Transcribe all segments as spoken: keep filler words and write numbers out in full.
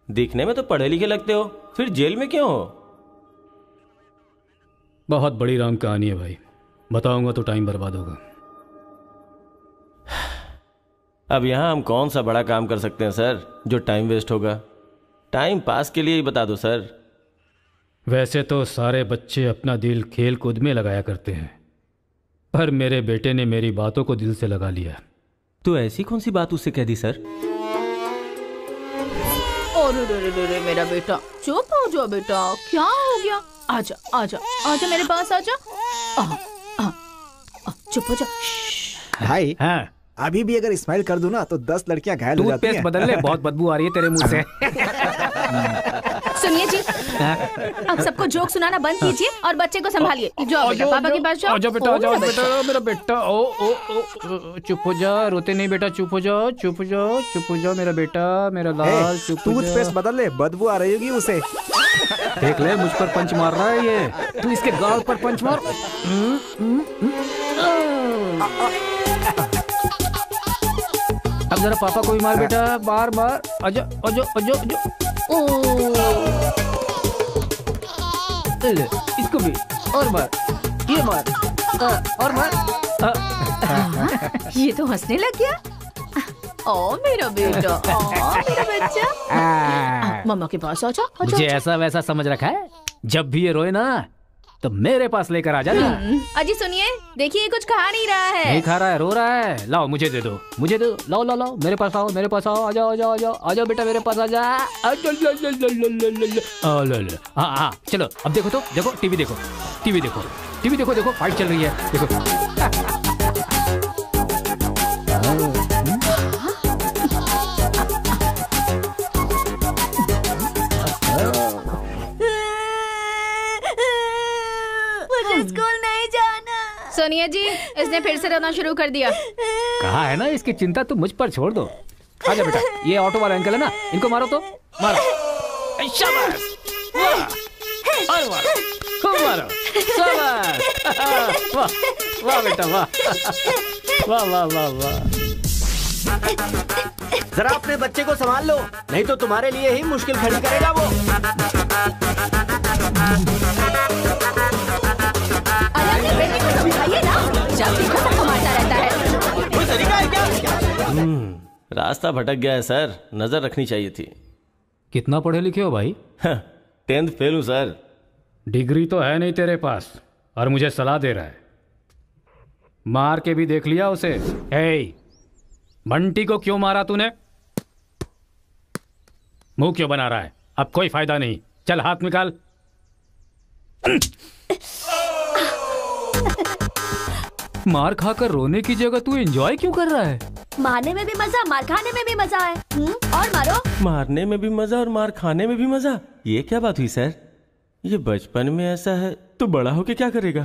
दिखने में तो पढ़े लिखे लगते हो, फिर जेल में क्यों हो? बहुत बड़ी राम कहानी है भाई, बताऊंगा तो टाइम बर्बाद होगा। अब यहाँ हम कौन सा बड़ा काम कर सकते हैं सर जो टाइम वेस्ट होगा? टाइम पास के लिए ही बता दो सर। वैसे तो सारे बच्चे अपना दिल खेल कूद में लगाया करते हैं, पर मेरे बेटे ने मेरी बातों को दिल से लगा लिया। तो ऐसी कौन सी बात उससे कह दी सर? अरे रे रे रे मेरा बेटा, चुप हो जाओ बेटा, क्या हो गया? आजा आजा आजा मेरे पास आजा। आ, आ, आ, चुप हो जा भाई। हाँ। अभी भी अगर स्माइल कर दूं ना तो दस लड़कियां घायल हो जाती हैं। टूथपेस्ट बदल ले, बहुत बदबू आ रही है तेरे मुंह से। सुनिए जी, अब सबको जोक सुनाना बंद कीजिए और बच्चे को संभालिए। जाओ बेटा, पापा के पास जाओ। आजा बेटा, जाओ बेटा, मेरा बेटा। ओ ओ ओ चुप हो जा, रोते नहीं बेटा, चुप हो जाओ, चुप हो जाओ, चुप हो जाओ मेरा बेटा, मेरा लाल, चुप हो जा। टूथपेस्ट बदल ले, बदबू आ रही होगी उसे। देख ले, मुझ पर पंच मार रहा है ये, तू इसके गाल पर पंच मार। अब जरा पापा को भी मार बेटा, बार बार। आजा आजा आजा आजा। ले, इसको भी और मार, ये मार, आ, और मार। आ, ये तो हंसने लग गया। ओ मेरा बेटा, ओ मेरा बच्चा, मम्मा के पास आजा। मुझे ऐसा वैसा समझ रखा है? जब भी ये रोए ना तो मेरे पास लेकर आ जाना। अजी सुनिए, देखिए कुछ खा नहीं रहा है। नहीं खा रहा है, रो रहा है। लाओ मुझे दे दो, मुझे दो, लाओ लाओ लाओ, मेरे पास आओ, मेरे पास आओ, आ जाओ आ जाओ आ जाओ आ जाओ बेटा, मेरे पास आ जा। हाँ हाँ चलो, अब देखो तो देखो, टीवी देखो, टीवी देखो, टीवी देखो, देखो फाइट चल रही है, देखो। स्कूल नहीं जाना। सोनिया जी, इसने फिर से रोना शुरू कर दिया। कहा है ना, इसकी चिंता तुम मुझ पर छोड़ दो। आजा बेटा, ये ऑटो वाला अंकल है ना, इनको मारो तो मारो। शाबाश, वाह, और मारो, खूब मारो, शाबाश, वाह वाह बेटा, वाह वाह वाह वाह वाह। जरा अपने बच्चे को संभाल लो, नहीं तो तुम्हारे लिए ही मुश्किल खड़ी करेगा वो। बेटे को समझाइए ना, जब देखो सबको मारता रहता है। कोई तरीका है क्या? हम्म, रास्ता भटक गया है सर, नजर रखनी चाहिए थी। कितना पढ़े लिखे हो भाई? टेंथ फेल हूँ सर। डिग्री तो है नहीं तेरे पास और मुझे सलाह दे रहा है। मार के भी देख लिया उसे। ए, बंटी को क्यों मारा तूने? मुंह क्यों बना रहा है? अब कोई फायदा नहीं, चल हाथ निकाल। मार खाकर रोने की जगह तू एंजॉय क्यों कर रहा है? मारने में भी मजा, मार खाने में भी मजा है। हुँ? और मारो। मारने में भी मजा और मार खाने में भी मजा, ये क्या बात हुई सर? ये बचपन में ऐसा है तो बड़ा होके क्या करेगा?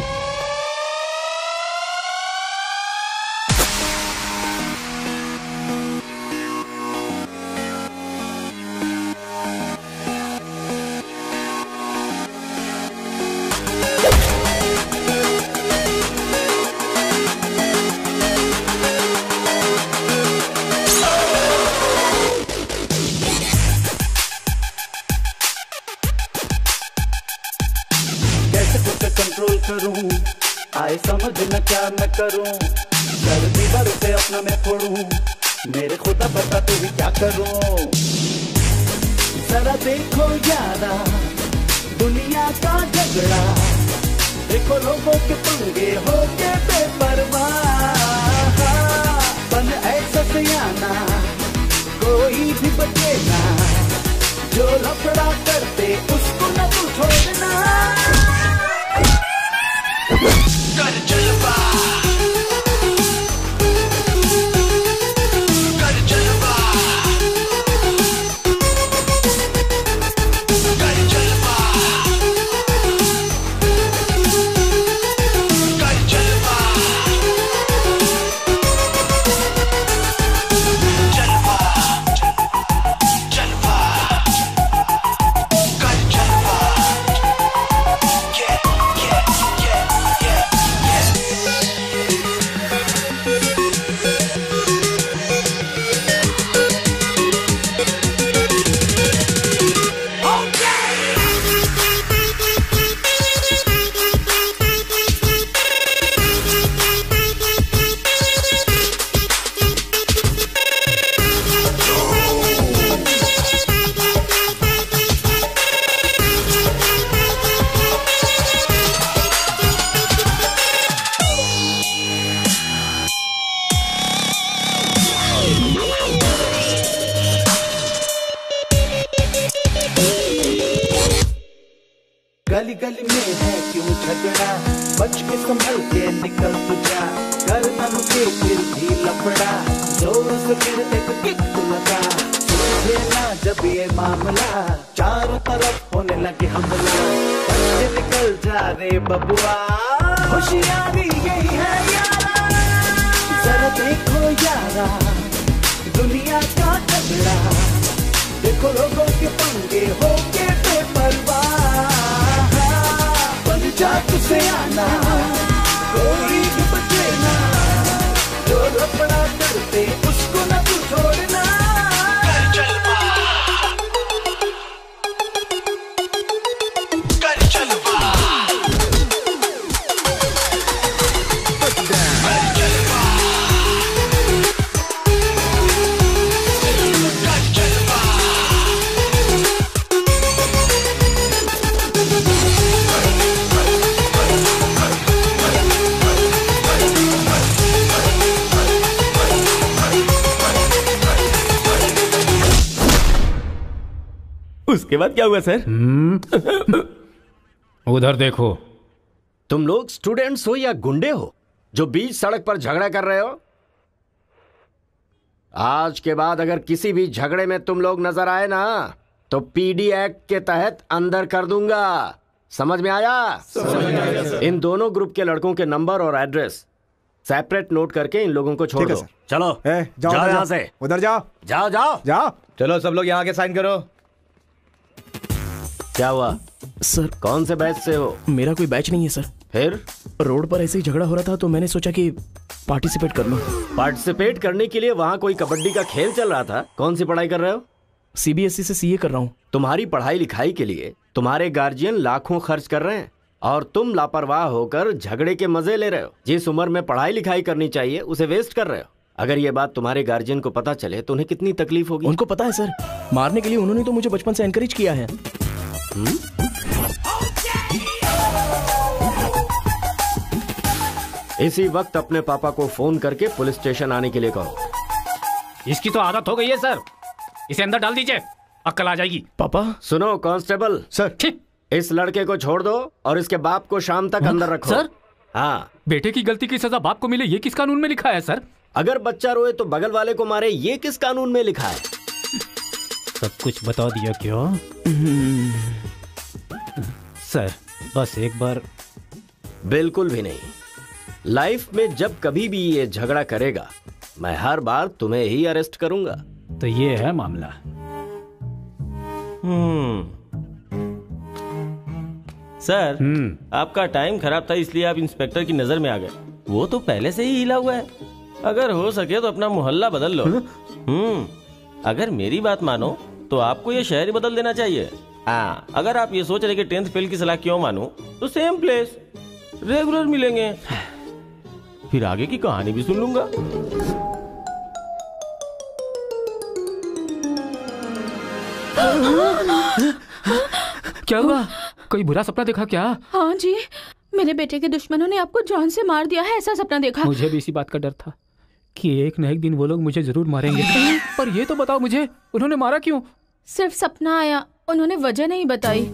आए समझ न क्या मैं करूं, कर दीवारों पे अपना मैं फोड़ूं, मेरे खुदा बता तू भी क्या करूं। जरा देखो यारा दुनिया का झगड़ा, देखो लोगों के पंगे हो के बेपरवाह, बन ऐसा सियाना कोई भी बचे ना, जो लफड़ा करते उसको न तू छोड़ना। कर जलवा, कर जलवा, कर जलवा, कर जलवा, जलवा, जलवा, कर जलवा, गली गली में है क्यों झगड़ा, बच के संभल के निकल तू जा, करना मुझे फिर भी लफड़ा, जोर से फिर एक किक लगा, सुलझे ना जब ये मामला, चारों तरफ होने लगे हमला, बच के निकल जा रे बबुआ, होशियारी यही है यारा, जरा देखो यारा दुनिया का झगड़ा, देखो लोगों के पंगे हो के बेपरवाह, बन जा तुझसे आना कोई भी बचे ना, जो लफड़ा करते उसको ना तू छोड़ना, कर चलवा कर चलवा उसके बाद क्या हुआ सर? उधर देखो। तुम लोग स्टूडेंट्स हो या गुंडे हो जो बीच सड़क पर झगड़ा कर रहे हो? आज के बाद अगर किसी भी झगड़े में तुम लोग नजर आए ना तो पीडी एक्ट के तहत अंदर कर दूंगा। समझ में आया? समझ आया सर। इन दोनों ग्रुप के लड़कों के नंबर और एड्रेस सेपरेट नोट करके इन लोगों को छोड़ दो। चलो ए, जाओ जाओ यहाँ यहाँ से। उधर जाओ जाओ जाओ जाओ। चलो सब लोग यहाँ के साइन करो। क्या हुआ सर? कौन से बैच से हो? मेरा कोई बैच नहीं है सर। फिर रोड पर ऐसे ही झगड़ा हो रहा था तो मैंने सोचा कि पार्टिसिपेट कर लूं। पार्टिसिपेट करने के लिए वहाँ कोई कबड्डी का खेल चल रहा था? कौन सी पढ़ाई कर रहे हो? सीबीएसई से सीए कर रहा हूँ। तुम्हारी पढ़ाई लिखाई के लिए तुम्हारे गार्जियन लाखों खर्च कर रहे हैं और तुम लापरवाह होकर झगड़े के मजे ले रहे हो। जिस उम्र में पढ़ाई लिखाई करनी चाहिए उसे वेस्ट कर रहे हो। अगर ये बात तुम्हारे गार्जियन को पता चले तो उन्हें कितनी तकलीफ होगी। उनको पता है सर, मारने के लिए उन्होंने तो मुझे बचपन से एनकरेज किया है। हुँ? इसी वक्त अपने पापा को फोन करके पुलिस स्टेशन आने के लिए कहो। इसकी तो आदत हो गई है सर, इसे अंदर डाल दीजिए, अक्ल आ जाएगी। पापा सुनो कांस्टेबल सर, इस लड़के को छोड़ दो और इसके बाप को शाम तक अंदर रखो। सर? हाँ। बेटे की गलती की सजा बाप को मिले ये किस कानून में लिखा है सर? अगर बच्चा रोए तो बगल वाले को मारे ये किस कानून में लिखा है? सब कुछ बता दिया क्यों? सर बस एक बार। बिल्कुल भी नहीं। लाइफ में जब कभी भी ये झगड़ा करेगा मैं हर बार तुम्हें ही अरेस्ट करूंगा। तो ये है मामला। हम्म सर, आपका टाइम खराब था इसलिए आप इंस्पेक्टर की नजर में आ गए। वो तो पहले से ही हिला हुआ है। अगर हो सके तो अपना मोहल्ला बदल लो। हम्म अगर मेरी बात मानो तो आपको ये शहर ही बदल देना चाहिए। हाँ, अगर आप ये सोच रहे कि टेंथ फेल की सलाह क्यों मानूं, तो सेम प्लेस रेगुलर मिलेंगे, फिर आगे की कहानी भी सुन लूंगा। क्या हुआ? कोई बुरा सपना देखा क्या? हाँ जी, मेरे बेटे के दुश्मनों ने आपको जान से मार दिया है, ऐसा सपना देखा। मुझे भी इसी बात का डर था कि एक न एक दिन वो लोग मुझे जरूर मारेंगे। पर ये तो बताओ मुझे, उन्होंने मारा क्यों? सिर्फ सपना आया, उन्होंने वजह नहीं बताई।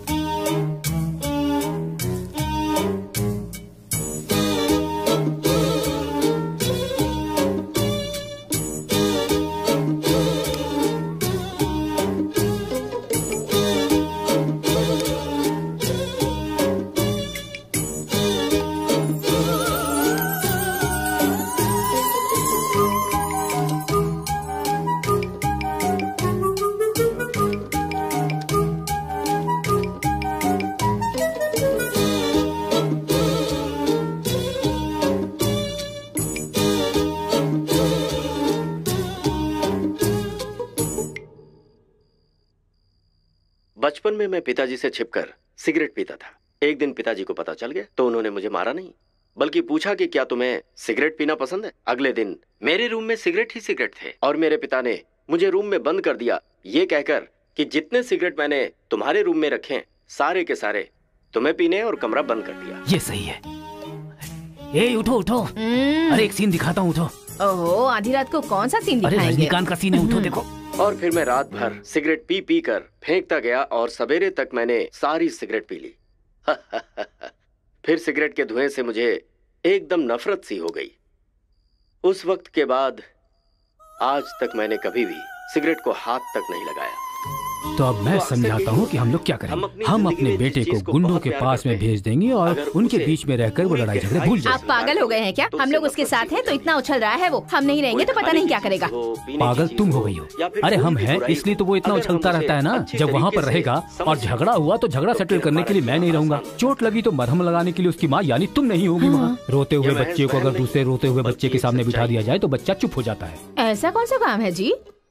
बचपन में मैं पिताजी से छिपकर सिगरेट पीता था। एक दिन पिताजी को पता चल गया तो उन्होंने मुझे मारा नहीं, बल्कि पूछा कि क्या तुम्हें सिगरेट पीना पसंद है। अगले दिन मेरे रूम में सिगरेट ही सिगरेट थे और मेरे पिता ने मुझे रूम में बंद कर दिया, ये कहकर कि जितने सिगरेट मैंने तुम्हारे रूम में रखे सारे के सारे तुम्हें पीने और कमरा बंद कर दिया। ये सही है। ए उठो उठो, अरे एक सीन दिखाता हूँ, उठो। ओहो, आधी रात को कौन सा सीन अरे दिखाएंगे? रजनीकांत का सीन है, उठो देखो। और फिर मैं रात भर सिगरेट पी पी कर फेंकता गया और सवेरे तक मैंने सारी सिगरेट पी ली। फिर सिगरेट के धुएं से मुझे एकदम नफरत सी हो गई। उस वक्त के बाद आज तक मैंने कभी भी सिगरेट को हाथ तक नहीं लगाया। तो अब मैं समझाता हूँ कि हम लोग क्या करें। हम अपने, हम अपने बेटे को गुंडों के पास में भेज देंगे और उनके बीच में रहकर वो लड़ाई झगड़े भूल जाएंगे। आप पागल हो गए हैं क्या? हम लोग उसके साथ हैं तो इतना उछल रहा है वो। हम नहीं रहेंगे तो पता नहीं क्या करेगा। पागल तुम हो गई हो। अरे हम हैं इसलिए तो वो इतना उछलता रहता है ना। जब वहाँ पर रहेगा और झगड़ा हुआ तो झगड़ा सेटल करने के लिए मैं नहीं रहूंगा। चोट लगी तो मरहम लगाने के लिए उसकी माँ यानी तुम नहीं होगी वहाँ। रोते हुए बच्चे को अगर दूसरे रोते हुए बच्चे के सामने बिठा दिया जाए तो बच्चा चुप हो जाता है। ऐसा कौन सा काम है जी?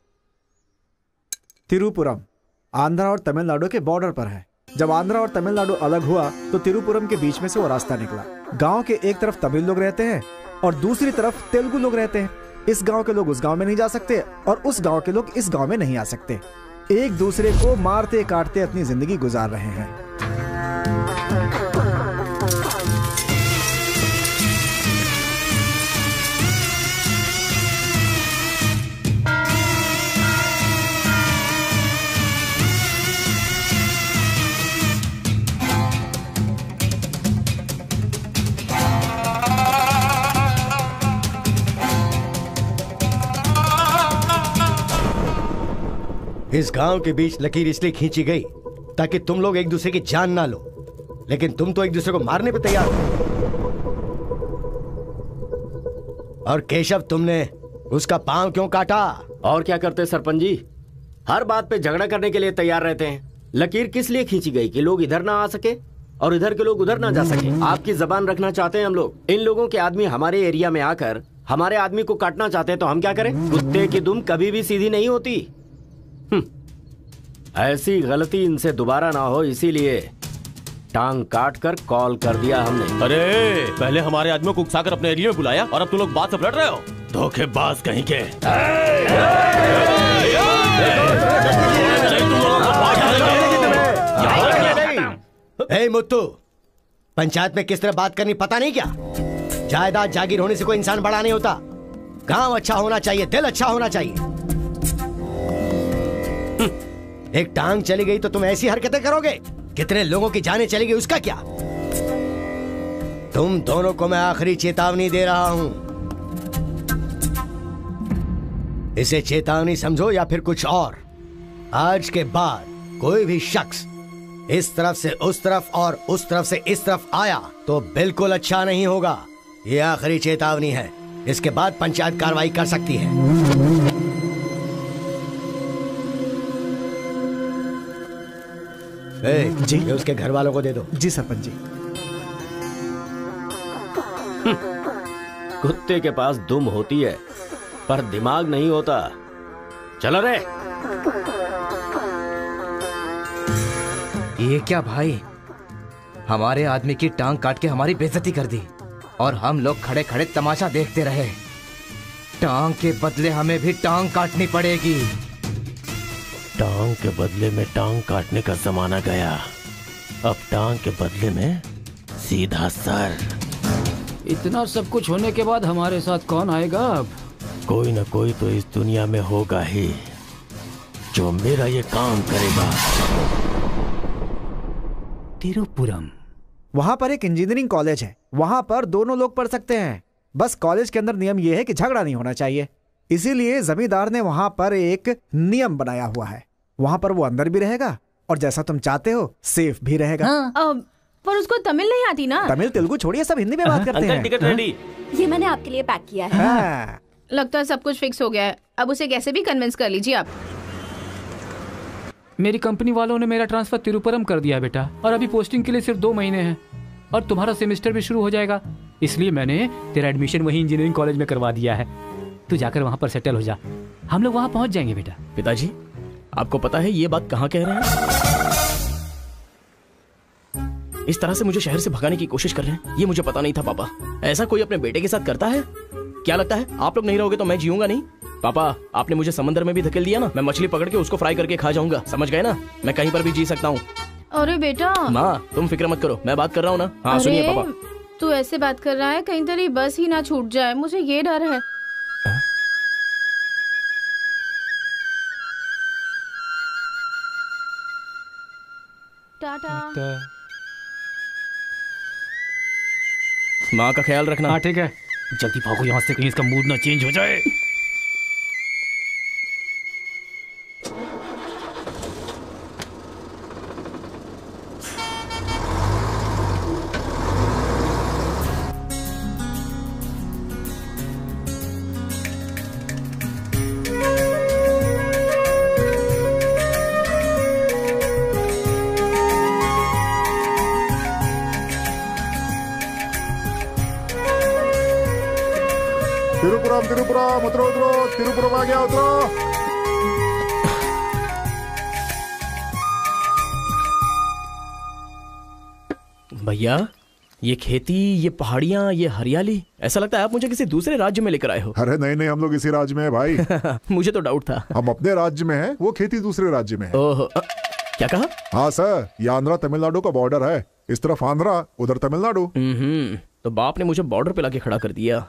तिरुपुरम आंध्रा और तमिलनाडु के बॉर्डर पर है। जब आंध्रा और तमिलनाडु अलग हुआ तो तिरुपुरम के बीच में से वो रास्ता निकला। गांव के एक तरफ तमिल लोग रहते हैं और दूसरी तरफ तेलुगु लोग रहते हैं। इस गांव के लोग उस गांव में नहीं जा सकते और उस गांव के लोग इस गांव में नहीं आ सकते। एक दूसरे को मारते काटते अपनी जिंदगी गुजार रहे हैं। इस गांव के बीच लकीर इसलिए खींची गई ताकि तुम लोग एक दूसरे की जान ना लो, लेकिन तुम तो एक दूसरे को मारने पे तैयार हो। और केशव, तुमने उसका पांव क्यों काटा? और क्या करते सरपंच जी, हर बात पे झगड़ा करने के लिए तैयार रहते हैं। लकीर किस लिए खींची गई कि लोग इधर ना आ सके और इधर के लोग उधर ना जा सके। आपकी जबान रखना चाहते हैं हम लोग। इन लोगों के आदमी हमारे एरिया में आकर हमारे आदमी को काटना चाहते हैं तो हम क्या करें? कुत्ते की दुम कभी भी सीधी नहीं होती। ऐसी गलती इनसे दोबारा ना हो इसीलिए टांग काट कर कॉल कर दिया हमने। अरे पहले हमारे आदमियों को उकसाकर अपने एरिया में बुलाया और अब तुम लोग बात से पलट रहे हो। धोखेबाज कहीं के। ए मुत्तू, पंचायत में किस तरह बात करनी पता नहीं क्या? जायदाद जागीर होने से कोई इंसान बड़ा नहीं होता। गांव अच्छा होना चाहिए, दिल अच्छा होना चाहिए। एक टांग चली गई तो तुम ऐसी हरकतें करोगे? कितने लोगों की जानें चली गई उसका क्या? तुम दोनों को मैं आखिरी चेतावनी दे रहा हूं। इसे चेतावनी समझो या फिर कुछ और। आज के बाद कोई भी शख्स इस तरफ से उस तरफ और उस तरफ से इस तरफ आया तो बिल्कुल अच्छा नहीं होगा। ये आखिरी चेतावनी है। इसके बाद पंचायत कार्रवाई कर सकती है। ए, जी ये उसके घर वालों को दे दो। जी सरपंच जी। कुत्ते के पास दुम होती है पर दिमाग नहीं होता। चलो रे। ये क्या भाई, हमारे आदमी की टांग काट के हमारी बेइज्जती कर दी और हम लोग खड़े खड़े तमाशा देखते रहे। टांग के बदले हमें भी टांग काटनी पड़ेगी। टांग के बदले में टांग काटने का जमाना गया। अब टांग के बदले में सीधा सर। इतना सब कुछ होने के बाद हमारे साथ कौन आएगा? अब कोई ना कोई तो इस दुनिया में होगा ही जो मेरा ये काम करेगा। तिरुपुरम, वहां पर एक इंजीनियरिंग कॉलेज है। वहां पर दोनों लोग पढ़ सकते हैं। बस कॉलेज के अंदर नियम यह है कि झगड़ा नहीं होना चाहिए। इसीलिए जमींदार ने वहां पर एक नियम बनाया हुआ है। वहां पर वो अंदर भी रहेगा और जैसा तुम चाहते हो सेफ भी रहेगा। हाँ। अब, पर उसको तमिल नहीं आती ना। तमिल तेलुगु छोड़िए, सब हिंदी में बात करते हैं। Ticket ready. ये मैंने आपके लिए पैक किया है। हाँ। लगता है सब कुछ फिक्स हो गया है। अब उसे कैसे भी कन्विंस कर लीजिए आप। मेरी कंपनी वालों ने मेरा ट्रांसफर तिरुपुरम कर दिया बेटा, और अभी पोस्टिंग के लिए सिर्फ दो महीने हैं और तुम्हारा सेमेस्टर भी शुरू हो जाएगा। इसलिए मैंने तेरा एडमिशन वही इंजीनियरिंग कॉलेज में करवा दिया है। तू जाकर वहाँ पर सेटल हो जा। हम लोग वहाँ पहुँच जाएंगे बेटा। पिताजी, आपको पता है ये बात कहाँ कह रहे हैं? इस तरह से मुझे शहर से भगाने की कोशिश कर रहे हैं, ये मुझे पता नहीं था पापा। ऐसा कोई अपने बेटे के साथ करता है? क्या लगता है आप लोग नहीं रहोगे तो मैं जीऊंगा नहीं? पापा, आपने मुझे समंदर में भी धकेल दिया ना, मैं मछली पकड़ के उसको फ्राई करके खा जाऊंगा। समझ गए ना? मैं कहीं पर भी जी सकता हूँ। अरे बेटा। माँ, तुम फिक्र मत करो, मैं बात कर रहा हूँ ना। हाँ सुनिए पापा। तू ऐसे बात कर रहा है, कहीं तेरी बस ही ना छूट जाए, मुझे ये डर है। टाटा। माँ का ख्याल रखना। हाँ ठीक है, जल्दी भागो यहाँ से, कहीं इसका मूड ना चेंज हो जाए। तिरुपुरम तिरुपुरम उतरो उतरो, तिरुपुरम आ गया, उतरो। भैया ये खेती, ये पहाड़ियाँ, ये हरियाली, ऐसा लगता है आप मुझे किसी दूसरे राज्य में लेकर आए हो। अरे नहीं नहीं, हम लोग इसी राज्य में है भाई। मुझे तो डाउट था। हम अपने राज्य में हैं, वो खेती दूसरे राज्य में है। ओह, क्या कहा? हाँ सर, ये आंध्रा तमिलनाडु का बॉर्डर है। इस तरफ आंध्रा, उधर तमिलनाडु। हम्म, तो बाप ने मुझे बॉर्डर पे लाके खड़ा कर दिया।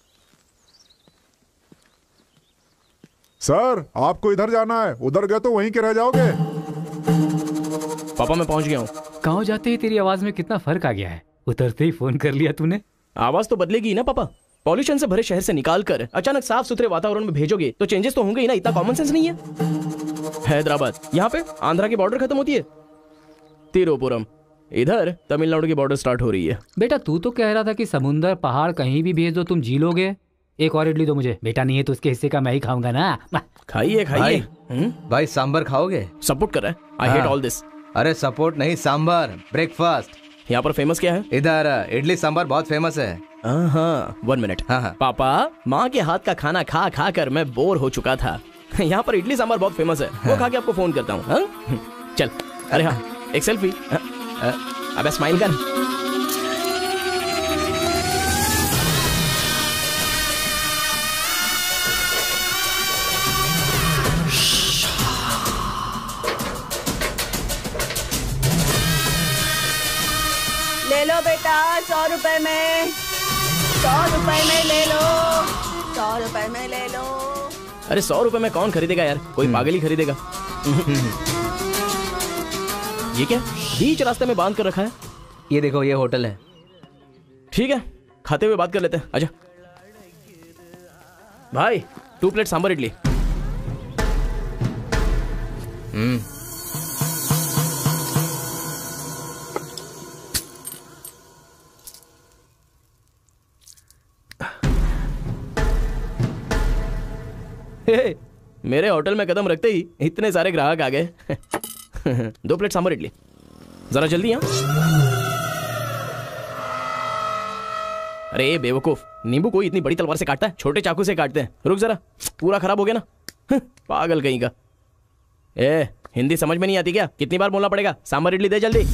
सर आपको इधर जाना है, उधर गए तो वहीं के रह जाओगे। पापा मैं पहुंच गया हूँ। गाँव जाते ही तेरी आवाज में कितना फर्क आ गया है। उतरते ही फोन कर लिया तूने। आवाज तो बदलेगी ना पापा। पॉल्यूशन से भरे शहर से निकाल कर अचानक साफ सुथरे वातावरण में भेजोगे तो चेंजेस तो होंगे ही ना। इतना कॉमन सेंस नहीं है? हैदराबाद, यहाँ पे आंध्रा की बॉर्डर खत्म होती है। तिरुपुरम, इधर तमिलनाडु की बॉर्डर स्टार्ट हो रही है। बेटा तू तो कह रहा था कि समुंदर पहाड़ कहीं भी भेज दो तुम जी लोगे। एक और इडली दो मुझे। बेटा नहीं है तो उसके हिस्से का मैं ही खाऊंगा ना। खाइए खाइए। भाई, भाई सांबर खाओगे? सपोर्ट कर रहा है। I hate all this. अरे सपोर्ट नहीं, सांबर, ब्रेकफास्ट। यहाँ पर फेमस क्या है? इधर इडली सांबर बहुत फेमस है। हाँ, वन मिनट। हाँ हाँ। पापा, माँ के हाथ का खाना खा खा कर मैं बोर हो चुका था। यहाँ पर इडली सांबर बहुत फेमस है। हाँ। वो खा के आपको फोन करता हूँ। चल। अरे हाँ, एक सेल्फी। अबे स्माइल कर। ले लो बेटा, सौ रुपए में, सौ रुपए में ले लो, सौ रुपए में ले लो। अरे सौ रुपए में कौन खरीदेगा यार, कोई पागल ही खरीदेगा। ये क्या बीच रास्ते में बांध कर रखा है? ये देखो, ये होटल है। ठीक है, खाते हुए बात कर लेते हैं। आजा भाई, टू प्लेट सांबर इडली। हम्म हे, मेरे होटल में कदम रखते ही इतने सारे ग्राहक आ गए। दो प्लेट सांबर इडली, जरा जल्दी। यहाँ अरे बेवकूफ, नींबू कोई इतनी बड़ी तलवार से काटता है? छोटे चाकू से काटते हैं। रुक जरा, पूरा खराब हो गया ना। पागल कहीं का। ए, हिंदी समझ में नहीं आती क्या? कितनी बार बोलना पड़ेगा? सांबर इडली दे जल्दी।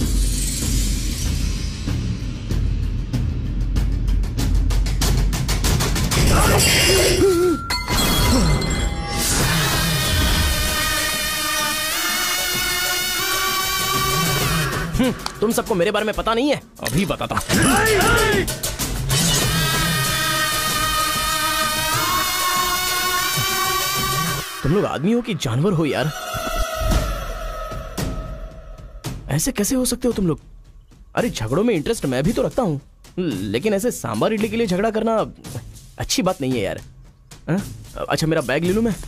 तुम सबको मेरे बारे में पता नहीं है? अभी बताता हूं। तुम लोग आदमी हो कि जानवर हो यार? ऐसे कैसे हो सकते हो तुम लोग? अरे झगड़ों में इंटरेस्ट मैं भी तो रखता हूं, लेकिन ऐसे सांबर इडली के लिए झगड़ा करना अच्छी बात नहीं है यार। हा? अच्छा मेरा बैग ले लूं मैं?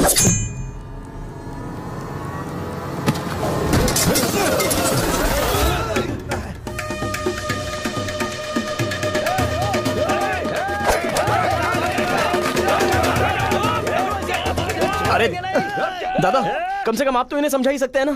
अरे दादा, कम से कम आप तो इन्हें समझा ही सकते हैं ना।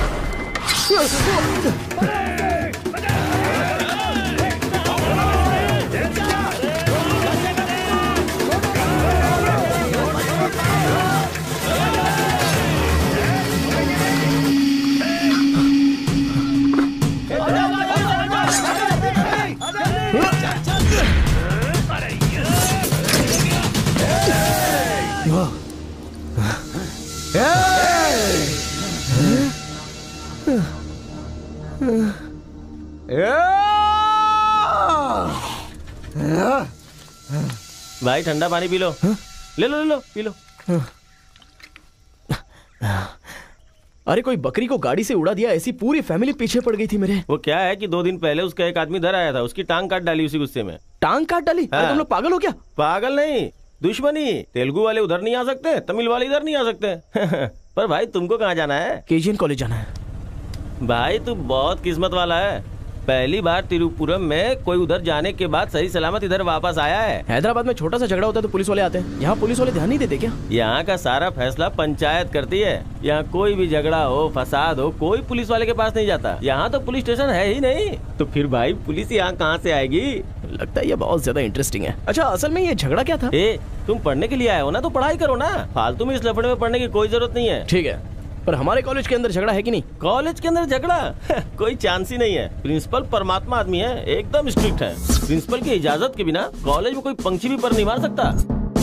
भाई ठंडा पानी पी लो। ले लो ले लो पी लो। अरे कोई बकरी को गाड़ी से उड़ा दिया, ऐसी पूरी फैमिली पीछे पड़ गई थी मेरे। वो क्या है कि दो दिन पहले उसका एक आदमी इधर आया था, उसकी टांग काट डाली उसी गुस्से में। टांग काट डाली? हाँ। अरे तुम लोग पागल हो क्या? पागल नहीं, दुश्मनी। तेलुगु वाले उधर नहीं आ सकते, तमिल वाले इधर नहीं आ सकते। पर भाई तुमको कहाँ जाना है? केजीएन कॉलेज जाना है। भाई तू बहुत किस्मत वाला है, पहली बार तिरुपुरम में कोई उधर जाने के बाद सही सलामत इधर वापस आया है। हैदराबाद में छोटा सा झगड़ा होता है तो पुलिस वाले आते हैं, यहाँ पुलिस वाले ध्यान नहीं देते क्या? यहाँ का सारा फैसला पंचायत करती है। यहाँ कोई भी झगड़ा हो, फसाद हो, कोई पुलिस वाले के पास नहीं जाता। यहाँ तो पुलिस स्टेशन है ही नहीं, तो फिर भाई पुलिस यहाँ कहाँ से आएगी? लगता है ये बहुत ज्यादा इंटरेस्टिंग है। अच्छा असल में ये झगड़ा क्या था? ए, तुम पढ़ने के लिए आए हो ना, तो पढ़ाई करो ना, फालतू में इस लफड़े में पढ़ने की कोई जरूरत नहीं है। ठीक है, पर हमारे कॉलेज के अंदर झगड़ा है कि नहीं? कॉलेज के अंदर झगड़ा? कोई चांस ही नहीं है। प्रिंसिपल परमात्मा आदमी है, एकदम स्ट्रिक्ट है। प्रिंसिपल की इजाजत के बिना कॉलेज में कोई पंछी भी पर नहीं मार सकता।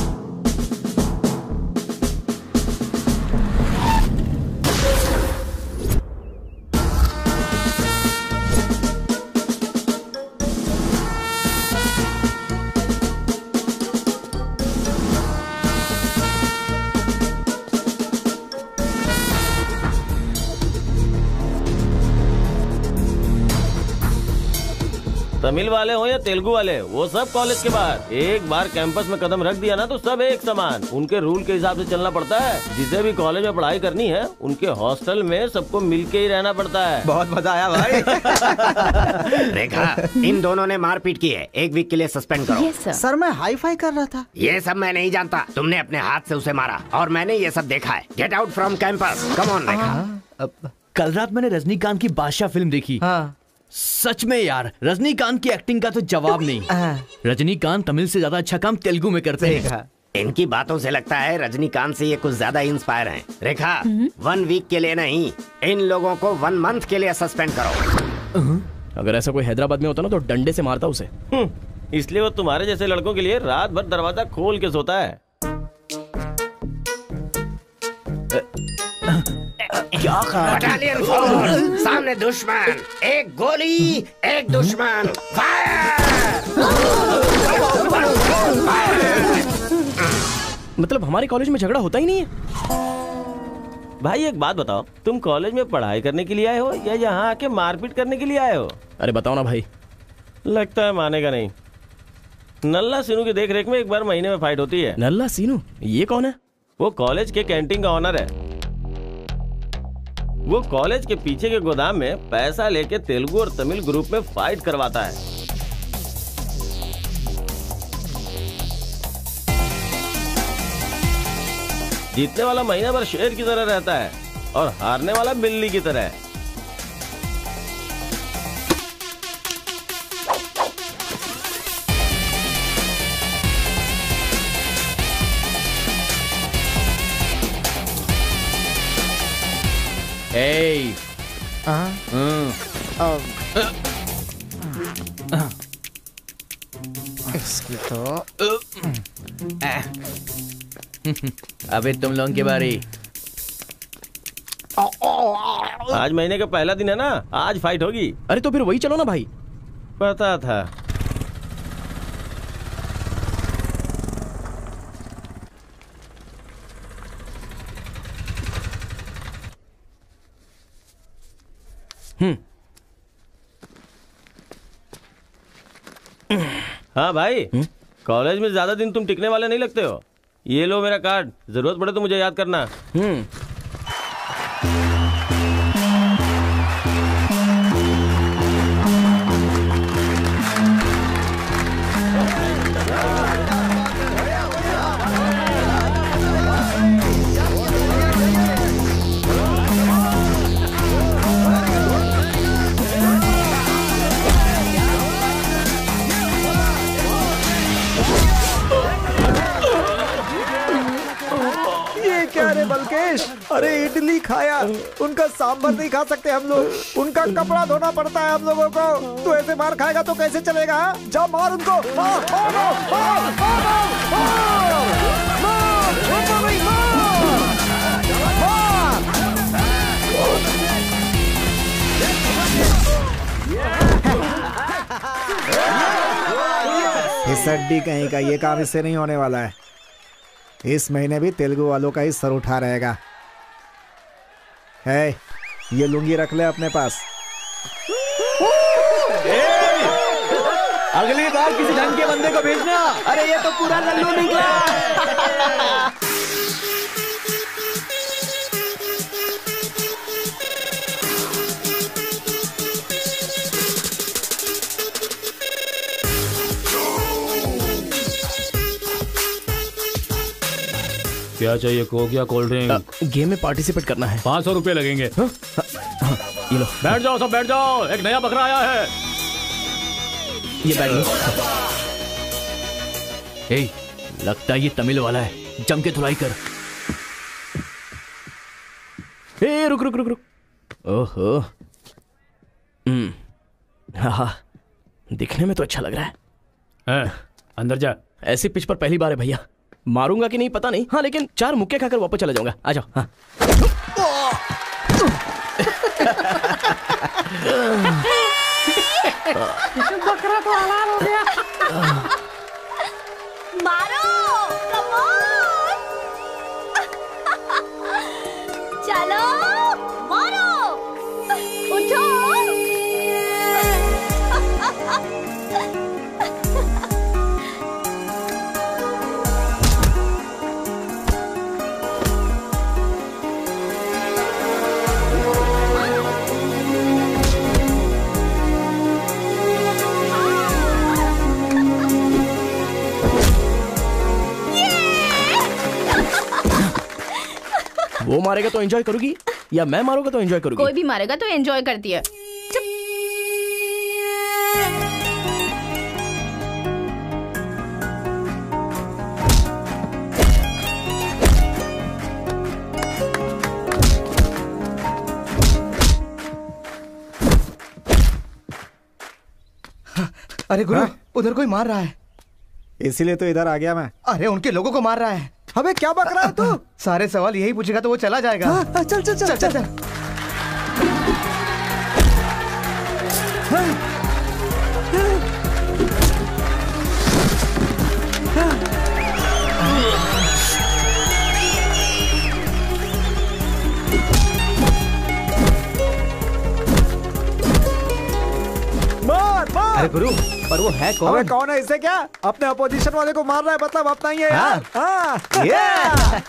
तमिल वाले हो या तेलुगु वाले, वो सब कॉलेज के बाहर। एक बार कैंपस में कदम रख दिया ना तो सब एक समान। उनके रूल के हिसाब से चलना पड़ता है। जिसे भी कॉलेज में पढ़ाई करनी है उनके हॉस्टल में सबको मिलके ही रहना पड़ता है। बहुत मजा आया भाई। रेखा, इन दोनों ने मारपीट की है, एक वीक के लिए सस्पेंड करो। yes, sir. सर मैं हाई फाई कर रहा था। ये सब मैं नहीं जानता, तुमने अपने हाथ से उसे मारा और मैंने ये सब देखा है। Get out from campus, come on Rekha. कल रात मैंने रजनीकांत की बादशाह फिल्म देखी। हाँ। सच में यार, रजनीकांत की एक्टिंग का तो जवाब नहीं। रजनीकांत तमिल से ज्यादा अच्छा काम तेलुगु में करते हैं। इनकी बातों से लगता है रजनीकांत से ये कुछ ज्यादा इंस्पायर हैं। रेखा, वन वीक के लिए नहीं, इन लोगों को वन मंथ के लिए सस्पेंड करो। अगर ऐसा कोई हैदराबाद में होता ना तो डंडे से मारता उसे। इसलिए वो तुम्हारे जैसे लड़कों के लिए रात भर दरवाजा खोल के सोता है। क्या बटालियन फोर, सामने दुश्मन, एक गोली, एक दुश्मन, फायर! मतलब हमारे कॉलेज में झगड़ा होता ही नहीं है? भाई एक बात बताओ, तुम कॉलेज में पढ़ाई करने के लिए आए हो या यहाँ आके मारपीट करने के लिए आए हो? अरे बताओ ना भाई। लगता है मानेगा नहीं। नल्ला सीनू की देख रेख में एक बार महीने में फाइट होती है। नल्ला सीनू? ये कौन है? वो कॉलेज के कैंटीन का ऑनर है। वो कॉलेज के पीछे के गोदाम में पैसा लेके तेलुगु और तमिल ग्रुप में फाइट करवाता है। जीतने वाला महीना भर शेर की तरह रहता है और हारने वाला बिल्ली की तरह। Hey. इसकी तो अबे तुम लोगों की बारी। आज महीने का पहला दिन है ना, आज फाइट होगी। अरे तो फिर वही चलो ना भाई। पता था। हम्म। हाँ भाई, कॉलेज में ज्यादा दिन तुम टिकने वाले नहीं लगते हो। ये लो मेरा कार्ड, जरूरत पड़े तो मुझे याद करना। हम्म। बल्केश, अरे इडली खाया, उनका सांभर नहीं खा सकते हम लोग, उनका कपड़ा धोना पड़ता है हम लोगों को। तू ऐसे मार खाएगा तो कैसे चलेगा? जा मार उनको, मार, मार, मार, मार, इस अड्डी कहीं का ये काम इससे नहीं होने वाला है। इस महीने भी तेलुगु वालों का ही सर उठा रहेगा। है, ये लुंगी रख ले अपने पास। अगली बार किसी ढंग के बंदे को भेजना। अरे ये तो पूरा लल्लू निकला। क्या चाहिए? कोक या कोल्ड ड्रिंक? गेम में पार्टिसिपेट करना है। पाँच सौ रुपए लगेंगे। हाँ? हाँ, ये लो। बैठ जाओ सब, बैठ जाओ। एक नया बकरा आया है। ये बैग लो। ए, लगता है ये तमिल वाला है। जम के धुलाई कर। ए, रुक रुक रुक रुक। ओहो, हम्म, हाँ, दिखने में तो अच्छा लग रहा है। है, अंदर जा। ऐसी पिच पर पहली बार है भैया। मारूंगा कि नहीं पता नहीं। हाँ, लेकिन चार मुक्के खाकर वापस चला जाऊंगा। आ जाओ। हाँ। बकरा तो हलाल हो गया। मारो, कम ऑन। चलो, मारो, उठो। वो मारेगा तो एंजॉय करोगी या मैं मारूंगा तो एंजॉय करोगी? कोई भी मारेगा तो एंजॉय करती है। अरे गुरु, उधर कोई मार रहा है। इसीलिए तो इधर आ गया मैं। अरे उनके लोगों को मार रहा है। अबे क्या बक रहा है तू? सारे सवाल यही पूछेगा तो वो चला जाएगा। हाँ, चल चल चल चल, चल, चल। मार मार। अरे गुरु, पर वो है कौन? अबे कौन है? इससे क्या? अपने अपोजिशन वाले को मार रहा है, मतलब अपना ही है यार। हाँ, ये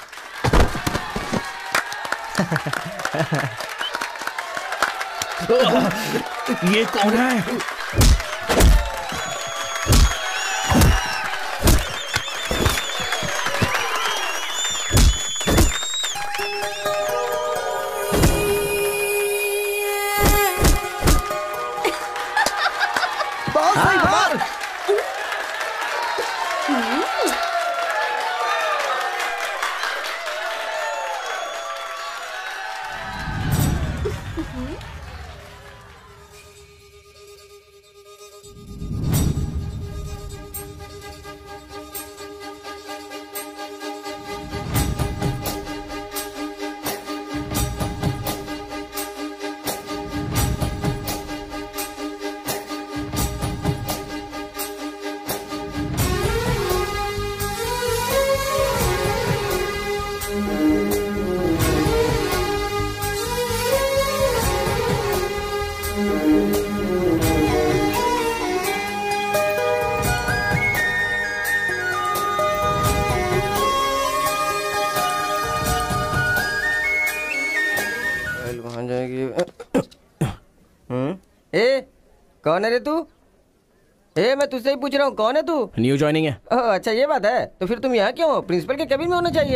ये कौन है? बहुत सही बात। ए, कौन है रे तू? ए, मैं तुझसे ही पूछ रहा हूँ, कौन है तू? न्यू ज्वाइनिंग है। ओह, अच्छा ये बात है। तो फिर तुम यहाँ क्यों हो? प्रिंसिपल के केबिन में होना चाहिए।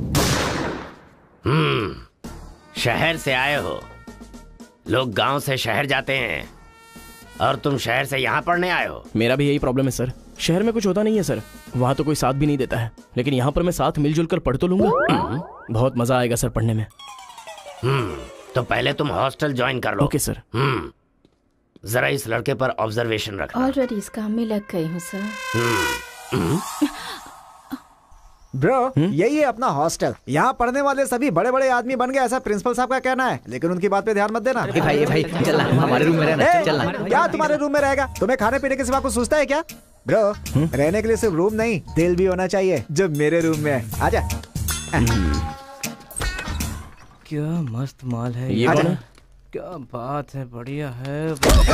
हम्म, शहर से आए हो। लोग गांव से शहर जाते हैं और तुम शहर से यहाँ पढ़ने आए हो। मेरा भी यही प्रॉब्लम है सर। शहर में कुछ होता नहीं है सर। वहाँ तो कोई साथ भी नहीं देता है, लेकिन यहाँ पर मैं साथ मिलजुल कर पढ़ तो लूंगा। बहुत मजा आएगा सर पढ़ने में। हम्म, तो पहले तुम हॉस्टल ज्वाइन कर लो। Okay sir. हम्म, जरा इस लड़के पर ऑब्जर्वेशन रखना। ऑलरेडी इस काम में लग गई हूँ सर। ब्रो, यही है अपना हॉस्टल। यहाँ पढ़ने वाले सभी बड़े बड़े आदमी बन गए, ऐसा प्रिंसिपल साहब का कहना है, लेकिन उनकी बात पे ध्यान मत देना। ए भाई, ए भाई, चल ना, हमारे रूम में रहना। ए, चल ना। क्या तुम्हारे रूम में रहेगा? तुम्हें खाने पीने के सिवा कुछ सोचता है क्या? ब्रो, रहने के लिए सिर्फ रूम नहीं, दिल भी होना चाहिए, जो मेरे रूम में है। आजा। क्या मस्त माल है ये कौन है? क्या बात है, बढ़िया है।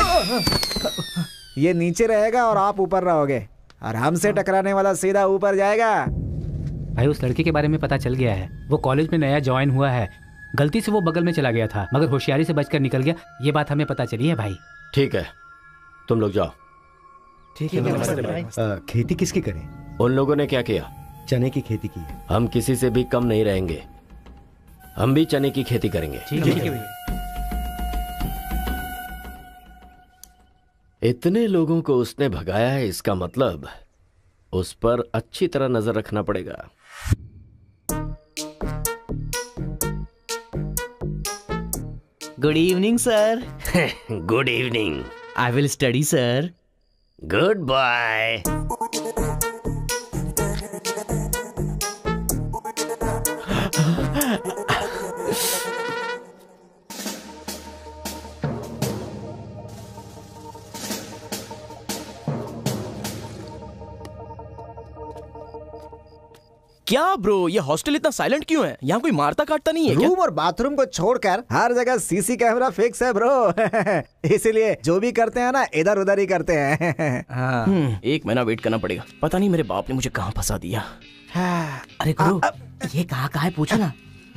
ये नीचे रहेगा और आप ऊपर रहोगे, और हमसे टकराने वाला सीधा ऊपर जाएगा। भाई उस लड़के के बारे में पता चल गया है, वो कॉलेज में नया ज्वाइन हुआ है। गलती से वो बगल में चला गया था, मगर होशियारी से बचकर निकल गया। ये बात हमें पता चली है भाई। ठीक है, तुम लोग जाओ। ठीक है भाई। खेती किसकी करें? उन लोगों ने क्या किया? चने की खेती की है। हम किसी से भी कम नहीं रहेंगे, हम भी चने की खेती करेंगे। ठीक है। इतने लोगों को उसने भगाया है, इसका मतलब उस पर अच्छी तरह नजर रखना पड़ेगा। Good evening sir. Good evening. I will study sir. Good bye. क्या ब्रो, ये हॉस्टल इतना साइलेंट क्यों है? यहाँ कोई मारता काटता नहीं है क्या? रूम और बाथरूम को छोड़कर हर जगह सीसी कैमरा फिक्स है ब्रो। इसीलिए जो भी करते हैं ना, इधर उधर ही करते हैं। हाँ। एक महीना वेट करना पड़ेगा, पता नहीं मेरे बाप ने मुझे कहाँ फंसा दिया। अरे गुरु, ये कहाँ कहाँ है पूछो ना।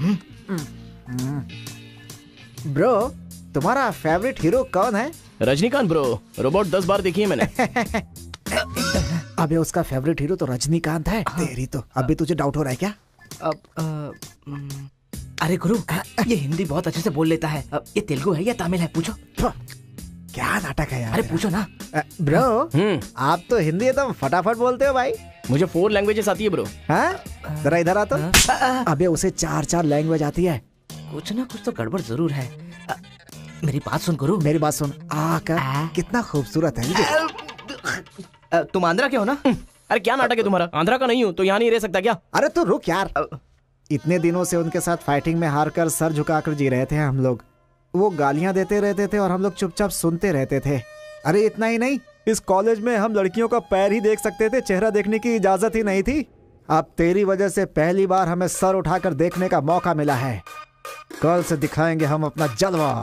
ब्रो, तुम्हारा फेवरेट हीरो कौन है? रजनीकांत ब्रो, रोबोट दस बार देखी है मैंने। अबे उसका फेवरेट हीरो तो रजनीकांत है। तेरी तो अभी तुझे डाउट हो रहा है क्या? अब आ, अरे गुरु, ये हिंदी बहुत अच्छे से बोल लेता है। अब ये तेलुगु है या तमिल है, पूछो। क्या नाटक है यार। अरे पूछो ना। ब्रो, आप तो हिंदी एकदम फटाफट बोलते हो भाई। मुझे फोर लैंग्वेजेस आती है ब्रो। हाँ, जरा इधर आ तो। अबे उसे चार चार लैंग्वेज आती है। कुछ ना कुछ तो गड़बड़ जरूर है। आ, मेरी बात सुन गुरु। मेरी बात सुन। आ कर कितना खूबसूरत है। तुम आंध्रा के हो ना? अरे क्या नाटक है तुम्हारा? आंध्रा का नहीं हूँ तो यहाँ नहीं रह सकता क्या? अरे तू रुक यार। इतने दिनों से उनके साथ फाइटिंग में हार कर सर झुकाकर जी रहे थे हम लोग। वो गालियां देते रहते थे और हम लोग चुपचाप सुनते रहते थे। अरे इतना ही नहीं, इस कॉलेज में हम लड़कियों का पैर ही देख सकते थे, चेहरा देखने की इजाजत ही नहीं थी। अब तेरी वजह से पहली बार हमें सर उठाकर देखने का मौका मिला है। कल से दिखाएंगे हम अपना जलवा।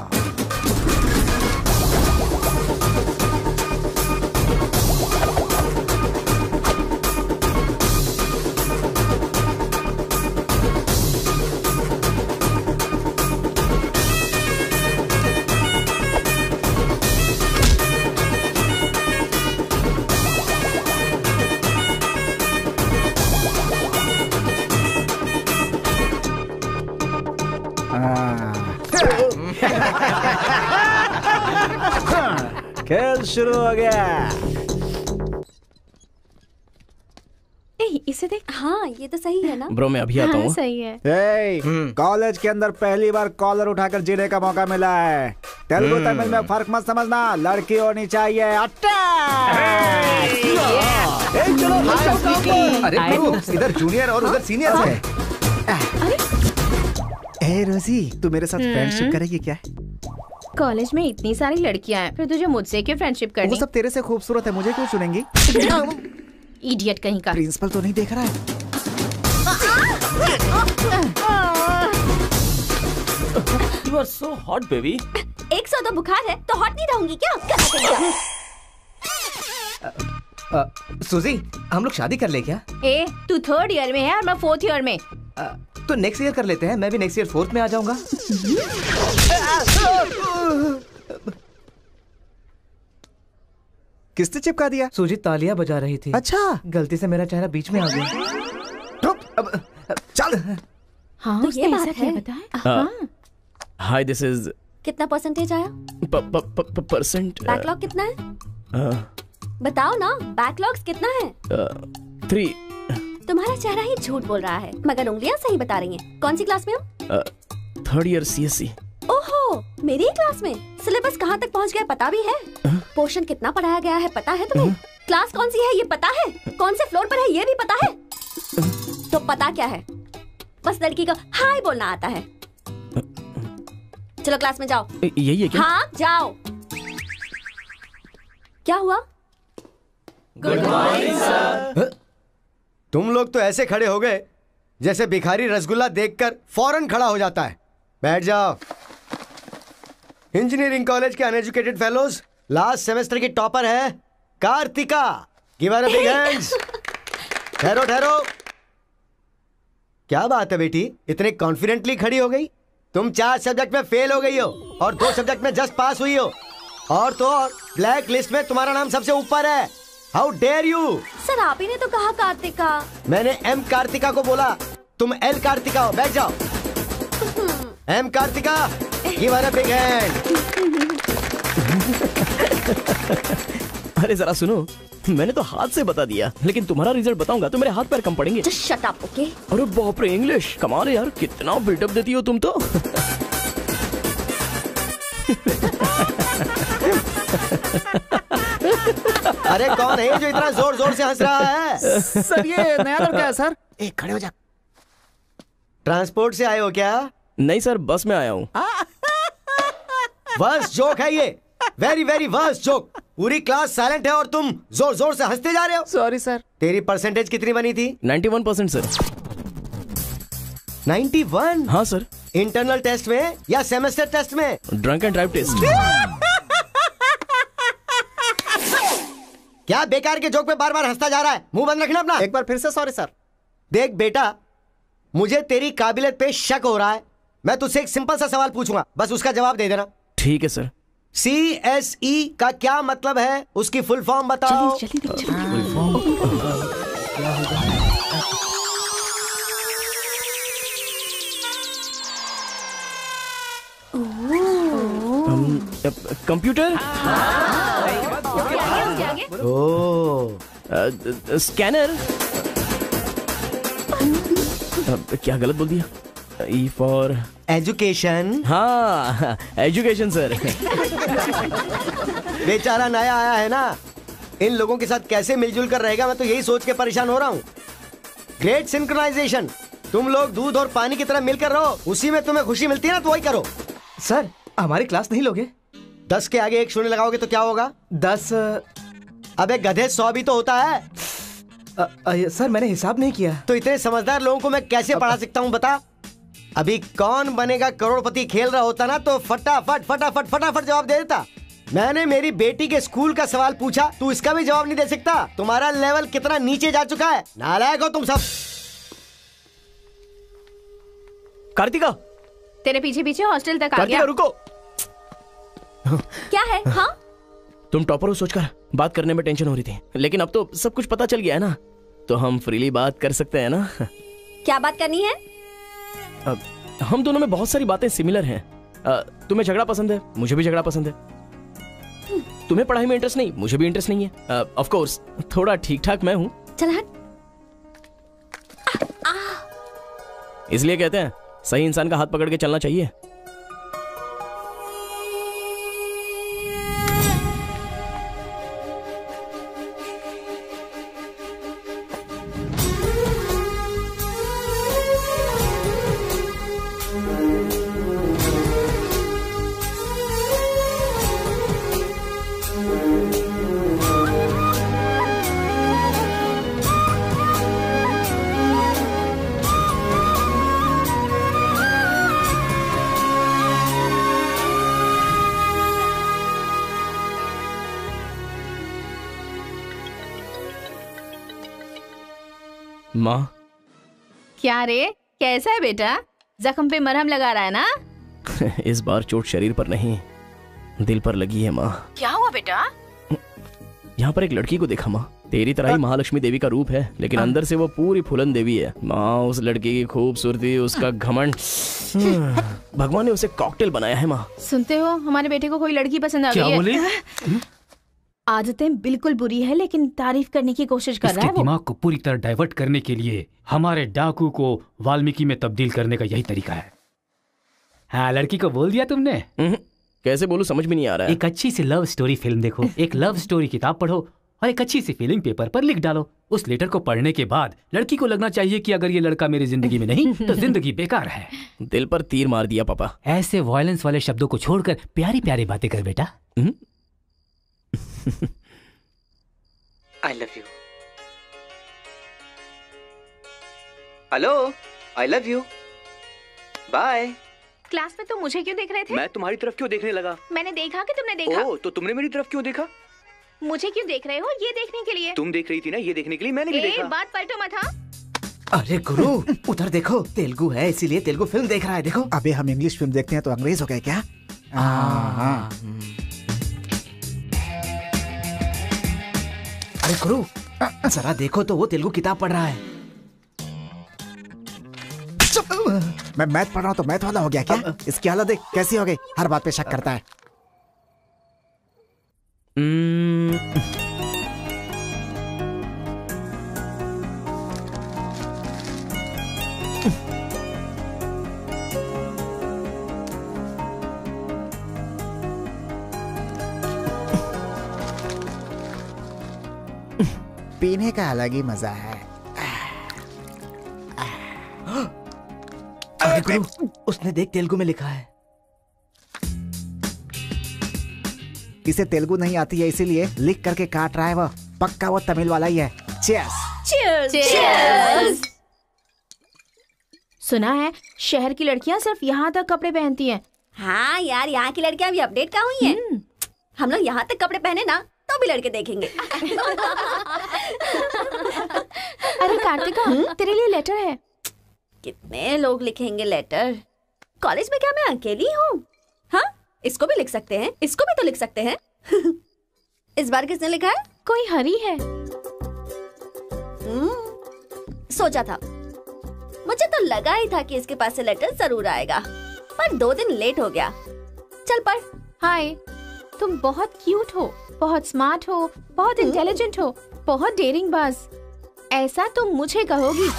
खेल शुरू हो गया। ए, इसे देख। हाँ, ये तो सही है ना? ब्रो मैं अभी आता हूँ। हाँ, सही है। कॉलेज के अंदर पहली बार कॉलर उठाकर जीने का मौका मिला है। तेलुगु तमिल में फर्क मत समझना, लड़की होनी चाहिए। अरे इधर जूनियर और उधर सीनियर है। ए रोजी, तू मेरे साथ फ्रेंडशिप करेगी क्या? कॉलेज में इतनी सारी लड़कियां हैं, फिर तुझे मुझसे क्यों फ्रेंडशिप करनी? वो सब तेरे से खूबसूरत है, मुझे क्यों चुनेंगी? इडियट कहीं का। प्रिंसिपल तो नहीं देख रहा है? You are so hot, baby. एक सौ दो बुखार है तो हॉट नहीं रहूंगी क्या? सुजी, हम लोग शादी कर ले क्या? ए, तू थर्ड ईयर में है और मैं फोर्थ ईयर में। आ, तो नेक्स्ट ईयर कर लेते हैं, मैं भी नेक्स्ट ईयर फोर्थ में आ जाऊंगा। किसने चिपका दिया? सुजीत तालियां बजा रही थी। अच्छा, गलती से मेरा चेहरा बीच में आ गया। अब चल। हाँ, तो ये बात है। हाँ। Hi, this is. कितना परसेंटेज आया? परसेंट। बैकलॉग कितना है? बताओ ना, बैकलॉग्स कितना है? थ्री। तुम्हारा चेहरा ही झूठ बोल रहा है, मगर उंगलियां सही बता रही हैं। कौन सी क्लास में हो? Third year CSC. ओहो, मेरी ही क्लास में। सिलेबस कहाँ तक पहुँच गया पता भी है? पोर्शन कितना पढ़ाया गया है पता है तुम्हें? क्लास कौन सी है ये पता है? कौन से फ्लोर पर है ये भी पता है? तो पता क्या है? बस लड़की को हाय बोलना आता है। चलो क्लास में जाओ। यही है क्या? हाँ जाओ। क्या हुआ? Good morning sir. तुम लोग तो ऐसे खड़े हो गए जैसे भिखारी रसगुल्ला देखकर फौरन खड़ा हो जाता है। बैठ जाओ। इंजीनियरिंग कॉलेज के अनएजुकेटेड फेलोज, लास्ट सेमेस्टर की टॉपर है Karthika. Give her a big hands. ठहरो ठहरो। क्या बात है बेटी, इतने कॉन्फिडेंटली खड़ी हो गई? तुम चार सब्जेक्ट में फेल हो गई हो और दो सब्जेक्ट में जस्ट पास हुई हो, और तो और ब्लैक लिस्ट में तुम्हारा नाम सबसे ऊपर है। How dare you. सर आप ही ने तो कहा कार्तिका। मैंने एम कार्तिका को बोला, तुम एल कार्तिका हो। बैठ जाओ। M Karthika, give her a big hand. अरे जरा सुनो, मैंने तो हाथ से बता दिया, लेकिन तुम्हारा रिजल्ट बताऊंगा तो मेरे हाथ पैर कम पड़ेंगे। Just shut up, okay? अरे बाप रे, इंग्लिश कमाल है यार, कितना बिल्डअप देती हो तुम तो। अरे कौन है जो इतना जोर जोर से हंस रहा है? सर ये नया लड़का है सर। एक खड़े हो जा। ट्रांसपोर्ट से आए हो क्या? नहीं सर, बस में आया हूँ। वर्स्ट जोक है ये, वेरी वेरी वर्स्ट जोक। पूरी क्लास साइलेंट है और तुम जोर जोर से हंसते जा रहे हो। Sorry sir. तेरी परसेंटेज कितनी बनी थी? इक्यानवे परसेंट सर। इक्यानवे? हाँ सर। इंटरनल टेस्ट में या सेमेस्टर टेस्ट में? Drunk and drive test. क्या बेकार के जोक पे बार बार हंसता जा रहा है? मुंह बंद रखना अपना। एक बार फिर से सॉरी सर। देख बेटा, मुझे तेरी काबिलियत पे शक हो रहा है। मैं तुझसे एक सिंपल सा सवाल पूछूंगा, बस उसका जवाब दे देना। ठीक है सर। सी एस ई का क्या मतलब है? उसकी फुल फॉर्म बताओ। जल्दी जल्दी जल्दी। कंप्यूटर। Oh, scanner. क्या गलत बोल दिया? E for education. हाँ, एजुकेशन सर। बेचारा नया आया है ना, इन लोगों के साथ कैसे मिलजुल कर रहेगा, मैं तो यही सोच के परेशान हो रहा हूँ। Great synchronisation. तुम लोग दूध और पानी की तरह मिलकर रहो, उसी में तुम्हें खुशी मिलती है ना, तो वही करो। सर हमारी क्लास नहीं लोगे? दस के आगे एक शून्य लगाओगे तो क्या होगा? दस। अबे गधे, सौ भी तो होता है। आ, आ, सर मैंने हिसाब नहीं किया। तो इतने समझदार लोगों को मैं कैसे पढ़ा सकता हूँ बता? अभी कौन बनेगा करोड़पति खेल रहा होता ना, तो फटाफट फटाफट फटाफट जवाब दे देता। मैंने मेरी बेटी के स्कूल का सवाल पूछा, तू इसका भी जवाब नहीं दे सकता। तुम्हारा लेवल कितना नीचे जा चुका है, नालायक हो तुम सब। कार्तिका, तेरे पीछे पीछे हॉस्टल तक आ कार्तिका गया। रुको। क्या है? हाँ तुम टॉपर हो सोचकर बात करने में टेंशन हो रही थी, लेकिन अब तो सब कुछ पता चल गया है ना, तो हम फ्रीली बात कर सकते हैं ना। क्या बात करनी है? अब हम दोनों में बहुत सारी बातें सिमिलर हैं। अ, तुम्हें झगड़ा पसंद है, मुझे भी झगड़ा पसंद है। तुम्हें पढ़ाई में इंटरेस्ट नहीं, मुझे भी इंटरेस्ट नहीं है। ऑफ कोर्स थोड़ा ठीक ठाक मैं हूँ। चल हट। इसलिए कहते हैं सही इंसान का हाथ पकड़ के चलना चाहिए। माँ। क्या रे, कैसा है बेटा? जख्म पे मरहम लगा रहा है ना? इस बार चोट शरीर पर नहीं, दिल पर लगी है माँ। क्या हुआ बेटा? यहाँ पर एक लड़की को देखा माँ, तेरी तरह ही महालक्ष्मी देवी का रूप है, लेकिन अंदर से वो पूरी फूलन देवी है। माँ उस लड़की की खूबसूरती, उसका घमंड, भगवान ने उसे कॉकटेल बनाया है माँ। सुनते हो, हमारे बेटे को कोई लड़की पसंद आ गई है। क्या बोले? आदतें बिल्कुल बुरी है, लेकिन तारीफ करने की कोशिश कर रहा है वो। दिमाग को पूरी तरह डाइवर्ट करने के लिए हमारे डाकू को वाल्मीकि में तब्दील करने का यही तरीका है। हाँ, लड़की को बोल दिया तुमने? कैसे बोलूं, समझ में नहीं आ रहा है। एक अच्छी सी लव स्टोरी फिल्म देखो, एक लव स्टोरी किताब पढ़ो और एक अच्छी सी फीलिंग पेपर पर लिख डालो। उस लेटर को पढ़ने के बाद लड़की को लगना चाहिए कि अगर ये लड़का मेरी जिंदगी में नहीं तो जिंदगी बेकार है। दिल पर तीर मार दिया पापा। ऐसे वायलेंस वाले शब्दों को छोड़कर प्यारी प्यारी बातें कर बेटा। I love you. Hello, I love you. Bye. Class में तुम मुझे क्यों देख रहे थे? मैं तुम्हारी तरफ क्यों देखने लगा? मैंने देखा कि तुमने देखा। ओह, तो तुमने मेरी तरफ क्यों देखा? मुझे क्यों देख रहे हो? ये देखने के लिए। तुम देख रही थी ना, ये देखने के लिए मैंने भी देखा। बात पलटो मत। हाँ, अरे गुरु उधर देखो, तेलुगु है इसीलिए तेलुगु फिल्म देख रहा है। देखो अबे हम इंग्लिश फिल्म देखते हैं तो अंग्रेज हो गए क्या? हाँ। अरे गुरु जरा देखो तो वो तेलुगु किताब पढ़ रहा है। मैं मैथ पढ़ रहा हूँ तो मैथ वाला हो गया क्या? इसकी हालत देख कैसी हो गई, हर बात पे शक करता है। पीने का अलग ही मजा है। अरे गुरु उसने देख तेलुगु में लिखा है। इसे तेलुगु नहीं आती है इसीलिए लिख करके काट रहा है वो। पक्का वो तमिल वाला ही है। चीयर्स। चीयर्स। चीयर्स। सुना है शहर की लड़कियां सिर्फ यहाँ तक कपड़े पहनती हैं। हाँ यार, यहाँ की लड़कियां भी अपडेट कहाँ हुई हैं? हम लोग यहाँ तक कपड़े पहने ना तो भी लड़के देखेंगे। अरे कार्तिका, तेरे लिए लेटर है। कितने लोग लिखेंगे लेटर? कॉलेज में क्या मैं अकेली हूँ? हाँ, इसको भी लिख सकते हैं, इसको भी तो लिख सकते हैं। इस बार किसने लिखा है? कोई हरी है। सोचा था, मुझे तो लगा ही था कि इसके पास से लेटर जरूर आएगा, पर दो दिन लेट हो गया। चल पढ़। हाय, तुम बहुत क्यूट हो, बहुत स्मार्ट हो, बहुत इंटेलिजेंट हो, बहुत डेयरिंग बाज। ऐसा तुम मुझे कहोगी?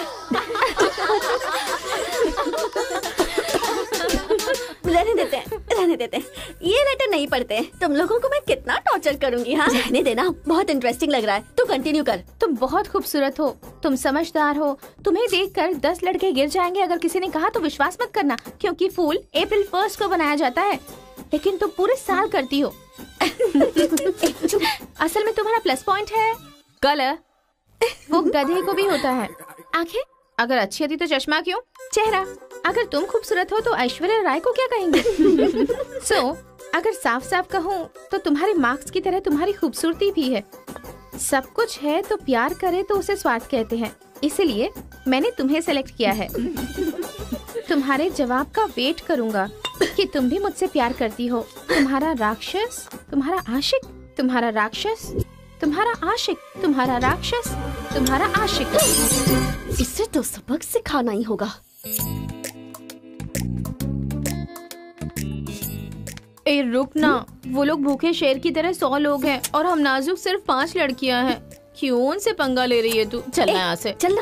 रहने देते हैं, रहने देते हैं। ये लेटर नहीं पढ़ते। तुम लोगों को मैं कितना टॉर्चर करूंगी। हाँ, रहने देना, बहुत इंटरेस्टिंग लग रहा है। तू कंटिन्यू कर। तुम बहुत खूबसूरत हो, तुम समझदार हो। तुम्हें देखकर दस लड़के गिर जाएंगे अगर किसी ने कहा तो विश्वास मत करना, क्योंकि फूल अप्रैल फर्स्ट को बनाया जाता है, लेकिन तुम पूरे साल करती हो। असल में तुम्हारा प्लस पॉइंट है कलर। वो गधे को भी होता है। आंखें अगर अच्छी होती तो चश्मा क्यों? चेहरा अगर तुम खूबसूरत हो तो ऐश्वर्या राय को क्या कहेंगे? सो so, अगर साफ साफ कहूँ तो तुम्हारे मार्क्स की तरह तुम्हारी खूबसूरती भी है। सब कुछ है तो प्यार करे तो उसे स्वार्थ कहते हैं, इसीलिए मैंने तुम्हें सेलेक्ट किया है। तुम्हारे जवाब का वेट करूंगा कि तुम भी मुझसे प्यार करती हो। तुम्हारा राक्षस, तुम्हारा आशिक, तुम्हारा राक्षस, तुम्हारा आशिक, तुम्हारा राक्षस, तुम्हारा आशिक। इससे तो सबक सिखाना ही होगा। ए रुक ना, वो लोग भूखे शेर की तरह सौ लोग हैं और हम नाजुक सिर्फ पांच लड़कियां हैं। क्यों उनसे पंगा ले रही है तू? चलना यहाँ से। चलना।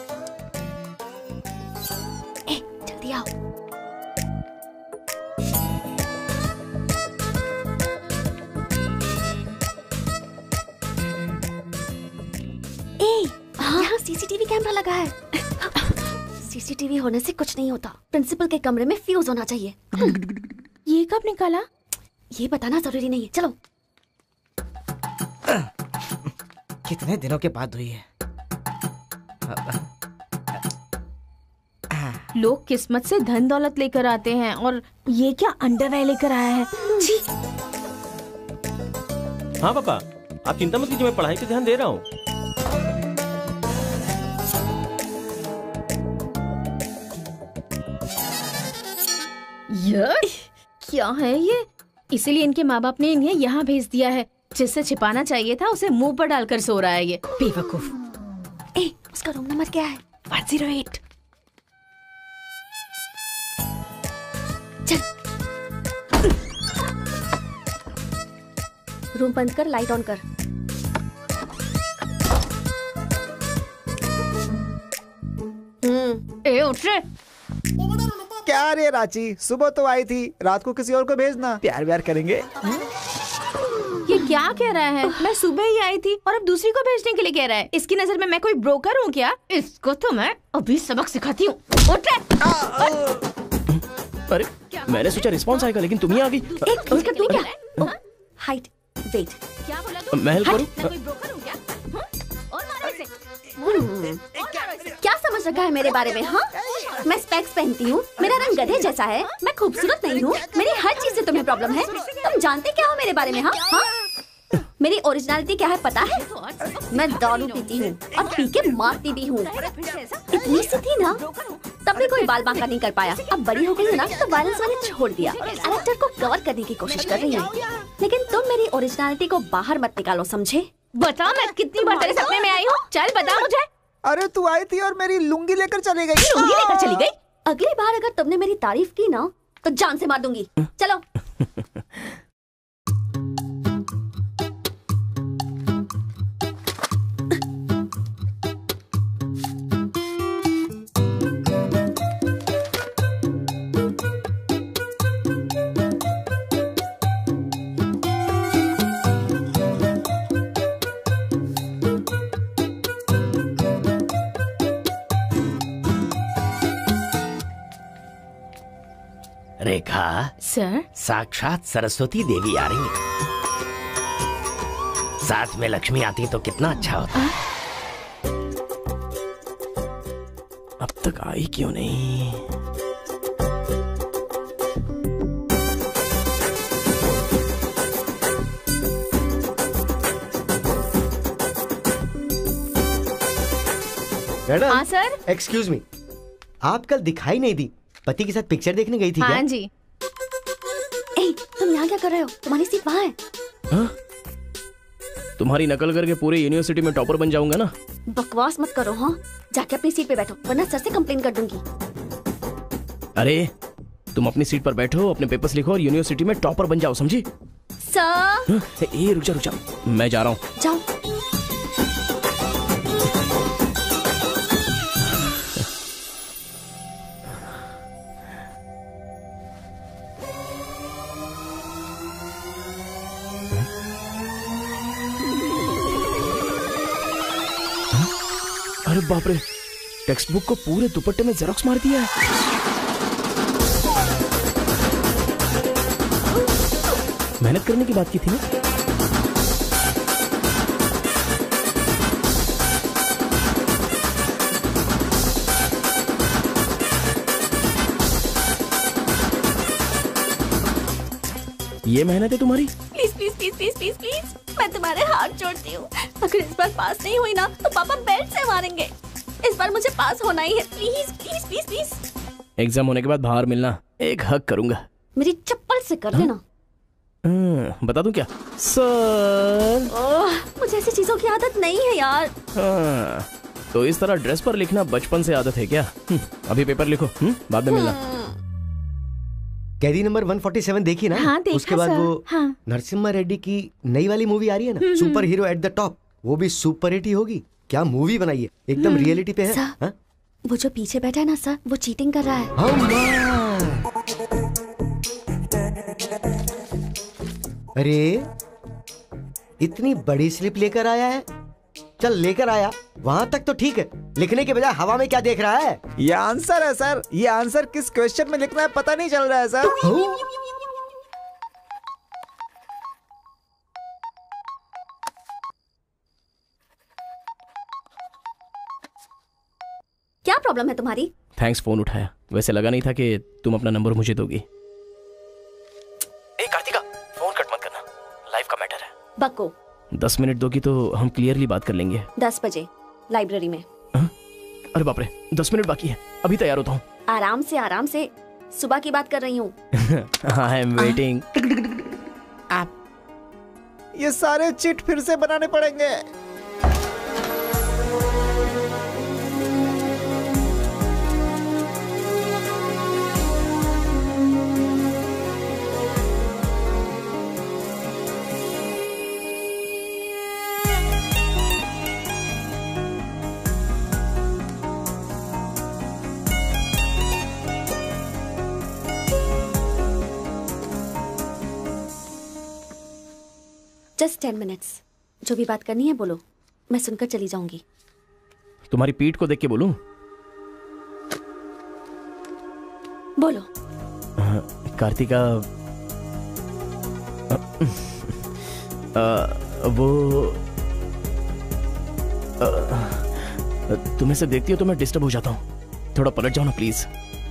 ए, जल्दी आओ। ए, यहाँ सीसीटीवी कैमरा लगा है। सीसीटीवी होने से कुछ नहीं होता। प्रिंसिपल के कमरे में फ्यूज होना चाहिए। ये कब निकाला? ये बताना जरूरी नहीं है। चलो। कितने दिनों के बाद हुई है। लोग किस्मत से धन दौलत लेकर आते हैं और ये क्या अंडरवेयर लेकर आया है। जी। हाँ पापा, आप चिंता मत कीजिए, मैं पढ़ाई पे ध्यान दे रहा हूँ। ये क्या है ये? इसीलिए इनके माँ बाप ने इन्हें यहाँ भेज दिया है। जिससे छिपाना चाहिए था उसे मुंह पर डालकर सो रहा है ये बेवकूफ। ए, उसका रूम नंबर क्या है? One zero eight. चल। रूम बंद कर, लाइट ऑन कर। हम्म। ए उठ रे। क्या रे रांची, सुबह तो आई थी, रात को किसी और को भेजना। प्यार व्यार करेंगे। ये क्या कह रहा है? मैं सुबह ही आई थी और अब दूसरी को भेजने के लिए कह रहा है। इसकी नजर में मैं कोई ब्रोकर हूँ क्या? इसको तो मैं अभी सबक सिखाती हूँ। उठ रे। अरे मैंने सोचा रिस्पॉन्स आएगा लेकिन तुम ही आ गई। एक मिनट तू क्या? Height, weight. क्या बोला तू? मैं हेल्प करूँ? मैं कोई ब्रोकर हूँ क्या? और मारो इसे। क्या समझ रखा है मेरे बारे में? हाँ, मैं स्पेक्स पहनती हूँ, मेरा रंग गधे जैसा है, मैं खूबसूरत नहीं हूँ, मेरी हर चीज से तुम्हें प्रॉब्लम है। तुम जानते क्या हो मेरे बारे में? हाँ हाँ मेरी ओरिजिनलिटी क्या है पता है? मैं दारू पीती हूँ और पी के मारती भी हूँ। इतनी सी थी ना तब भी कोई बाल बांका नहीं कर पाया। अब बड़ी हो गई है ना तो वायलेंस मैंने छोड़ दिया। कैरेक्टर को कवर करने की कोशिश कर रही हूँ, लेकिन तुम मेरी ओरिजिनलिटी को बाहर मत निकालो, समझे? बता मैं कितनी बार तेरे सपने में आई हूँ? चल बता मुझे। अरे तू आई थी और मेरी लुंगी लेकर चली गई। लुंगी लेकर चली गई? अगली बार अगर तुमने मेरी तारीफ की ना तो जान से मार दूंगी। चलो। रेखा सर, साक्षात सरस्वती देवी आ रही है। साथ में लक्ष्मी आती तो कितना अच्छा होता। अब तक आई क्यों नहीं? मैडम। हाँ सर। एक्सक्यूज मी, आप कल दिखाई नहीं दी, पति के साथ पिक्चर देखने गई थी हाँ क्या? जी। ए, तुम यहाँ क्या कर रहे हो? तुम्हारी सीट वहाँ है। हाँ? तुम्हारी नकल करके पूरे यूनिवर्सिटी में टॉपर बन जाऊंगा ना। बकवास मत करो। हाँ जाके अपनी सीट पे बैठो वरना सर से कंप्लेन कर दूंगी। अरे तुम अपनी सीट पर बैठो, अपने पेपर्स लिखो और यूनिवर्सिटी में टॉपर बन जाओ, समझी? सर। हाँ? ए रुक जा रुक जा, मैं जा रहा हूँ। जाओ। अरे बाप रे, टेक्स्ट बुक को पूरे दुपट्टे में जेरोक्स मार दिया है। मेहनत करने की बात की थी ना। ये मेहनत है तुम्हारी? Please please please please please please मैं तुम्हारे हाथ जोड़ती हूँ। अगर इस बार पास नहीं हुई ना तो पापा बेल्ट से मारेंगे। इस बार मुझे पास होना ही है। Please please please please. Exam होने के बाद बाहर मिलना, एक हक करूंगा। मेरी चप्पल से कर देना। बता दूं क्या? सर। ओह, मुझे ऐसी चीजों की आदत नहीं है यार। हाँ, तो इस तरह ड्रेस पर लिखना बचपन से आदत है क्या? अभी पेपर लिखो, बाद में मिलना। कैदी नंबर एक सौ सैंतालीस देखी ना? हाँ, देखा उसके बाद सर। वो हाँ। नरसिम्हा रेड्डी की नई वाली मूवी आ रही है ना, super hero at the top, वो भी सुपर हिट ही होगी। क्या मूवी बनाई है, एकदम रियलिटी पे है। सर, वो जो पीछे बैठा है ना सर, वो चीटिंग कर रहा है। अरे इतनी बड़ी स्लिप लेकर आया है। चल लेकर आया, वहाँ तक तो ठीक है, लिखने के बजाय हवा में क्या देख रहा है? ये आंसर है सर। ये आंसर किस क्वेश्चन में लिखना है पता नहीं चल रहा है सर। क्या प्रॉब्लम है तुम्हारी? थैंक्स फोन उठाया, वैसे लगा नहीं था कि तुम अपना नंबर मुझे दोगी। ए कार्तिका, फोन कट मत करना, लाइफ का मैटर है। बक्को। दस मिनट दोगी तो हम क्लियरली बात कर लेंगे। दस बजे लाइब्रेरी में। हा? अरे बाप रे, दस मिनट बाकी है, अभी तैयार होता हूँ। आराम से आराम से, सुबह की बात कर रही हूँ। I am waiting. ये सारे चिट फिर से बनाने पड़ेंगे। Just ten minutes. जो भी बात करनी है बोलो, मैं सुनकर चली जाऊंगी। तुम्हारी पीठ को देख के बोलूं? बोलो। कार्तिका, आ, वो आ, तुम्हें से देखती हो तो मैं डिस्टर्ब हो जाता हूँ। थोड़ा पलट जाओ ना प्लीज।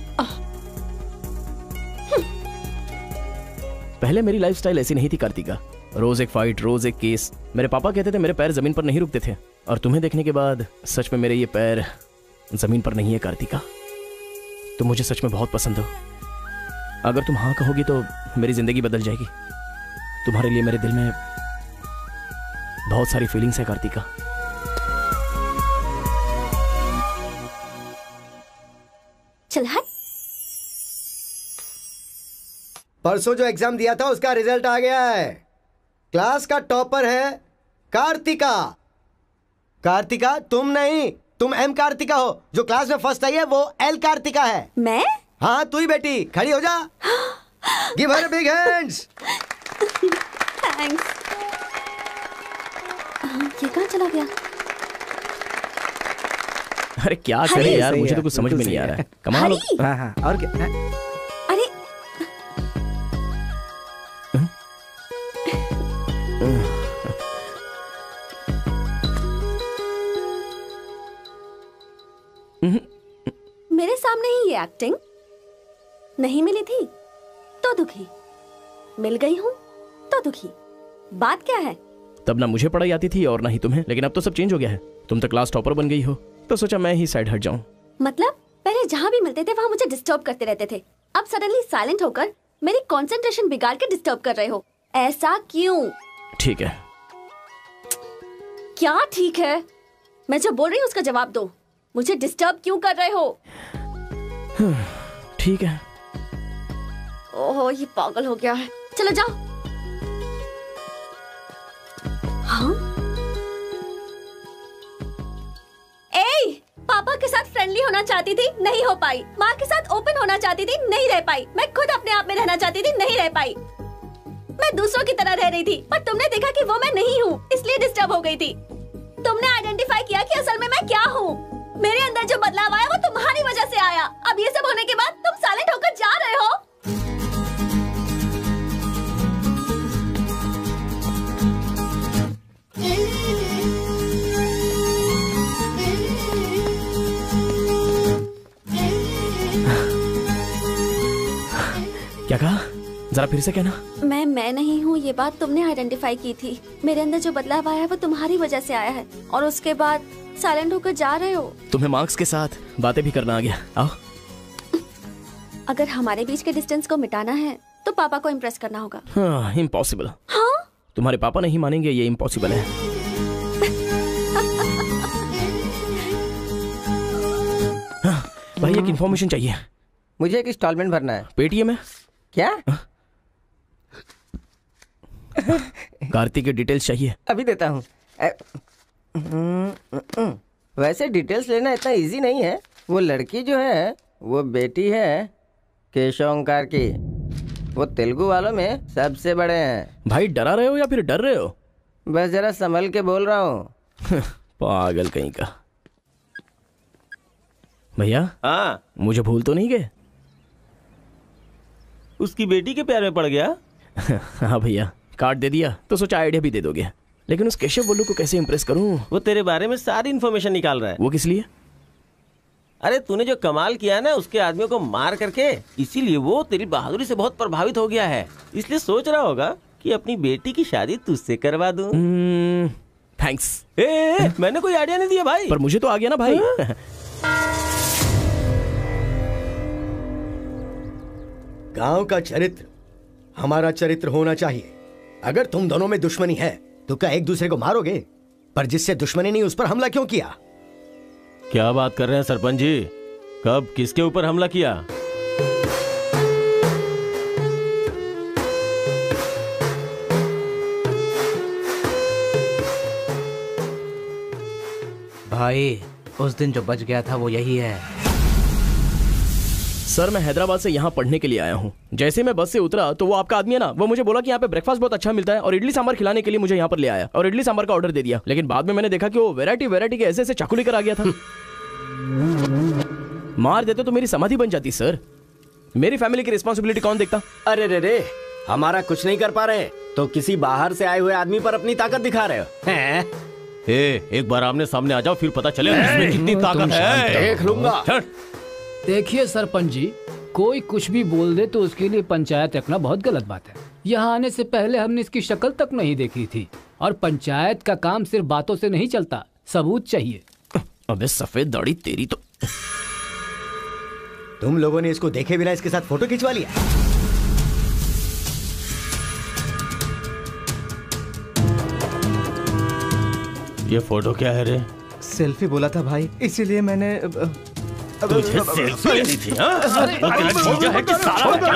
पहले मेरी लाइफस्टाइल ऐसी नहीं थी कार्तिका। रोज एक फाइट, रोज एक केस। मेरे पापा कहते थे मेरे पैर जमीन पर नहीं रुकते थे, और तुम्हें देखने के बाद सच में मेरे ये पैर जमीन पर नहीं है कार्तिका। तुम मुझे सच में बहुत पसंद हो। अगर तुम हाँ कहोगी तो मेरी जिंदगी बदल जाएगी। तुम्हारे लिए मेरे दिल में बहुत सारी फीलिंग्स है कार्तिका। चल हट। परसों जो एग्जाम दिया था उसका रिजल्ट आ गया है। क्लास का टॉपर है कार्तिका। कार्तिका तुम नहीं, तुम एम कार्तिका हो। जो क्लास में फर्स्ट आई है वो एल कार्तिका है। मैं? हाँ तू ही बेटी, खड़ी हो जा। Give her big hands. Thanks. ये कहाँ चला गया? अरे क्या करे यार, मुझे तो कुछ समझ में नहीं आ रहा है। कमाल हो। हाँ हाँ और क्या? अरे मेरे सामने ही ये एक्टिंग नहीं मिली थी तो दुखी, मिल गई हूँ तो दुखी। बात क्या है? तब ना मुझे पढ़ाई आती थी और ना ही तुम्हें, लेकिन अब तो सब चेंज हो गया है। तुम तो क्लास टॉपर बन गई हो, तो सोचा मैं ही साइड हट जाऊं। मतलब पहले जहाँ भी मिलते थे वहाँ मुझे डिस्टर्ब करते रहते थे, अब सडनली साइलेंट होकर मेरी कंसंट्रेशन बिगाड़ के डिस्टर्ब कर रहे हो। ऐसा क्यों? ठीक है। क्या ठीक है? मैं जो बोल रही हूँ उसका जवाब दो। मुझे डिस्टर्ब क्यों कर रहे हो? ठीक है। ओहो ये पागल हो गया है। चलो जाओ। हाँ? ए, पापा के साथ फ्रेंडली होना चाहती थी, नहीं हो पाई। माँ के साथ ओपन होना चाहती थी, नहीं रह पाई। मैं खुद अपने आप में रहना चाहती थी, नहीं रह पाई। मैं दूसरों की तरह रह रही थी, पर तुमने देखा कि वो मैं नहीं हूँ, इसलिए डिस्टर्ब हो गई थी। तुमने आइडेंटिफाई किया कि असल में मैं क्या हूँ। मेरे अंदर जो बदलाव आया वो तुम्हारी वजह से आया। अब ये सब होने के बाद तुम साइलेंट होकर जा रहे हो। क्या कहा? जरा फिर से कहना। मैं मैं नहीं हूँ, ये बात तुमने आइडेंटिफाई की थी। मेरे अंदर जो बदलाव आया है वो तुम्हारी वजह से आया है, और उसके बाद साइलेंट होकर जा रहे हो। तुम्हें मार्क्स के साथ बातें भी करना आ गया। आओ। अगर हमारे बीच के डिस्टेंस को मिटाना है तो पापा को इम्प्रेस करना होगा। हाँ, इम्पॉसिबल। हाँ? तुम्हारे पापा नहीं मानेंगे, ये इम्पॉसिबल है। हाँ, भाई एक इन्फॉर्मेशन चाहिए। मुझे एक इंस्टॉलमेंट भरना है। पेटीएम में। क्या? कार्तिक की डिटेल्स चाहिए। अभी देता हूँ। वैसे डिटेल्स लेना इतना इजी नहीं है। वो लड़की जो है वो बेटी है केशव ओंकार की। वो तेलुगु वालों में सबसे बड़े हैं। भाई डरा रहे हो या फिर डर रहे हो? बस जरा संभल के बोल रहा हूँ। पागल कहीं का। भैया हाँ मुझे भूल तो नहीं गए? उसकी बेटी के प्यार में पड़ गया। हाँ भैया, कार्ड दे दिया तो सोचा आइडिया भी दे दोगे, लेकिन उस केशव बोलू को कैसे इंप्रेस करूं? वो तेरे बारे में सारी इन्फॉर्मेशन निकाल रहा है। वो किस लिए? अरे तूने जो कमाल किया ना उसके आदमियों को मार करके, इसीलिए वो तेरी बहादुरी से बहुत प्रभावित हो गया है। इसलिए सोच रहा होगा कि अपनी बेटी की शादी तुझसे करवा दूं। थैंक्स। ए, ए, मैंने कोई आइडिया नहीं दिया भाई। पर मुझे तो आ गया ना भाई। गांव का चरित्र हमारा चरित्र होना चाहिए। अगर तुम दोनों में दुश्मनी है तो क्या एक दूसरे को मारोगे? पर जिससे दुश्मनी नहीं उस पर हमला क्यों किया? क्या बात कर रहे हैं सरपंच जी? कब किसके ऊपर हमला किया? भाई उस दिन जो बच गया था वो यही है। सर मैं हैदराबाद से यहाँ पढ़ने के लिए आया हूँ। जैसे मैं बस से उतरा तो वो आपका आदमी है ना, वो मुझे बोला कि यहाँ पे ब्रेकफास्ट बहुत अच्छा मिलता है और इडली सांभर खिलाने के लिए मुझे यहाँ पर ले आया और इडली सांभर का ऑर्डर दे दिया। लेकिन बाद में मैंने देखा कि वो वैरायटी वैरायटी के ऐसे ऐसे चाकू लेकर आ गया था। मार देते तो मेरी समाधि बन जाती सर। मेरी फैमिली की रिस्पॉन्सिबिलिटी कौन देखता? अरे रे रे, हमारा कुछ नहीं कर पा रहे तो किसी बाहर से आए हुए आदमी पर अपनी ताकत दिखा रहे हो हैं? ए, एक बार आमने सामने आ जाओ फिर पता चले इसमें कितनी ताकत है। देख लूंगा। देखिए सरपंच जी, कोई कुछ भी बोल दे तो उसके लिए पंचायत रखना बहुत गलत बात है। यहाँ आने से पहले हमने इसकी शक्ल तक नहीं देखी थी, और पंचायत का काम सिर्फ बातों से नहीं चलता, सबूत चाहिए। अबे सफेद दाढ़ी तेरी तो। तुम लोगों ने इसको देखे बिना इसके साथ फोटो खिंचवा लिया। ये फोटो क्या है रे? सेल्फी बोला था भाई, इसीलिए मैंने तुझे सेल्फी लेनी थी, हाँ? वो तेरा जीजा है कि साला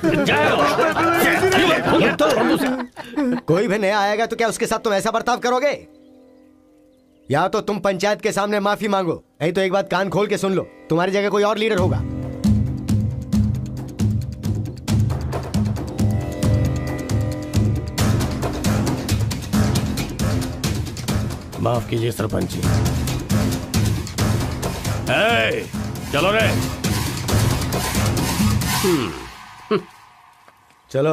है? तो कोई भी नया आएगा तो क्या उसके साथ तुम ऐसा बर्ताव करोगे? या तो तुम पंचायत के सामने माफी मांगो, नहीं तो एक बात कान खोल के सुन लो, तुम्हारी जगह कोई और लीडर होगा। माफ कीजिए सरपंच जी। ए, चलो रे। चलो।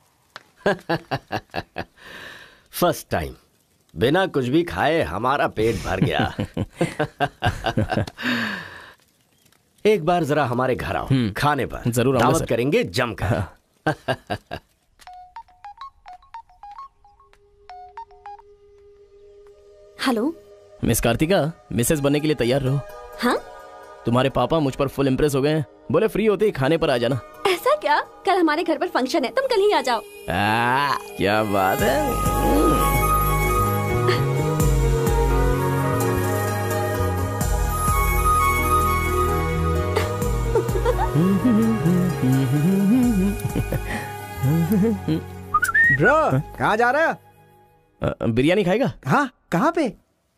फर्स्ट टाइम बिना कुछ भी खाए हमारा पेट भर गया। एक बार जरा हमारे घर आओ, खाने पर जरूर दावत करेंगे जमकर। हेलो मिस कार्तिका, मिसेस बनने के लिए तैयार रहो। हाँ? तुम्हारे पापा मुझ पर फुल इम्प्रेस हो गए हैं, बोले फ्री होते ही खाने पर आ जाना। ऐसा क्या? कल हमारे घर पर फंक्शन है, तुम कल ही आ जाओ। आ, क्या बात है। ब्रो, कहाँ जा रहा है? बिरयानी खाएगा? हाँ, कहाँ पे?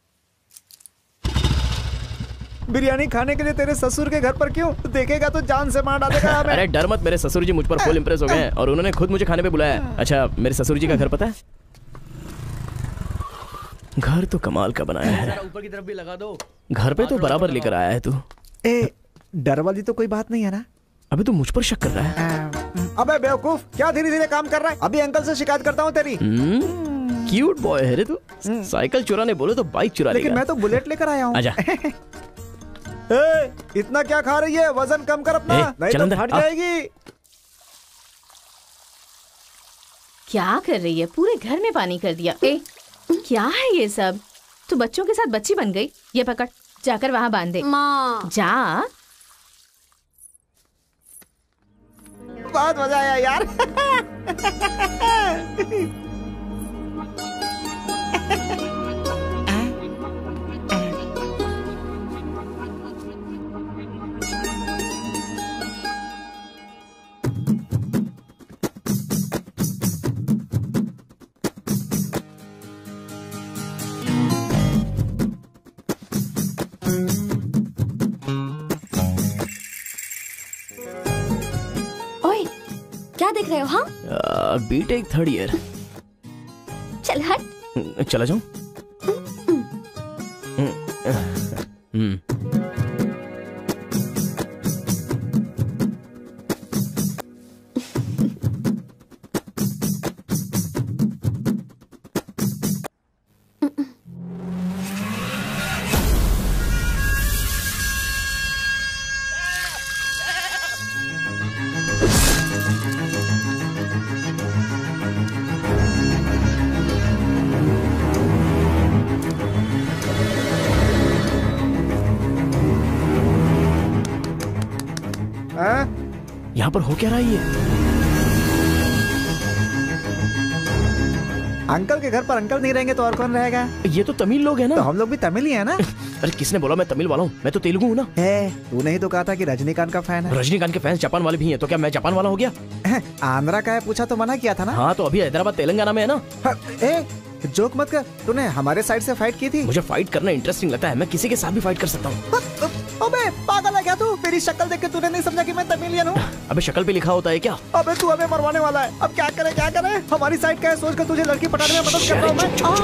बिरयानी खाने के लिए तेरे ससुर के घर पर क्यों? देखेगा तो जान से मार डालेगा हमें। अरे डर मत, मेरे ससुर जी मुझ पर फुल इम्प्रेस हो गए हैं और उन्होंने खुद मुझे खाने पे बुलाया है। अच्छा, मेरे ससुर जी का घर पता है? घर तो कमाल का बनाया है। ऊपर की तरफ भी लगा दो। घर पे तो बराबर लेकर आया है तू। ए, डर वाली तो कोई बात नहीं है ना? अबे तू मुझ पर शक कर रहा है? अबे बेवकूफ, क्या धीरे धीरे काम कर रहा है? अभी अंकल से शिकायत करता हूँ तेरी। क्यूट बॉय है रे तू। साइकिल चुराने बोले तो बाइक चुरा लेगा। लेकिन मैं तो बुलेट लेकर आया हूँ। आजा। ए, इतना क्या खा रही है? वजन कम कर अपना, नहीं तो फट जाएगी। क्या कर रही है? पूरे घर में पानी कर दिया। ए, क्या है ये सब? तू बच्चों के साथ बच्ची बन गई। ये पकड़, जाकर वहाँ बांध दे। माँ। जा। बहुत मजा आया यार। देख रहे हो? हाँ, बीटेक थर्ड ईयर। चल हट। चला जाऊं? हम्म। यहाँ पर हो क्या रहा है ये? अंकल के घर पर अंकल नहीं रहेंगे तो और कौन रहेगा? ये तो तमिल लोग हैं ना। तो हम लोग भी तमिल ही है ना। अरे किसने बोला मैं तमिल वाला हूँ? मैं तो तेलुगु हूँ ना। तूने ही तो कहा था कि रजनीकांत का फैन है। रजनीकांत के फैंस जापान वाले भी हैं, तो क्या मैं जापान वाला हो गया? आंध्रा का है पूछा तो मना किया था ना। हाँ, तो अभी हैदराबाद तेलंगाना में है ना। ए, जोक मत कर, तूने हमारे साइड से फाइट की थी। मुझे फाइट करना इंटरेस्टिंग लगता है, मैं किसी के साथ भी फाइट कर सकता हूँ। अबे पागल है क्या तू? मेरी शक्ल देख के तूने नहीं समझा कि मैं तमिलियन हूँ? अबे शक्ल पे लिखा होता है क्या? अबे तू हमें मरवाने वाला है। अब क्या करे क्या करे? हमारी साइड का है, सोच कर तुझे लड़की पटाने में मदद कर रहा हूँ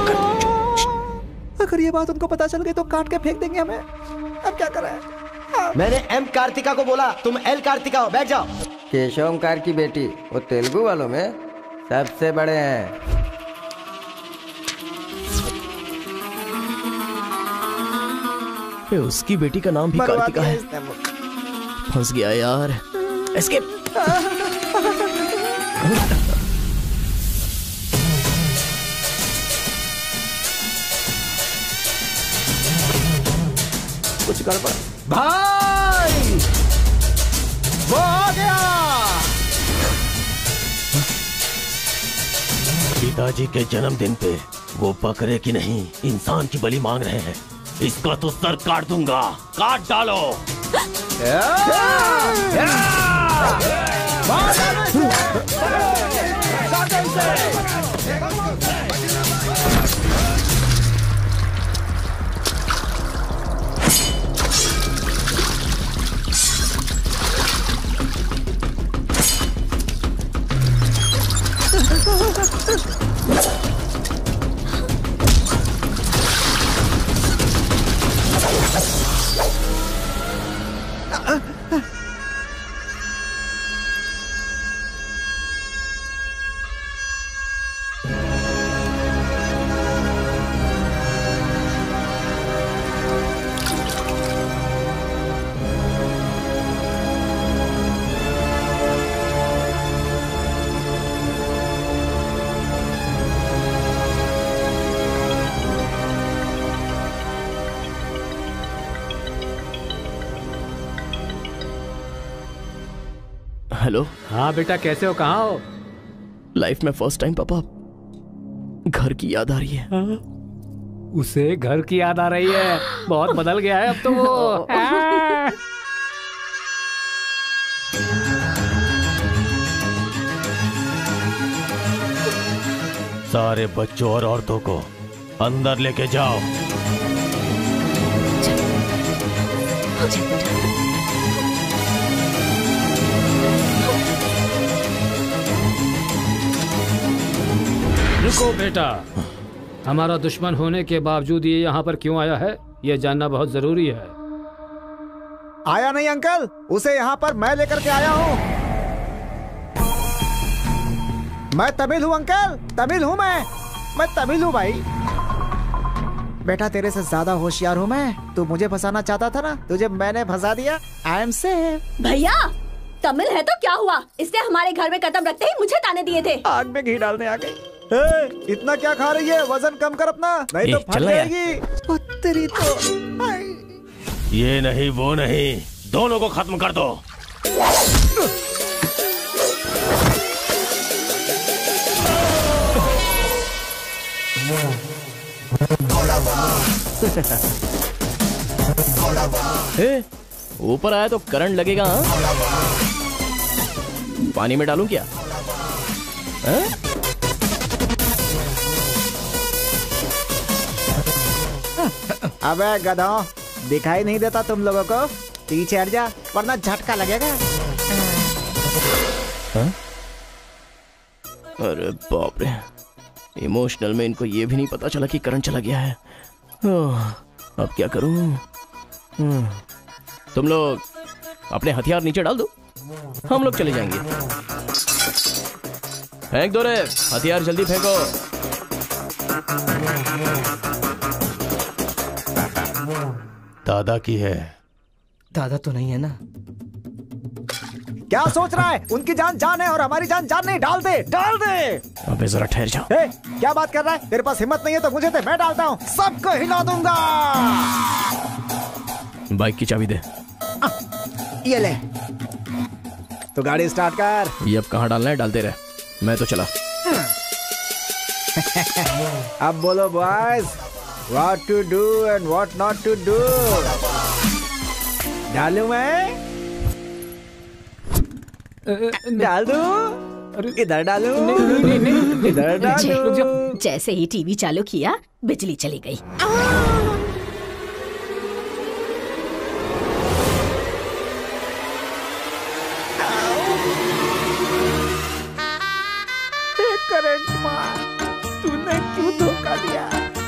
मैं। अगर ये बात उनको पता चल गई तो काट के फेंक देंगे हमें। अब क्या करें? मैंने एम कार्तिका को बोला, तुम एल कार्तिका हो, बैठ जाओ। केशव ओमकार की बेटी, वो तेलुगु वालों में सबसे बड़े हैं। उसकी बेटी का नाम भी कार्तिका है। फंस गया यार। एस्केप। कुछ गड़बड़। भाई वो आ गया। पिताजी के जन्मदिन पे वो बकरे की नहीं इंसान की बलि मांग रहे हैं। इसका तो सर काट दूंगा। काट डालो। हेलो। हाँ बेटा, कैसे हो? कहाँ हो? लाइफ में फर्स्ट टाइम पापा घर की याद आ रही है। हाँ? उसे घर की याद आ रही है। बहुत बदल गया है अब तो वो। सारे बच्चों और औरतों को अंदर लेके जाओ। रुको बेटा, हमारा दुश्मन होने के बावजूद ये यहाँ पर क्यों आया है, ये जानना बहुत जरूरी है। आया नहीं अंकल, उसे यहाँ पर मैं लेकर के आया हूँ। मैं तमिल हूँ अंकल, तमिल हूँ मैं मैं तमिल हूँ भाई। बेटा तेरे से ज्यादा होशियार हूँ मैं। तू मुझे फंसाना चाहता था ना, तुझे मैंने फंसा दिया। I am safe. भैया तमिल है तो क्या हुआ, इसने हमारे घर में कदम रखते ही मुझे ताने दिए थे। आग में घी डालने आ गई। ए, इतना क्या खा रही है? वजन कम कर अपना, नहीं तो फट जाएगी। तेरी तो ये नहीं वो नहीं, दोनों को खत्म कर दो। ऊपर आया तो करंट लगेगा। हाँ? पानी में डालूं क्या? हाँ? अबे गधों, दिखाई नहीं देता तुम लोगों को? पीछे हट जा वरना झटका लगेगा। हाँ? अरे बाप रे, इमोशनल में इनको ये भी नहीं पता चला कि करंट चला गया है। अब क्या करूं? तुम लोग अपने हथियार नीचे डाल दो, हम लोग चले जाएंगे। फेंक दो रे हथियार, जल्दी फेंको। दादा की है। दादा तो नहीं है ना? क्या सोच रहा है? उनकी जान जान है और हमारी जान जान नहीं। डाल दे, डाल दे। अबे जरा ठहर जाओ। ए, क्या बात कर रहा है? तेरे पास हिम्मत नहीं है तो मुझे दे, मैं डालता हूँ, सबको हिला दूंगा। बाइक की चाबी दे। आ, ये ले। तो गाड़ी स्टार्ट कर। ये अब कहाँ डालना है डालते रहे, मैं तो चला। अब बोलो boys, what to do and what not to do. डालूं मैं? डाल दूं? इधर डालूं? इधर डालूं? जैसे ही टीवी चालू किया बिजली चली गई। करंट मार, तूने क्यों धोखा दिया?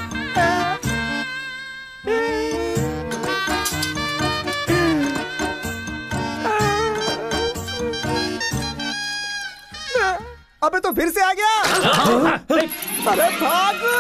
अबे तो फिर से आ गया। अरे भागो!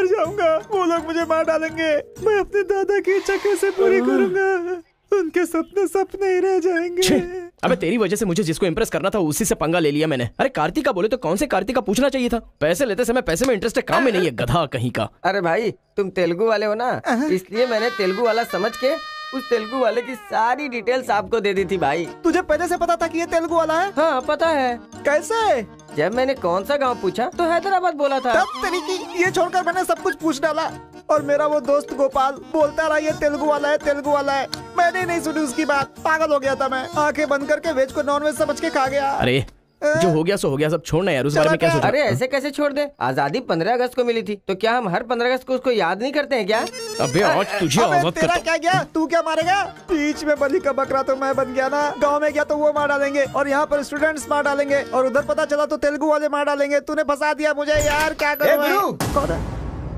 जाऊंगा, वो लोग मुझे मार डालेंगे। मैं अपने दादा की इच्छा कैसे पूरी करूंगा? उनके सपने सपने ही रह जाएंगे। अबे तेरी वजह से मुझे जिसको इम्प्रेस करना था उसी से पंगा ले लिया मैंने। अरे कार्तिका बोले तो कौन से कार्तिका पूछना चाहिए था। पैसे लेते समय पैसे में इंटरेस्ट है, काम में नहीं है, गधा कहीं का। अरे भाई तुम तेलुगु वाले हो ना, इसलिए मैंने तेलुगु वाला समझ के उस तेलुगु वाले की सारी डिटेल्स आपको दे दी थी भाई। तुझे पहले से पता था कि ये तेलुगु वाला है? हाँ पता है। कैसे? जब मैंने कौन सा गांव पूछा तो हैदराबाद बोला था। तब तेरी की ये छोड़कर मैंने सब कुछ पूछ डाला और मेरा वो दोस्त गोपाल बोलता रहा ये तेलुगु वाला है, तेलुगु वाला है। मैंने नहीं सुनी उसकी बात, पागल हो गया था मैं। आंखें बंद करके वेज को नॉन वेज समझ के खा गया। अरे जो हो गया सो हो गया, सब छोड़ना यार, उस बारे में क्या सोचा? अरे ऐसे कैसे छोड़ दे? आजादी पंद्रह अगस्त को मिली थी, तो क्या हम हर पंद्रह अगस्त को उसको याद नहीं करते हैं क्या? अबे आज तुझे आजाद तेरा क्या गया? तू क्या मारेगा? बीच में बलि का बकरा तो मैं बन गया ना। गांव में गया तो वो मार डालेंगे और यहाँ पर स्टूडेंट्स मार डालेंगे और उधर पता चला तो तेलुगु वाले मार डालेंगे। तूने फंसा दिया मुझे यार, क्या करूँ? कौन है?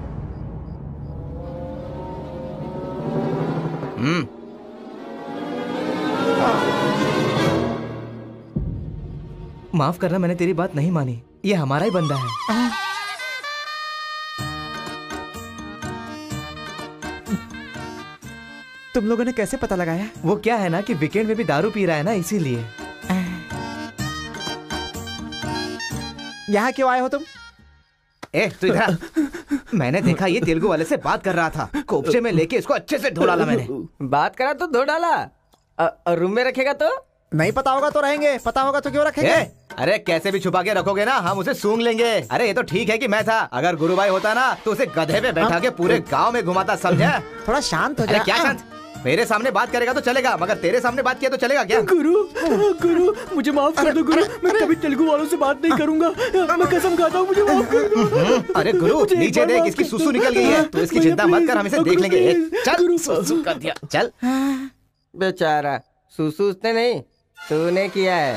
हम्म माफ करना, मैंने तेरी बात नहीं मानी। ये हमारा ही बंदा है। तुम लोगों ने कैसे पता लगाया? वो क्या है ना कि वीकेंड में भी दारू पी रहा है ना, इसीलिए। यहाँ क्यों आए हो तुम? ए तू इधर। मैंने देखा ये तेलुगु वाले से बात कर रहा था, कोपचे में लेके इसको अच्छे से धो डाला मैंने। बात करा तो धो डाला। रूम में रखेगा तो? नहीं पता होगा तो रहेंगे, पता होगा तो क्यों रखेंगे? ए, अरे कैसे भी छुपा के रखोगे ना, हम उसे सूंघ लेंगे। अरे ये तो ठीक है कि मैं था, अगर गुरु भाई होता ना तो उसे गधे पे बैठा के पूरे गांव में घुमाता, समझा? थोड़ा शांत हो जा। अरे क्या शांत? मेरे सामने बात करेगा तो चलेगा, मगर तेरे सामने बात किया तो चलेगा क्या? गुरु गुरु मुझे माफ कर दो गुरु, मैं कभी तेलुगु वालों से बात नहीं करूंगा, मैं कसम खाता हूँ, मुझे माफ कर दो। अरे गुरु नीचे देख, इसकी सुसु निकल गई है, तो इसकी चिंता मत कर, हम इसे देख लेंगे। चल सुसु कर दिया, चल। बेचारा सुसु उसने नहीं, तूने किया है।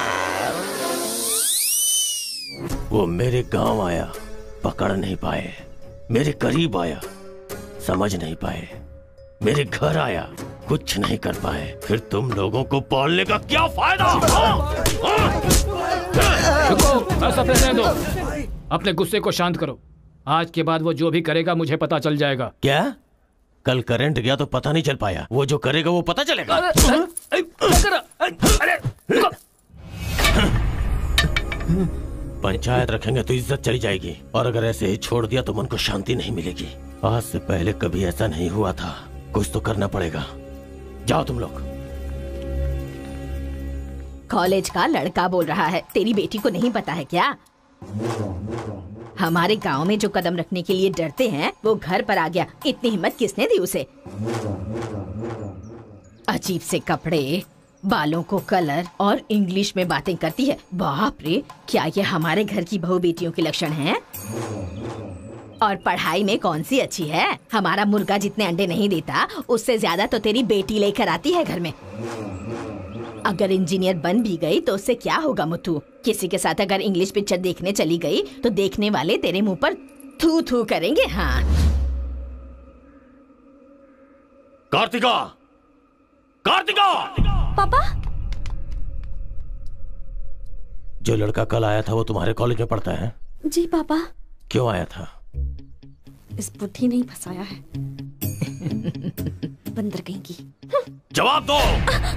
वो मेरे गांव आया, पकड़ नहीं पाए, मेरे करीब आया, समझ नहीं पाए, मेरे घर आया, कुछ नहीं कर पाए, फिर तुम लोगों को पालने का क्या फायदा? रुको, ऐसा रहने दो, अपने गुस्से को शांत करो। आज के बाद वो जो भी करेगा मुझे पता चल जाएगा। क्या? कल करंट गया तो पता नहीं चल पाया, वो जो करेगा वो पता चलेगा। पंचायत रखेंगे तो इज्जत चली जाएगी, और अगर ऐसे ही छोड़ दिया तो मन को शांति नहीं मिलेगी। आज से पहले कभी ऐसा नहीं हुआ था, कुछ तो करना पड़ेगा। जाओ तुम लोग। कॉलेज का लड़का बोल रहा है, तेरी बेटी को नहीं पता है क्या? हमारे गांव में जो कदम रखने के लिए डरते हैं वो घर पर आ गया। इतनी हिम्मत किसने दी उसे? अजीब से कपड़े, बालों को कलर और इंग्लिश में बातें करती है। बाप रे, क्या ये हमारे घर की बहू बेटियों के लक्षण हैं? और पढ़ाई में कौन सी अच्छी है? हमारा मुर्गा जितने अंडे नहीं देता उससे ज्यादा तो तेरी बेटी लेकर आती है घर में। अगर इंजीनियर बन भी गई तो उससे क्या होगा मुथु? किसी के साथ अगर इंग्लिश पिक्चर देखने चली गई तो देखने वाले तेरे मुंह पर थू थू करेंगे। हाँ कार्तिका, कार्तिका! पापा, जो लड़का कल आया था वो तुम्हारे कॉलेज में पढ़ता है? जी पापा। क्यों आया था? इस बुद्धि नहीं फंसाया है। बंदर कहीं की। जवाब दो।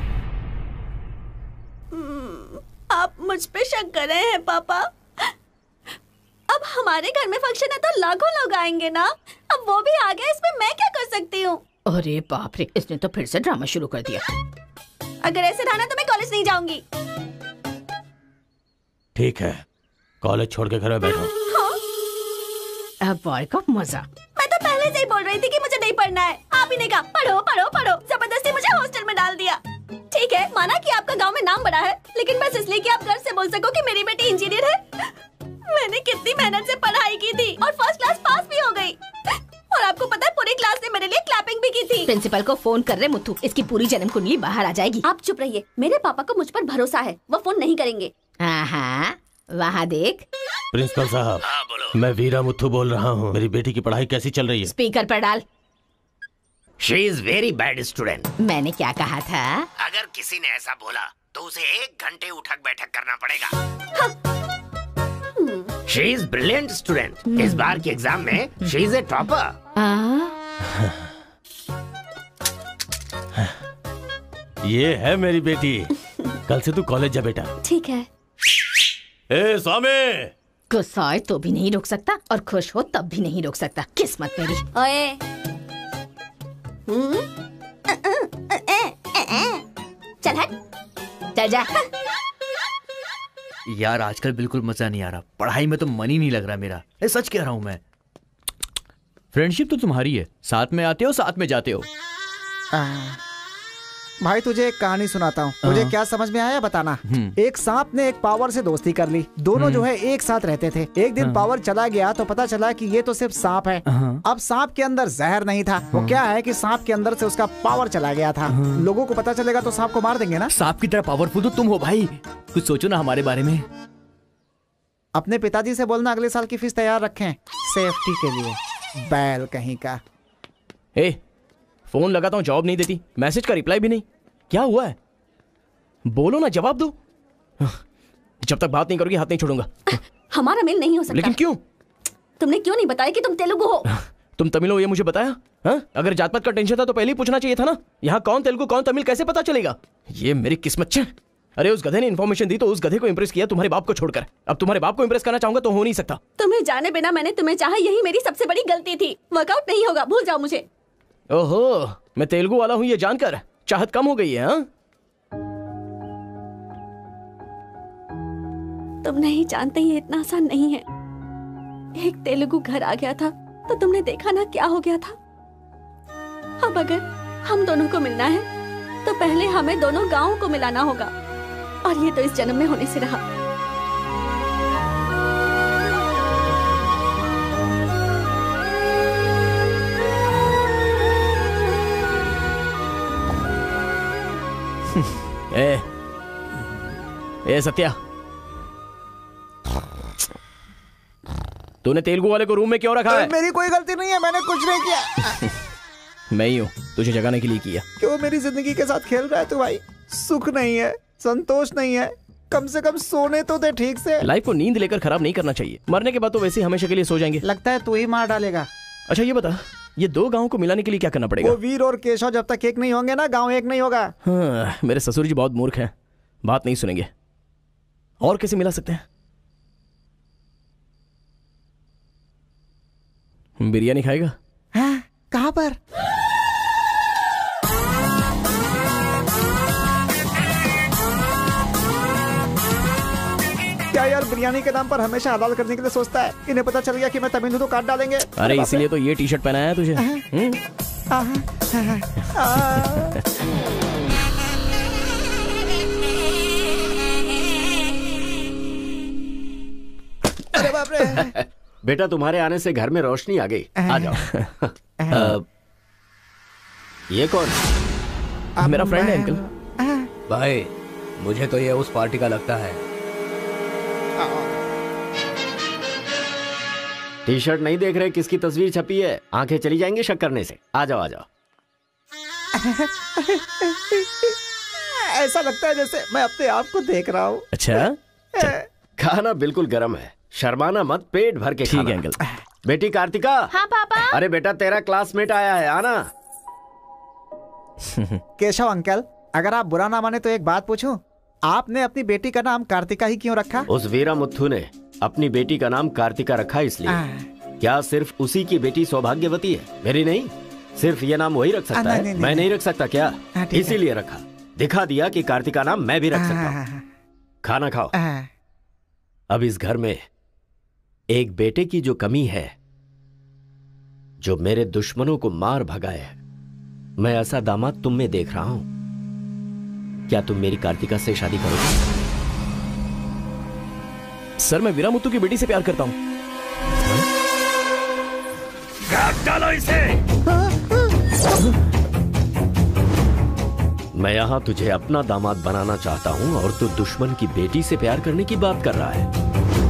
आप मुझ पे शक कर रहे हैं पापा? अब हमारे घर में फंक्शन है तो लाखों लोग आएंगे ना। अब वो भी आ गया, इसमें मैं क्या कर सकती हूँ? अरे बाप रे, इसने तो फिर से ड्रामा शुरू कर दिया। अगर ऐसे रहा ना तो मैं कॉलेज नहीं जाऊंगी। ठीक है, कॉलेज छोड़ के घर में बैठो। हाँ? अब और का मजा। मैं तो पहले से ही बोल रही थी कि मुझे नहीं पढ़ना है। आप ही ने कहा पढ़ो पढ़ो पढ़ो, जबरदस्ती मुझे हॉस्टल में डाल दिया। ठीक है, माना कि आपका गांव में नाम बड़ा है, लेकिन बस इसलिए कि आप घर से बोल सको कि मेरी बेटी इंजीनियर है। मैंने कितनी मेहनत से पढ़ाई की थी और फर्स्ट क्लास पास भी हो गई। और आपको पता है पूरी क्लास ने मेरे लिए क्लैपिंग भी की थी। प्रिंसिपल को फोन कर रहे मुथु, इसकी पूरी जन्म कुंडली बाहर आ जाएगी। आप चुप रहिए, मेरे पापा को मुझ पर भरोसा है, वो फोन नहीं करेंगे। हाँ, वहाँ देख। प्रिंसिपल साहब, मैं वीरा मुथु बोल रहा हूँ। मेरी बेटी की पढ़ाई कैसी चल रही है? स्पीकर पर डाल। She is very bad student. मैंने क्या कहा था? अगर किसी ने ऐसा बोला तो उसे एक घंटे उठक बैठक करना पड़ेगा। हाँ, शी इज ब्रिलियंट स्टूडेंट। इस बार के एग्जाम में शी इज ए टॉपर। ये है मेरी बेटी। कल से तू कॉलेज जा बेटा। ठीक है। ए स्वामी, गुस्साए तो भी नहीं रोक सकता और खुश हो तब भी नहीं रोक सकता। किस्मत मेरी। ओए चल हट, चल जा। यार आजकल बिल्कुल मजा नहीं आ रहा, पढ़ाई में तो मन ही नहीं लग रहा मेरा। ए, सच कह रहा हूँ मैं। फ्रेंडशिप तो तुम्हारी है, साथ में आते हो साथ में जाते हो। आ, भाई तुझे एक कहानी सुनाता हूँ, मुझे क्या समझ में आया बताना। एक सांप ने एक पावर से दोस्ती कर ली। दोनों जो है एक साथ रहते थे। एक दिन पावर चला गया तो पता चला कि ये तो सिर्फ सांप है। अब सांप के अंदर जहर नहीं था। वो क्या है कि सांप के अंदर से उसका पावर चला गया था। लोगों को पता चलेगा तो सांप को मार देंगे ना। सांप की तरह पावरफुल तो तुम हो भाई, कुछ सोचो ना हमारे बारे में। अपने पिताजी से बोलना अगले साल की फीस तैयार रखें, सेफ्टी के लिए। बैल कहीं का। ए, फोन लगाता हूँ जवाब नहीं देती, मैसेज का रिप्लाई भी नहीं। क्या हुआ है? बोलो ना, जवाब दो। जब तक बात नहीं करोगी हाथ नहीं छोड़ूंगा। हमारा मेल नहीं हो सकता। लेकिन क्यों? तुमने क्यों नहीं बताया कि तुम तेलुगु हो? तुम तमिल हो ये मुझे बताया? हा? अगर जात पात का टेंशन था तो पहले ही पूछना चाहिए था ना। यहाँ कौन तेलुगु कौन तमिल कैसे पता चलेगा? ये मेरी किस्मत छे। अरे उस गधे ने इन्फॉर्मेशन दी तो उस गधे को इंप्रेस किया तुम्हारे बाप को छोड़कर। अब तुम्हारे बाप को इंप्रेस करना चाहूंगा तो हो नहीं सकता। तुम्हें जाने बिना मैंने तुम्हें चाहा, यही मेरी सबसे बड़ी गलती थी। वर्कआउट नहीं होगा, भूल जाओ मुझे। ओहो, मैं तेलुगु वाला हूँ ये जानकर चाहत कम हो गई है। हा? तुम नहीं जानते ये इतना आसान नहीं है। एक तेलुगु घर आ गया था तो तुमने देखा ना क्या हो गया था। अब अगर हम दोनों को मिलना है तो पहले हमें दोनों गांवों को मिलाना होगा, और ये तो इस जन्म में होने से रहा। ए, ए सत्या, तूने तेलुगु वाले को रूम में क्यों रखा है? मेरी कोई गलती नहीं है, मैंने कुछ नहीं किया। मैं ही हूँ, तुझे जगाने के लिए किया। क्यों मेरी जिंदगी के साथ खेल रहा है तू भाई? सुख नहीं है, संतोष नहीं है, कम से कम सोने तो दे ठीक से। लाइफ को नींद लेकर खराब नहीं करना चाहिए। मरने के बाद तो वैसे ही हमेशा के लिए सो जाएंगे। लगता है तू ही मार डालेगा। अच्छा ये बता, ये दो गांवों को मिलाने के लिए क्या करना पड़ेगा? वो वीर और केशव जब तक एक नहीं होंगे ना, गांव एक नहीं होगा। हाँ, मेरे ससुर जी बहुत मूर्ख हैं, बात नहीं सुनेंगे। और कैसे मिला सकते हैं? बिरयानी खाएगा? हाँ, कहाँ पर? क्या यार बिरयानी के नाम पर हमेशा हलाल करने के लिए सोचता है। इन्हें पता चल गया कि मैं तमिल हूँ तो काट डालेंगे। अरे इसीलिए तो ये टी शर्ट पहनाया है तुझे। अरे बाप रे। बेटा तुम्हारे आने से घर में रोशनी आ गई। आ जाओ। आ, ये कौन? मेरा फ्रेंड है अंकल। भाई मुझे तो ये उस पार्टी का लगता है। टी शर्ट नहीं देख रहे किसकी तस्वीर छपी है? आंखें चली जाएंगी शक करने से। आ जाओ आ जाओ। ऐसा लगता है जैसे मैं अपने आप को देख रहा हूँ। अच्छा, खाना बिल्कुल गर्म है, शर्माना मत, पेट भर के खाना। ठीक है अंकल। बेटी कार्तिका। हाँ पापा। अरे बेटा तेरा क्लासमेट आया है, आना। केशव अंकल, अगर आप बुरा ना माने तो एक बात पूछूं? आपने अपनी बेटी का नाम कार्तिका ही क्यों रखा? उस वीरा मुथु ने अपनी बेटी का नाम कार्तिका रखा इसलिए। क्या सिर्फ उसी की बेटी सौभाग्यवती है? मेरी नहीं, सिर्फ ये नाम वही रख सकता है। नहीं, नहीं, मैं नहीं। नहीं रख सकता क्या? इसीलिए रखा, दिखा दिया कि कार्तिका नाम मैं भी रख सकता हूँ। खाना खाओ। अब इस घर में एक बेटे की जो कमी है, जो मेरे दुश्मनों को मार भगाए, मैं ऐसा दामाद तुम में देख रहा हूं। क्या तुम मेरी कार्तिका से शादी करोगे? सर मैं वीरा मुत्तू की बेटी से प्यार करता हूं। काट डालो इसे। मैं यहां तुझे अपना दामाद बनाना चाहता हूं और तू दुश्मन की बेटी से प्यार करने की बात कर रहा है।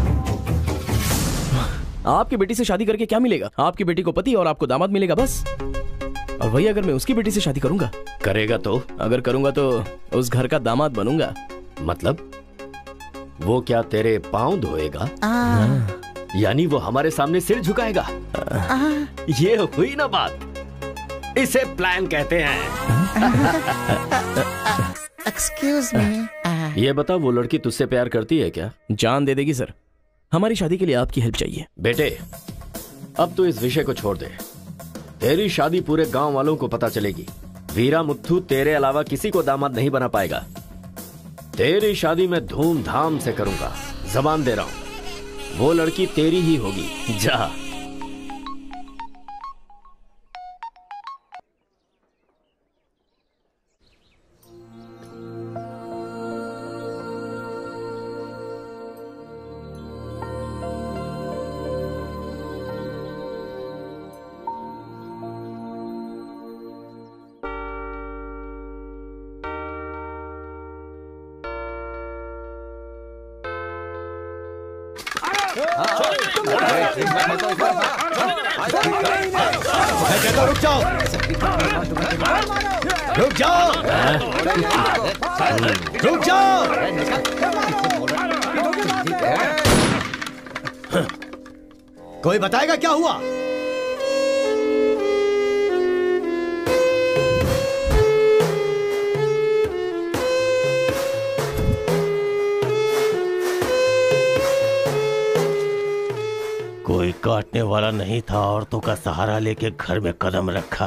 आपकी बेटी से शादी करके क्या मिलेगा? आपकी बेटी को पति और आपको दामाद मिलेगा बस। और वही अगर मैं उसकी बेटी से शादी करूंगा? करेगा तो? अगर करूंगा तो उस घर का दामाद बनूंगा। मतलब? वो क्या तेरे पाँव धोएगा? यानी वो हमारे सामने सिर झुकाएगा? ये हुई ना बात। इसे प्लान कहते हैं। Excuse me. ये बता, वो लड़की तुझसे प्यार करती है क्या? जान दे देगी सर। हमारी शादी के लिए आपकी हेल्प चाहिए। बेटे, अब तो इस विषय को छोड़ दे। तेरी शादी पूरे गांव वालों को पता चलेगी। वीरा मुत्थू तेरे अलावा किसी को दामाद नहीं बना पाएगा। तेरी शादी में धूमधाम से करूंगा, जबान दे रहा हूं। वो लड़की तेरी ही होगी। जा। रुक जाओ, रुक जाओ, रुक जाओ। कोई बताएगा क्या हुआ? कोई काटने वाला नहीं था, औरतों का सहारा लेके घर में कदम रखा।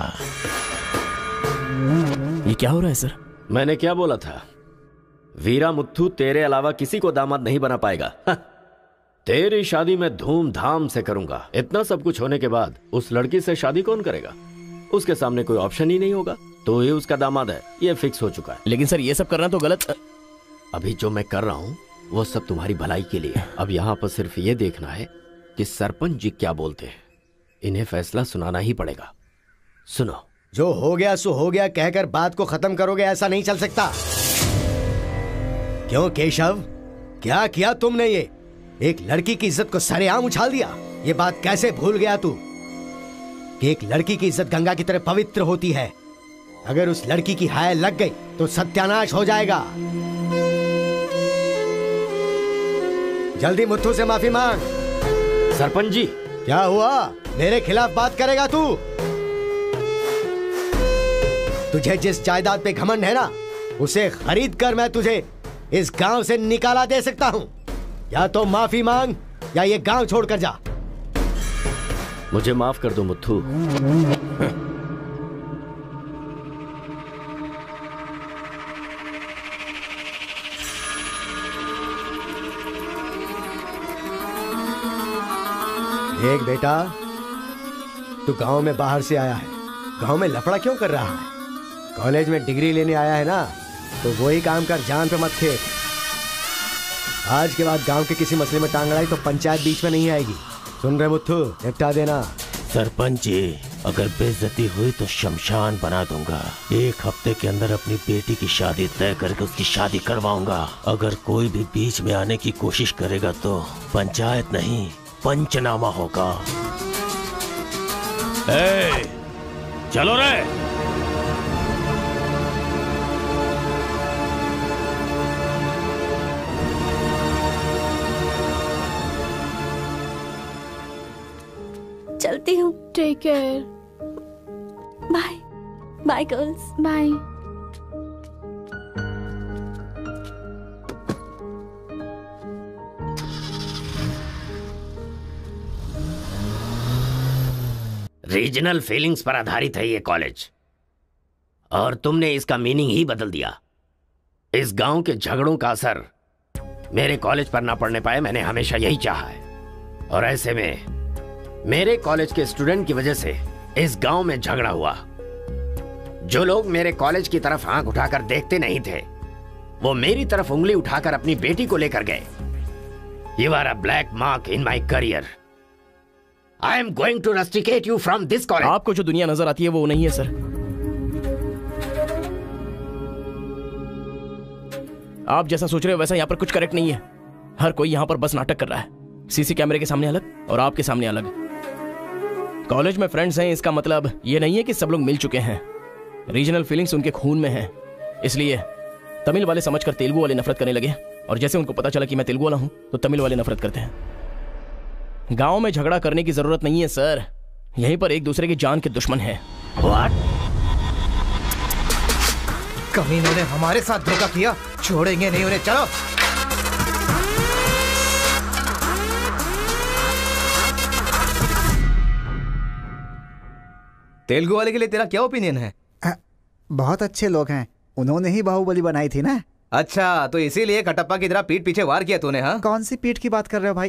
ये क्या हो रहा है सर? मैंने क्या बोला था? वीरा मुत्थू तेरे अलावा किसी को दामाद नहीं बना पाएगा। तेरी शादी में धूमधाम से करूंगा। इतना सब कुछ होने के बाद उस लड़की से शादी कौन करेगा? उसके सामने कोई ऑप्शन ही नहीं होगा। तो ये उसका दामाद है, ये फिक्स हो चुका है। लेकिन सर ये सब करना तो गलत। अभी जो मैं कर रहा हूं वो सब तुम्हारी भलाई के लिए। अब यहाँ पर सिर्फ ये देखना है कि सरपंच जी क्या बोलते हैं। इन्हें फैसला सुनाना ही पड़ेगा। सुनो। जो हो गया सो हो गया कहकर बात को खत्म करोगे, ऐसा नहीं चल सकता। क्यों केशव, क्या किया तुमने? ये एक लड़की की इज्जत को सरेआम उछाल दिया। ये बात कैसे भूल गया तू कि एक लड़की की इज्जत गंगा की तरह पवित्र होती है। अगर उस लड़की की हाय लग गई तो सत्यानाश हो जाएगा। जल्दी मुत्थू से माफी मांग। सरपंच जी। क्या हुआ? मेरे खिलाफ बात करेगा तू? तुझे जिस जायदाद पे घमंड है ना, उसे खरीद कर मैं तुझे इस गांव से निकाला दे सकता हूं। या तो माफी मांग या ये गांव छोड़कर जा। मुझे माफ कर दो मुत्थू। देख बेटा, तू गांव में बाहर से आया है, गांव में लफड़ा क्यों कर रहा है? कॉलेज में डिग्री लेने आया है ना, तो वही काम कर, जान पे मत खेल। आज के बाद गांव के किसी मसले में टांग अड़ाई तो पंचायत बीच में नहीं आएगी। सुन रहे मुत्थू, निपटा देना। सरपंच जी, अगर बेइज्जती हुई तो शमशान बना दूंगा। एक हफ्ते के अंदर अपनी बेटी की शादी तय करके उसकी शादी करवाऊंगा। अगर कोई भी बीच में आने की कोशिश करेगा तो पंचायत नहीं, पंचनामा होगा। ए, चलो रे। चलती हूँ। Take care. Bye bye girls. Bye. Regional feelings पर आधारित है ये कॉलेज, और तुमने इसका मीनिंग ही बदल दिया। इस गांव के झगड़ों का असर मेरे कॉलेज पर ना पड़ने पाए, मैंने हमेशा यही चाहा है। और ऐसे में मेरे कॉलेज के स्टूडेंट की वजह से इस गांव में झगड़ा हुआ। जो लोग मेरे कॉलेज की तरफ आंख उठाकर देखते नहीं थे, वो मेरी तरफ उंगली उठाकर अपनी बेटी को लेकर गए। You are a black mark in my career. I am going to rusticate you from this college. आपको जो दुनिया नजर आती है वो नहीं है सर। आप जैसा सोच रहे हो वैसा यहाँ पर कुछ करेक्ट नहीं है। हर कोई यहाँ पर बस नाटक कर रहा है। सीसी कैमरे के सामने अलग और आपके सामने अलग। कॉलेज में फ्रेंड्स हैं, इसका मतलब ये नहीं है कि सब लोग मिल चुके हैं। रीजनल फीलिंग्स उनके खून में हैं, इसलिए तमिल वाले समझकर तेलुगु वाले नफरत करने लगे। और जैसे उनको पता चला कि मैं तेलुगु वाला हूं तो तमिल वाले नफरत करते हैं। गांव में झगड़ा करने की जरूरत नहीं है सर, यहीं पर एक दूसरे की जान के दुश्मन हैं। What? कमीनों ने हमारे साथ धोखा किया, छोड़ेंगे नहीं उन्हें। चलो तेलुगु वाले के लिए तेरा क्या ओपिनियन है? आ, बहुत अच्छे लोग हैं, उन्होंने ही बाहुबली बनाई थी ना। अच्छा, तो इसीलिए कटप्पा की तरह पीठ पीछे वार किया तूने? हाँ, कौन सी पीठ की बात कर रहे हो भाई?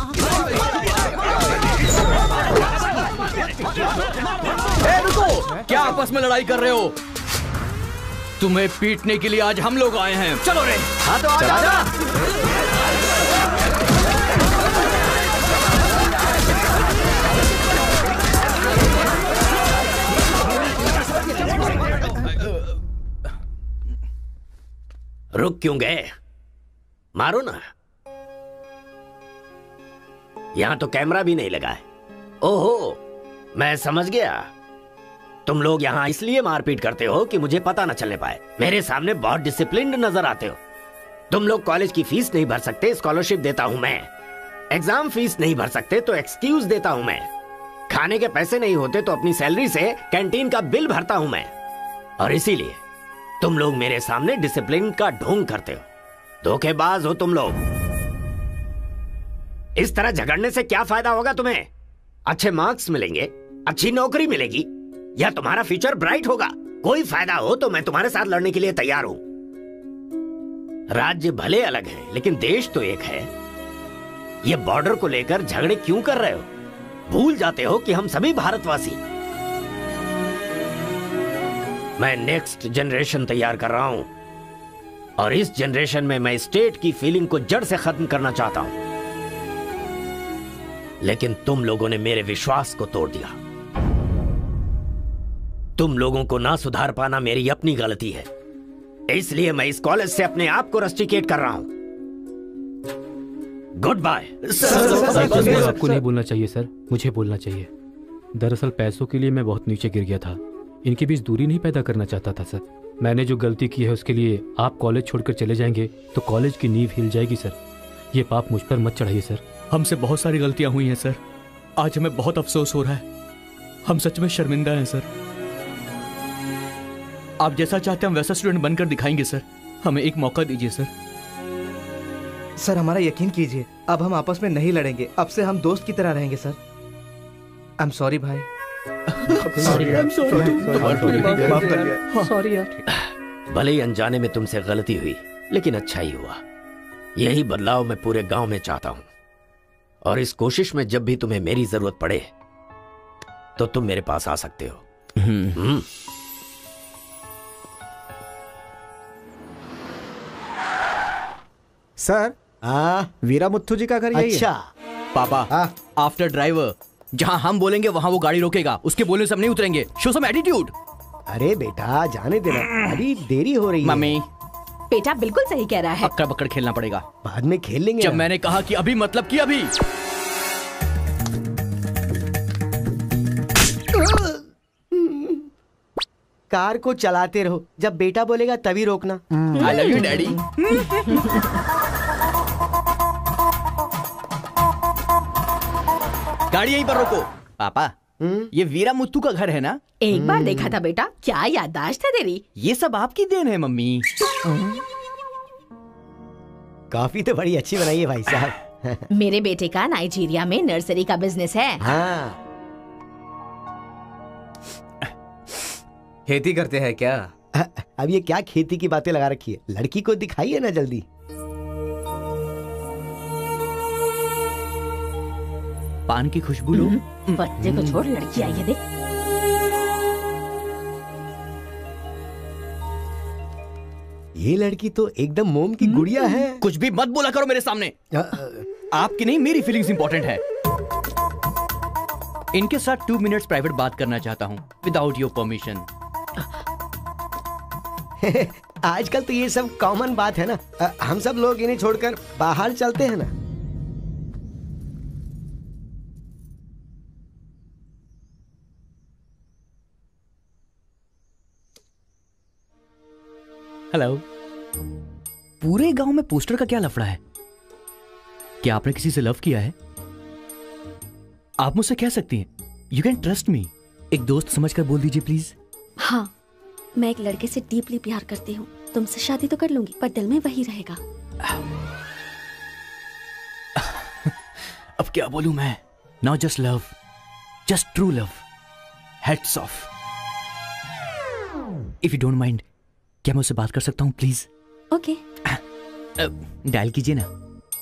ए, रुको! क्या आपस में लड़ाई कर रहे हो? तुम्हें पीटने के लिए आज हम लोग आए हैं। चलो रे। हाँ तो आजा, आजा। रुक क्यों गए? मारो ना। यहां तो कैमरा भी नहीं लगा है। ओहो, मैं समझ गया। तुम लोग यहां इसलिए मारपीट करते हो कि मुझे पता न चलने पाए। मेरे सामने बहुत डिसिप्लिन्ड नजर आते हो। तुम लोग कॉलेज की फीस नहीं भर सकते, स्कॉलरशिप देता हूं मैं। एग्जाम फीस नहीं भर सकते तो एक्सक्यूज देता हूं मैं। खाने के पैसे नहीं होते तो अपनी सैलरी से कैंटीन का बिल भरता हूं मैं। और इसीलिए तुम लोग मेरे सामने डिसिप्लिन का ढोंग करते हो। धोखेबाज हो तुम लोग। इस तरह झगड़ने से क्या फायदा होगा तुम्हें? अच्छे मार्क्स मिलेंगे, अच्छी नौकरी मिलेगी, या तुम्हारा फ्यूचर ब्राइट होगा। कोई फायदा हो तो मैं तुम्हारे साथ लड़ने के लिए तैयार हूं। राज्य भले अलग है लेकिन देश तो एक है। ये बॉर्डर को लेकर झगड़े क्यों कर रहे हो? भूल जाते हो कि हम सभी भारतवासी। मैं नेक्स्ट जनरेशन तैयार कर रहा हूं और इस जनरेशन में मैं स्टेट की फीलिंग को जड़ से खत्म करना चाहता हूं। लेकिन तुम लोगों ने मेरे विश्वास को तोड़ दिया। तुम लोगों को ना सुधार पाना मेरी अपनी गलती है, इसलिए मैं इस कॉलेज से अपने आप को रस्टिकेट कर रहा हूं। Good bye. आपको नहीं बोलना चाहिए सर, मुझे बोलना चाहिए। दरअसल पैसों के लिए मैं बहुत नीचे गिर गया था। इनके बीच दूरी नहीं पैदा करना चाहता था सर। मैंने जो गलती की है उसके लिए आप कॉलेज छोड़कर चले जाएंगे तो कॉलेज की नींव हिल जाएगी सर। ये पाप मुझ पर मत चढ़ाइए सर। हमसे बहुत सारी गलतियां हुई हैं सर, आज हमें बहुत अफसोस हो रहा है। हम सच में शर्मिंदा हैं सर। आप जैसा चाहते हैं हम वैसा स्टूडेंट बनकर दिखाएंगे सर। हमें एक मौका दीजिए सर। सर हमारा यकीन कीजिए, अब हम आपस में नहीं लड़ेंगे। अब से हम दोस्त की तरह रहेंगे सर। आई एम सॉरी भाई। सॉरी यार। भले ही अनजाने में तुमसे गलती हुई लेकिन अच्छा ही हुआ। यही बदलाव मैं पूरे गांव में चाहता हूं और इस कोशिश में जब भी तुम्हें मेरी जरूरत पड़े तो तुम मेरे पास आ सकते हो। हम्म। सर आ, वीरा मुत्थु जी का घर यही अच्छा है। पापा, आफ्टर ड्राइवर जहां हम बोलेंगे वहां वो गाड़ी रोकेगा। उसके बोलने से हम नहीं उतरेंगे। Show some attitude. अरे बेटा जाने देना, अभी देरी हो रही है। मम्मी बेटा बिल्कुल सही कह रहा है। अक्कड़ बक्कड़ खेलना पड़ेगा, बाद में खेल लेंगे। जब मैंने कहा कि अभी मतलब कि अभी। कार को चलाते रहो, जब बेटा बोलेगा तभी रोकना। I love you daddy. गाड़ी यहीं पर रोको। पापा, ये वीरा मुत्तू का घर है ना? एक बार देखा था बेटा। क्या याददाश्त है तेरी। ये सब आपकी देन है मम्मी। कॉफी तो बड़ी अच्छी बनाई है भाई साहब। मेरे बेटे का नाइजीरिया में नर्सरी का बिजनेस है। हाँ। खेती करते हैं क्या? अब ये क्या खेती की बातें लगा रखी है? लड़की को दिखाइए ना जल्दी। पान की खुशबू लो। बच्चे को छोड़, लड़की आई है देख। ये लड़की तो एकदम मोम की गुड़िया है। कुछ भी मत बोला करो मेरे सामने। आपकी नहीं मेरी फीलिंग्स इंपॉर्टेंट है। इनके साथ टू मिनट्स प्राइवेट बात करना चाहता हूँ विदाउट योर परमिशन। आजकल तो ये सब कॉमन बात है ना। हम सब लोग इन्हें छोड़कर बाहर चलते हैं ना। हेलो। पूरे गांव में पोस्टर का क्या लफड़ा है? क्या आपने किसी से लव किया है? आप मुझसे कह सकती हैं, यू कैन ट्रस्ट मी। एक दोस्त समझकर बोल दीजिए प्लीज। हाँ, मैं एक लड़के से डीपली प्यार करती हूँ। तुमसे शादी तो कर लूंगी, पर दिल में वही रहेगा। अब क्या बोलूं मैं? Not just love, just true love. Heads off. If you don't mind, क्या मैं उससे बात कर सकता हूँ प्लीज? ओके। डायल कीजिए ना।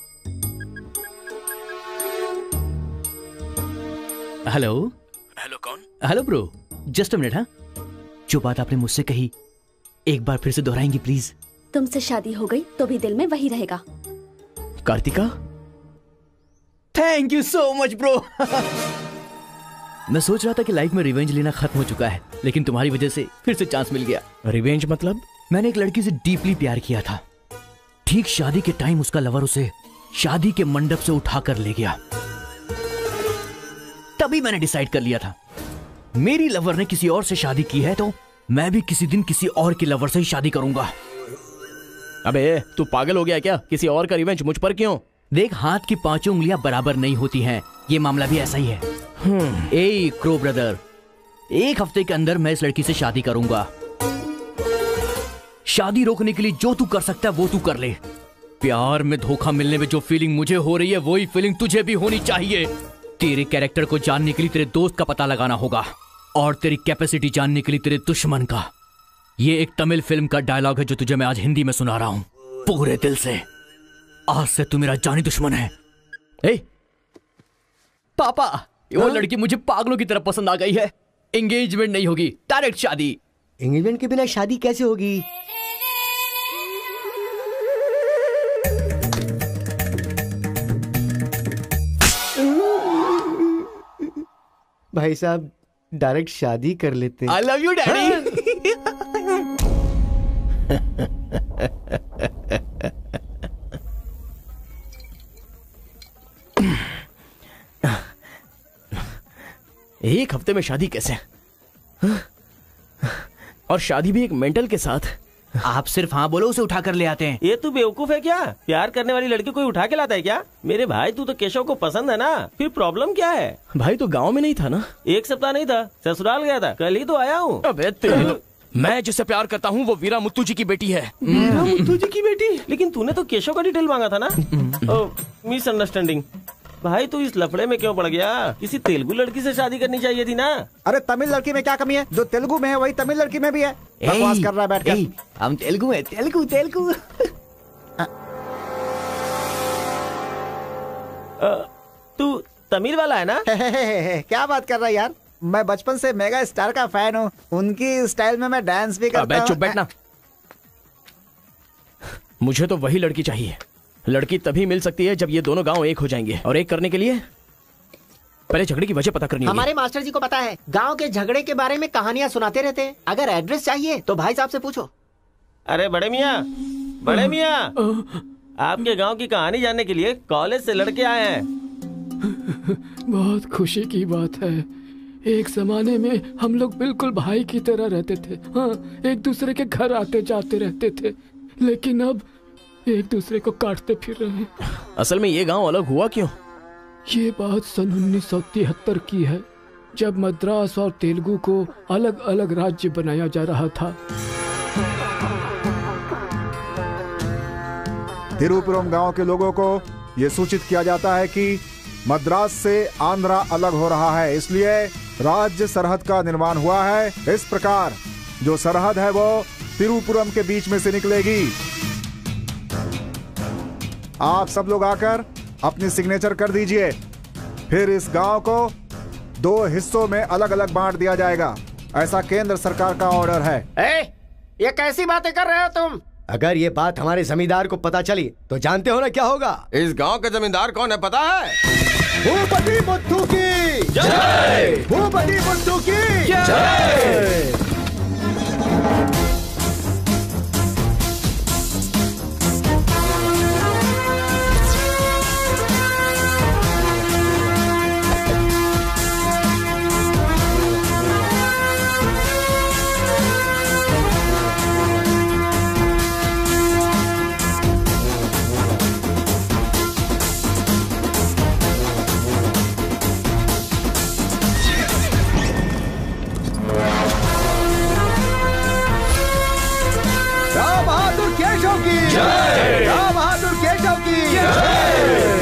हेलो हेलो, कौन? Hello bro, just a minute. हाँ, जो बात आपने मुझसे कही एक बार फिर से दोहराएंगी प्लीज? तुमसे शादी हो गई तो भी दिल में वही रहेगा। Karthika, thank you so much bro. मैं सोच रहा था कि लाइफ में रिवेंज लेना खत्म हो चुका है, लेकिन तुम्हारी वजह से फिर से चांस मिल गया। रिवेंज मतलब? मैंने एक लड़की से डीपली प्यार किया था। ठीक शादी के टाइम उसका लवर उसे शादी के मंडप से उठाकर ले गया। तभी मैंने डिसाइड कर लिया था, मेरी लवर ने किसी और से शादी की है तो मैं भी किसी दिन किसी और के लवर से ही शादी करूंगा। अबे तू पागल हो गया क्या? किसी और का रिवेंज मुझ पर क्यों? देख, हाथ की पांचों उंगलियां बराबर नहीं होती हैं। ये मामला भी ऐसा ही है। ए क्रो ब्रदर, एक हफ्ते के अंदर मैं इस लड़की से शादी करूंगा। शादी रोकने के लिए जो तू कर सकता है वो तू कर ले। प्यार में धोखा मिलने में जो फीलिंग मुझे हो रही है वही फीलिंग तुझे भी होनी चाहिए। तेरे कैरेक्टर को जानने के लिए तेरे दोस्त का पता लगाना होगा, और तेरी कैपेसिटी जानने के लिए तेरे दुश्मन का। ये एक तमिल फिल्म का डायलॉग है जो तुझे मैं आज हिंदी में सुना रहा हूं, पूरे दिल से। आज से तू मेरा जानी दुश्मन है। ए, पापा, वो लड़की मुझे पागलों की तरह पसंद आ गई है। एंगेजमेंट नहीं होगी, डायरेक्ट शादी। एंगेजमेंट के बिना शादी कैसे होगी? भाई साहब, डायरेक्ट शादी कर लेते हैं। I love you daddy. एक हफ्ते में शादी कैसे? और शादी भी एक मेंटल के साथ। आप सिर्फ हाँ बोलो, उसे उठा कर ले आते हैं। ये तू बेवकूफ है क्या? प्यार करने वाली लड़की कोई उठा के लाता है क्या? मेरे भाई, तू तो केशव को पसंद है ना, फिर प्रॉब्लम क्या है? भाई तो गांव में नहीं था ना? एक सप्ताह नहीं था, ससुराल गया था, कल ही तो आया हूँ। अबे तेरे, मैं जिससे प्यार करता हूँ वो वीरा मुत्तू जी की बेटी है। वीरा मुत्तू जी की बेटी? लेकिन तूने तो केशव का डिटेल मांगा था ना? मिसअंडरस्टैंडिंग। भाई तू इस लफड़े में क्यों पड़ गया? किसी तेलुगु लड़की से शादी करनी चाहिए थी ना। अरे तमिल लड़की में क्या कमी है? जो तेलुगु में है वही तमिल लड़की में भी है। बकवास कर रहा है बैठ कर। हम तेलुगु है, तेलुगु तेलुगु। तू तमिल वाला है ना? क्या बात कर रहा है यार? मैं बचपन से मेगा स्टार का फैन हूँ। उनकी स्टाइल में मैं डांस भी करता हूँ। चुप बैठना। मुझे तो वही लड़की चाहिए। लड़की तभी मिल सकती है जब ये दोनों गांव एक हो जाएंगे, और एक करने के लिए पहले झगड़े की वजह पता करनी होगी। हमारे मास्टर जी को पता है, गांव के झगड़े के बारे में कहानियां सुनाते रहते हैं। अगर एड्रेस चाहिए तो भाई साहब से पूछो। अरे बड़े मियाँ, बड़े मियाँ, आपके गांव की कहानी जानने के लिए कॉलेज से लड़के आए हैं। बहुत खुशी की बात है। एक जमाने में हम लोग बिल्कुल भाई की तरह रहते थे। हाँ, एक दूसरे के घर आते जाते रहते थे, लेकिन अब एक दूसरे को काटते फिर रहे हैं। असल में ये गांव अलग हुआ क्यों? ये बात सन उन्नीस सौ तिहत्तर की है, जब मद्रास और तेलुगु को अलग अलग राज्य बनाया जा रहा था। तिरुपुरम गांव के लोगों को ये सूचित किया जाता है कि मद्रास से आंध्रा अलग हो रहा है, इसलिए राज्य सरहद का निर्माण हुआ है। इस प्रकार जो सरहद है वो तिरुपुरम के बीच में से निकलेगी। आप सब लोग आकर अपनी सिग्नेचर कर दीजिए, फिर इस गांव को दो हिस्सों में अलग अलग बांट दिया जाएगा। ऐसा केंद्र सरकार का ऑर्डर है। ए, ये कैसी बातें कर रहे हो तुम? अगर ये बात हमारे जमींदार को पता चली तो जानते हो ना क्या होगा? इस गांव का जमींदार कौन है पता है? भूपति मुत्तू की जय! भूपति मुत्तू की जय! की जय, राम बहादुर केशव की जय।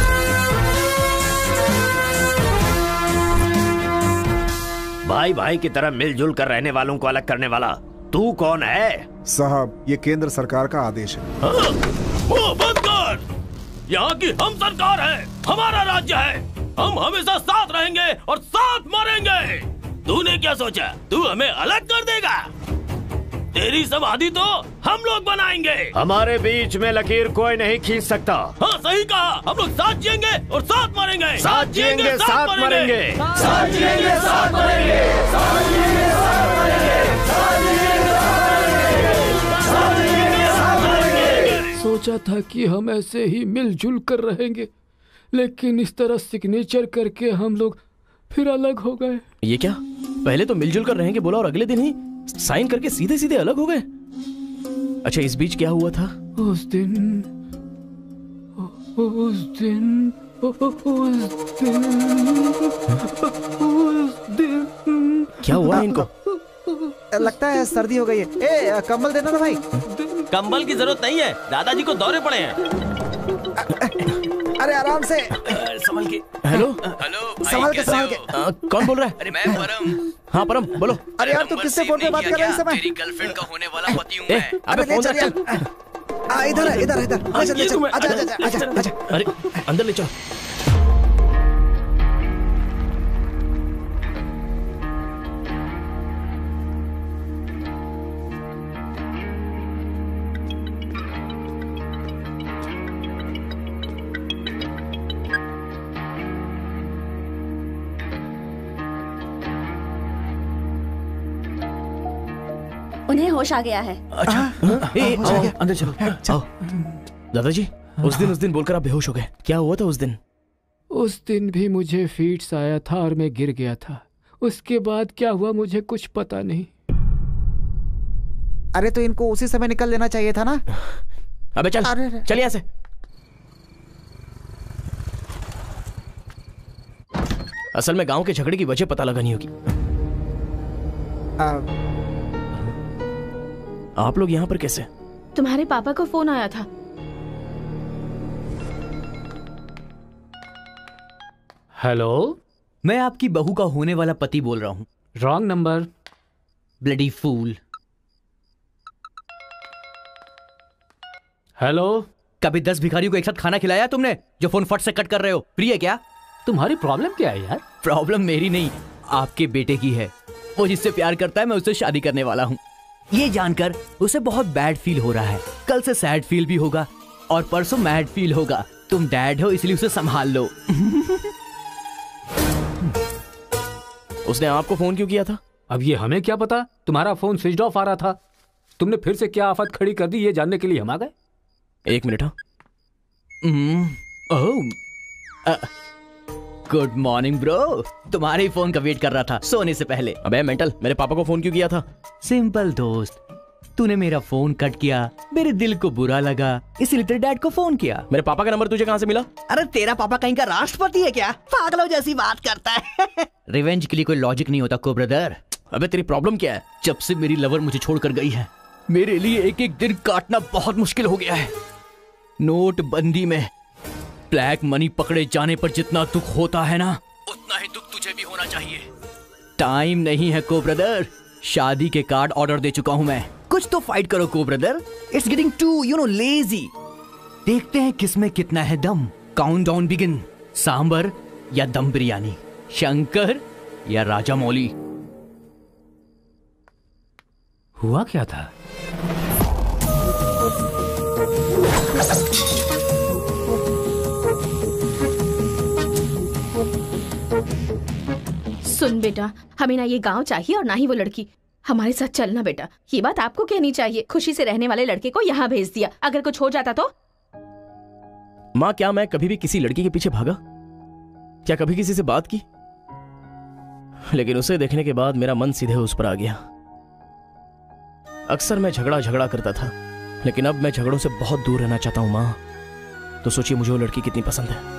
भाई भाई की तरह मिलजुल कर रहने वालों को अलग करने वाला तू कौन है? साहब, ये केंद्र सरकार का आदेश है। वो बंद कर। यहाँ की हम सरकार है, हमारा राज्य है। हम हमेशा साथ रहेंगे और साथ मरेंगे। तूने क्या सोचा, तू हमें अलग कर देगा? तेरी समाधि तो हम लोग बनाएंगे। हमारे बीच में लकीर कोई नहीं खींच सकता। हाँ सही कहा, हम लोग साथ जिएंगे और साथ मरेंगे। साथ जिएंगे, साथ मरेंगे। साथ जिएंगे, साथ मरेंगे। साथ जिएंगे, साथ मरेंगे। साथ जिएंगे, साथ मरेंगे। साथ मरेंगे। सोचा था कि हम ऐसे ही मिलजुल कर रहेंगे, लेकिन इस तरह सिग्नेचर करके हम लोग फिर अलग हो गए। ये क्या, पहले तो मिलजुल कर रहेंगे बोला और अगले दिन ही साइन करके सीधे सीधे अलग हो गए। अच्छा, इस बीच क्या हुआ था? उस दिन उस दिन उस दिन उस दिन क्या हुआ है इनको? लगता है सर्दी हो गई है। ए, कंबल देना ना भाई। कंबल की जरूरत नहीं है, दादाजी को दौरे पड़े हैं। अरे आराम से संभल के। हेलो हेलो, संभाल के संभाल के। आ, कौन बोल रहा है? अरे मैं परम। हाँ परम, बोलो। अरे यार, तू किससे फोन पे बात कर रहा है इस समय? तेरी गर्लफ्रेंड का होने वाला पति हूँ ए, मैं। अबे फोन रख चल। आ, इधर है, इधर है, इधर। हाँ, ले चल, ले ये चल। तो मैं- आजा, आजा, आजा, आजा, आजा। अरे अंदर ले चलो। उन्हें होश आ गया है। अच्छा, ए, ए, आओ, अंदर चलो। आओ। दादाजी, उस दिन उस दिन बोलकर आप बेहोश हो गए, क्या हुआ था उस दिन? उस दिन भी मुझे फीट्स आया था और मैं गिर गया था। उसके बाद क्या हुआ मुझे कुछ पता नहीं। अरे तो इनको उसी समय निकल लेना चाहिए था ना। अबे चल, चल यहाँ से। असल में गांव के झगड़े की वजह पता लगानी होगी। आप लोग यहाँ पर कैसे? तुम्हारे पापा को फोन आया था। हेलो, मैं आपकी बहू का होने वाला पति बोल रहा हूँ। Wrong number. Bloody fool. Hello, कभी दस भिखारियों को एक साथ खाना खिलाया तुमने जो फोन फट से कट कर रहे हो? फ्री है क्या? तुम्हारी प्रॉब्लम क्या है यार? प्रॉब्लम मेरी नहीं, आपके बेटे की है। वो जिससे प्यार करता है मैं उससे शादी करने वाला हूँ। ये जानकर उसे बहुत बैड फील हो रहा है। कल से सैड फील भी होगा और परसों मैड फील होगा। तुम डैड हो इसलिए उसे संभाल लो। उसने आपको फोन क्यों किया था? अब ये हमें क्या पता, तुम्हारा फोन स्विच ऑफ आ रहा था। तुमने फिर से क्या आफत खड़ी कर दी ये जानने के लिए हम आ गए। एक मिनट। हाँ, गुड मॉर्निंग ब्रो। तुम्हारे ही फोन का वेट कर रहा था सोने से पहले। अबे मेंटल, मेरे पापा को फोन क्यों किया था? सिंपल दोस्त, तूने मेरा फोन कट किया, मेरे दिल को बुरा लगा, इसीलिए तेरे डैड को फोन किया। मेरे पापा का नंबर तुझे कहाँ से मिला? अरे तेरा पापा कहीं का राष्ट्रपति है क्या? पागलों जैसी बात करता है। रिवेंज के लिए कोई लॉजिक नहीं होता को ब्रदर। अबे तेरी प्रॉब्लम क्या है? जब से मेरी लवर मुझे छोड़कर गई है, मेरे लिए एक एक दिन काटना बहुत मुश्किल हो गया है। नोटबंदी में ब्लैक मनी पकड़े जाने पर जितना दुख होता है ना, उतना ही दुख तुझे भी होना चाहिए। टाइम नहीं है को ब्रदर, शादी के कार्ड ऑर्डर दे चुका हूं मैं। कुछ तो फाइट करो को brother, it's getting too you know lazy. देखते हैं किसमें कितना है दम। Count down begin. सांबर या दम बिरयानी, शंकर या राजा मौली। हुआ क्या था? सुन बेटा, हमें ना ये गांव चाहिए और ना ही वो लड़की। हमारे साथ चलना बेटा, ये बात आपको कहनी चाहिए। खुशी से रहने वाले लड़के को यहाँ भेज दिया, अगर कुछ हो जाता तो? माँ, क्या मैं कभी भी किसी लड़की के पीछे भागा? क्या कभी किसी से बात की? लेकिन उसे देखने के बाद मेरा मन सीधे उस पर आ गया। अक्सर मैं झगड़ा झगड़ा करता था, लेकिन अब मैं झगड़ों से बहुत दूर रहना चाहता हूँ माँ। तो सोचिए मुझे वो लड़की कितनी पसंद है।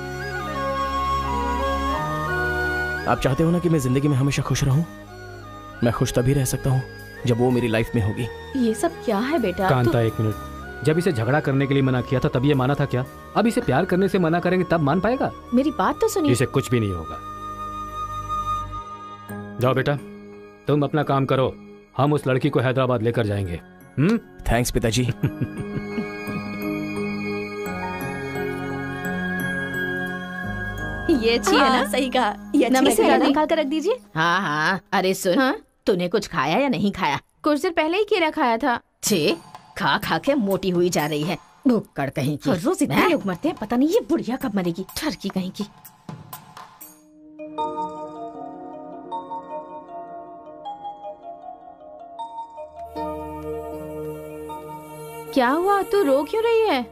आप चाहते हो ना कि मैं जिंदगी में हमेशा खुश रहूं? मैं खुश तभी रह सकता हूँ जब वो मेरी लाइफ में होगी। ये सब क्या है बेटा? कांता, तु... एक मिनट। जब इसे झगड़ा करने के लिए मना किया था तब ये माना था क्या? अब इसे प्यार करने से मना करेंगे तब मान पाएगा? मेरी बात तो सुनिए। इसे कुछ भी नहीं होगा। जाओ बेटा, तुम अपना काम करो, हम उस लड़की को हैदराबाद लेकर जाएंगे। हम्म, थैंक्स पिताजी। ये अच्छी है ना? सही कहा। ये अच्छी नमस्ते लग रही है दादी, ना? निकाल कर रख दीजिए। हाँ हाँ, अरे सुन, हाँ? तूने कुछ खाया या नहीं खाया? कुछ देर पहले ही केला खाया था। छे, खा खा के मोटी हुई जा रही है, भुक्कड़ कहीं की। हर रोज इतने लोग मरते हैं, पता नहीं ये बुढ़िया कब मरेगी, ठरकी कहीं की। क्या हुआ, तू रो क्यों रही है?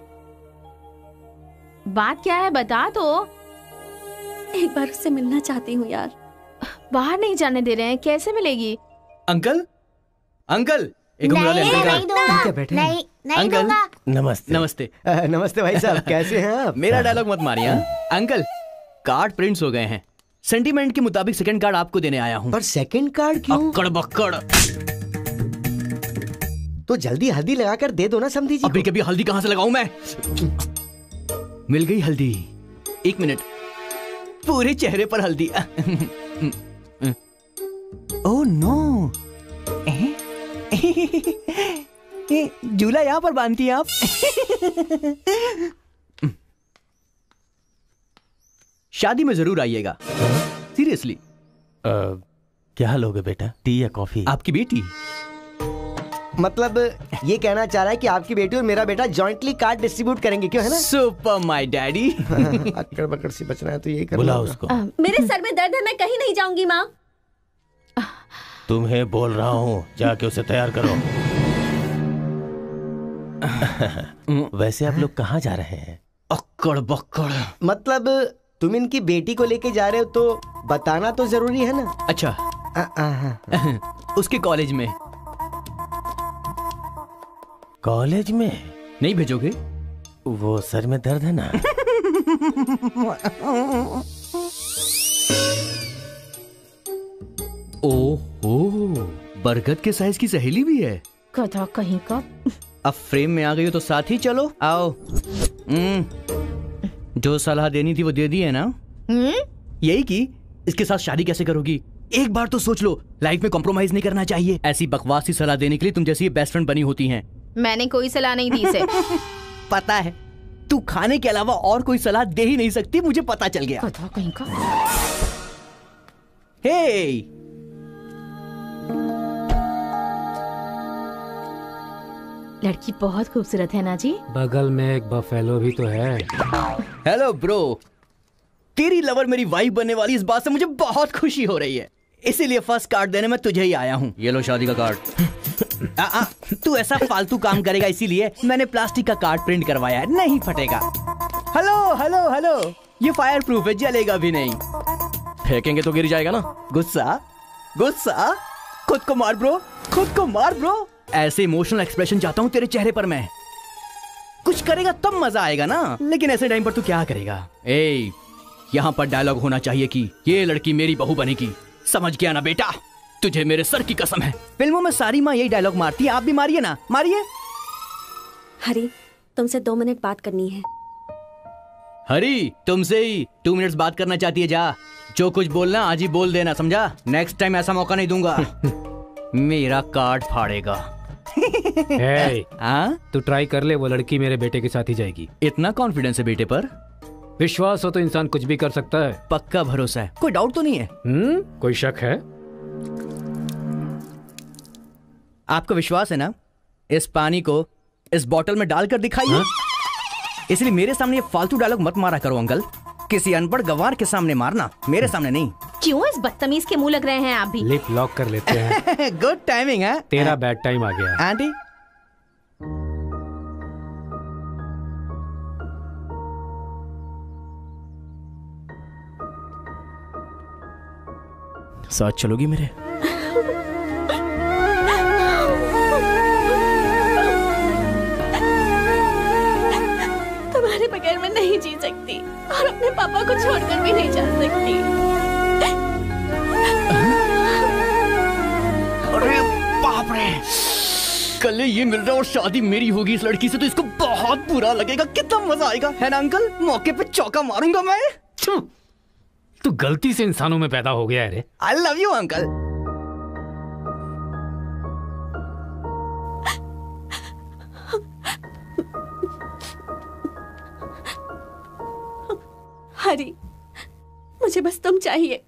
बात क्या है, बता तो। एक बार उससे मिलना चाहती हूँ यार। बाहर नहीं जाने दे रहे हैं, कैसे मिलेगी? अंकल, अंकल, एक उंगली वाले अंकल का। क्या बैठे हैं? नहीं, नहीं अंकल, दूंगा। नमस्ते नमस्ते नमस्ते भाई साहब, कैसे हैं आप? मेरा डायलॉग मत मारिए। अंकल, कार्ड प्रिंट्स हो गए हैं, सेंटीमेंट के मुताबिक सेकंड कार्ड आपको देने आया हूँ। पर सेकंड कार्ड क्यों? अक्कड़ बक्कड़। तो जल्दी हल्दी लगाकर दे दो ना समधी जी। अभी कभी हल्दी कहाँ से लगाऊं मैं? मिल गई हल्दी। एक मिनट, पूरे चेहरे पर हल्दी। ओह नो, झूला यहाँ पर बांधती हैं आप? शादी में जरूर आइएगा, सीरियसली। क्या लोगे बेटा, टी या कॉफी? आपकी बेटी। मतलब ये कहना चाह रहा है कि आपकी बेटी और मेरा बेटा जॉइंटली कार्ड डिस्ट्रीब्यूट करेंगे, क्यों है ना? Super my daddy. अक्कड़ बक्कड़ से बचना है तो यही करना। बुलाओ उसको। मेरे सर में दर्द है, मैं कहीं नहीं जाऊंगी माँ। तुम्हें बोल रहा हूँ, जाके उसे तैयार करो। वैसे आप लोग कहाँ जा रहे हैं? अक्कड़ बक्कड़। मतलब तुम इनकी बेटी को लेके जा रहे हो तो बताना तो जरूरी है ना? अच्छा, आ, आ, आ, उसके कॉलेज में। कॉलेज में नहीं भेजोगे? वो सर में दर्द है ना। ओह, बरगद के साइज की सहेली भी है। कथा कहीं का। अब फ्रेम में आ गई हो तो साथ ही चलो। आओ। जो सलाह देनी थी वो दे दी है ना? यही कि इसके साथ शादी कैसे करोगी, एक बार तो सोच लो। लाइफ में कॉम्प्रोमाइज नहीं करना चाहिए। ऐसी बकवासी सलाह देने के लिए तुम जैसी बेस्ट फ्रेंड बनी होती हैं। मैंने कोई सलाह नहीं दी इसे। पता है, तू खाने के अलावा और कोई सलाह दे ही नहीं सकती, मुझे पता चल गया। कथा कहीं का। हे, लड़की बहुत खूबसूरत है ना जी। बगल में एक बफेलो भी तो है। हेलो ब्रो, तेरी लवर मेरी वाइफ बनने वाली इस बात से मुझे बहुत खुशी हो रही है, इसीलिए फर्स्ट कार्ड देने में तुझे ही आया हूँ। ये लो शादी का कार्ड। आ, आ, तू ऐसा फालतू काम करेगा इसीलिए मैंने प्लास्टिक का कार्ड प्रिंट करवाया है, नहीं फटेगा। हेलो हेलो हेलो, ये फायर प्रूफ है, जलेगा भी नहीं। फेंकेंगे तो गिर जाएगा ना। गुस्सा गुस्सा, खुद को मार ब्रो, खुद को मार ब्रो। ऐसे इमोशनल एक्सप्रेशन चाहता हूँ तेरे चेहरे पर मैं। कुछ करेगा तब मजा आएगा ना, लेकिन ऐसे टाइम पर तू क्या करेगा? ए, यहाँ पर डायलॉग होना चाहिए कि ये लड़की मेरी बहू बनेगी, समझ गया ना बेटा? तुझे मेरे सर की कसम है। फिल्मों में सारी माँ यही डायलॉग मारती है, आप भी मारिए ना, मारिए। हरी, तुमसे दो मिनट बात करनी है। हरी, तुमसे ही टू मिनट्स बात करना चाहती है? जा, जो कुछ बोलना आज ही बोल देना, समझा? नेक्स्ट टाइम ऐसा मौका नहीं दूंगा। मेरा कार्ड फाड़ेगा। hey, हाँ? तू ट्राई कर ले, वो लड़की मेरे बेटे के साथ ही जाएगी। इतना कॉन्फिडेंस है बेटे पर? विश्वास हो तो इंसान कुछ भी कर सकता है। पक्का भरोसा है, कोई डाउट तो नहीं है? हम्म, कोई शक है? आपको विश्वास है ना? इस पानी को इस बोतल में डालकर दिखाइए। इसलिए मेरे सामने ये फालतू डायलॉग मत मारा करो अंकल, किसी अनपढ़ गंवार के सामने मारना, मेरे सामने नहीं। क्यों इस बदतमीज के मुंह लग रहे हैं आप भी? लिप लॉक कर लेते हैं। गुड टाइमिंग है। तेरा बैड टाइम आ गया आंटी। साथ चलोगी मेरे? तुम्हारे बगैर मैं नहीं जी सकती और अपने पापा को छोड़कर भी नहीं जा सकती। अरे बाप रे, कल ये मिल रहा और शादी मेरी होगी इस लड़की से तो इसको बहुत बुरा लगेगा। कितना मजा आएगा है ना अंकल? मौके पे चौका मारूंगा मैं। तू गलती से इंसानों में पैदा हो गया है रे। I love you uncle. Hari, मुझे बस तुम चाहिए।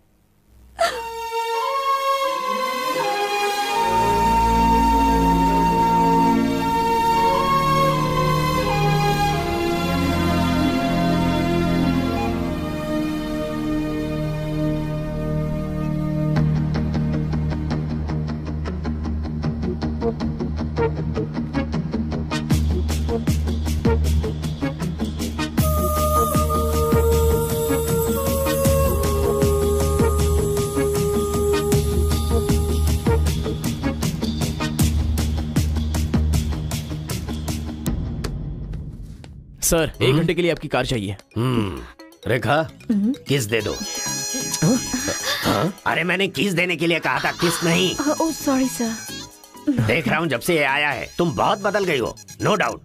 सर, एक घंटे के लिए आपकी कार चाहिए। हम्म रेखा, किस दे दो। हाँ? अरे मैंने किस देने के लिए कहा था, किस नहीं। Oh sorry sir. देख रहा हूँ जब से ये आया है तुम बहुत बदल गई हो, नो डाउट।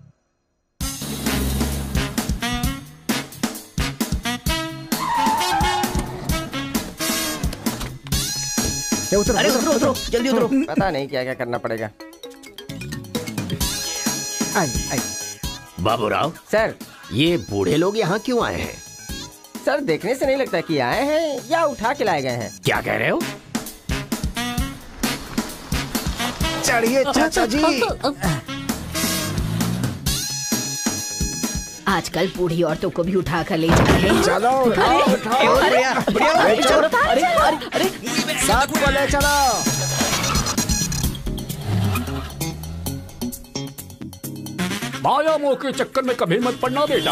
अरे उतरो उतरो जल्दी उतरो। पता नहीं क्या क्या करना पड़ेगा। आई आई बाबूराव सर, ये बूढ़े लोग यहाँ क्यों आए हैं? सर देखने से नहीं लगता कि आए हैं या उठा के लाए गए हैं। क्या कह रहे हो? चढ़िए चाचा जी। आजकल बूढ़ी औरतों को भी उठा कर ले जा रहे हैं। चलो उठाओ उठाओ। अरे अरे अरे साथ को ले चलो। माया मोह के चक्कर में कभी मत पड़ना बेटा।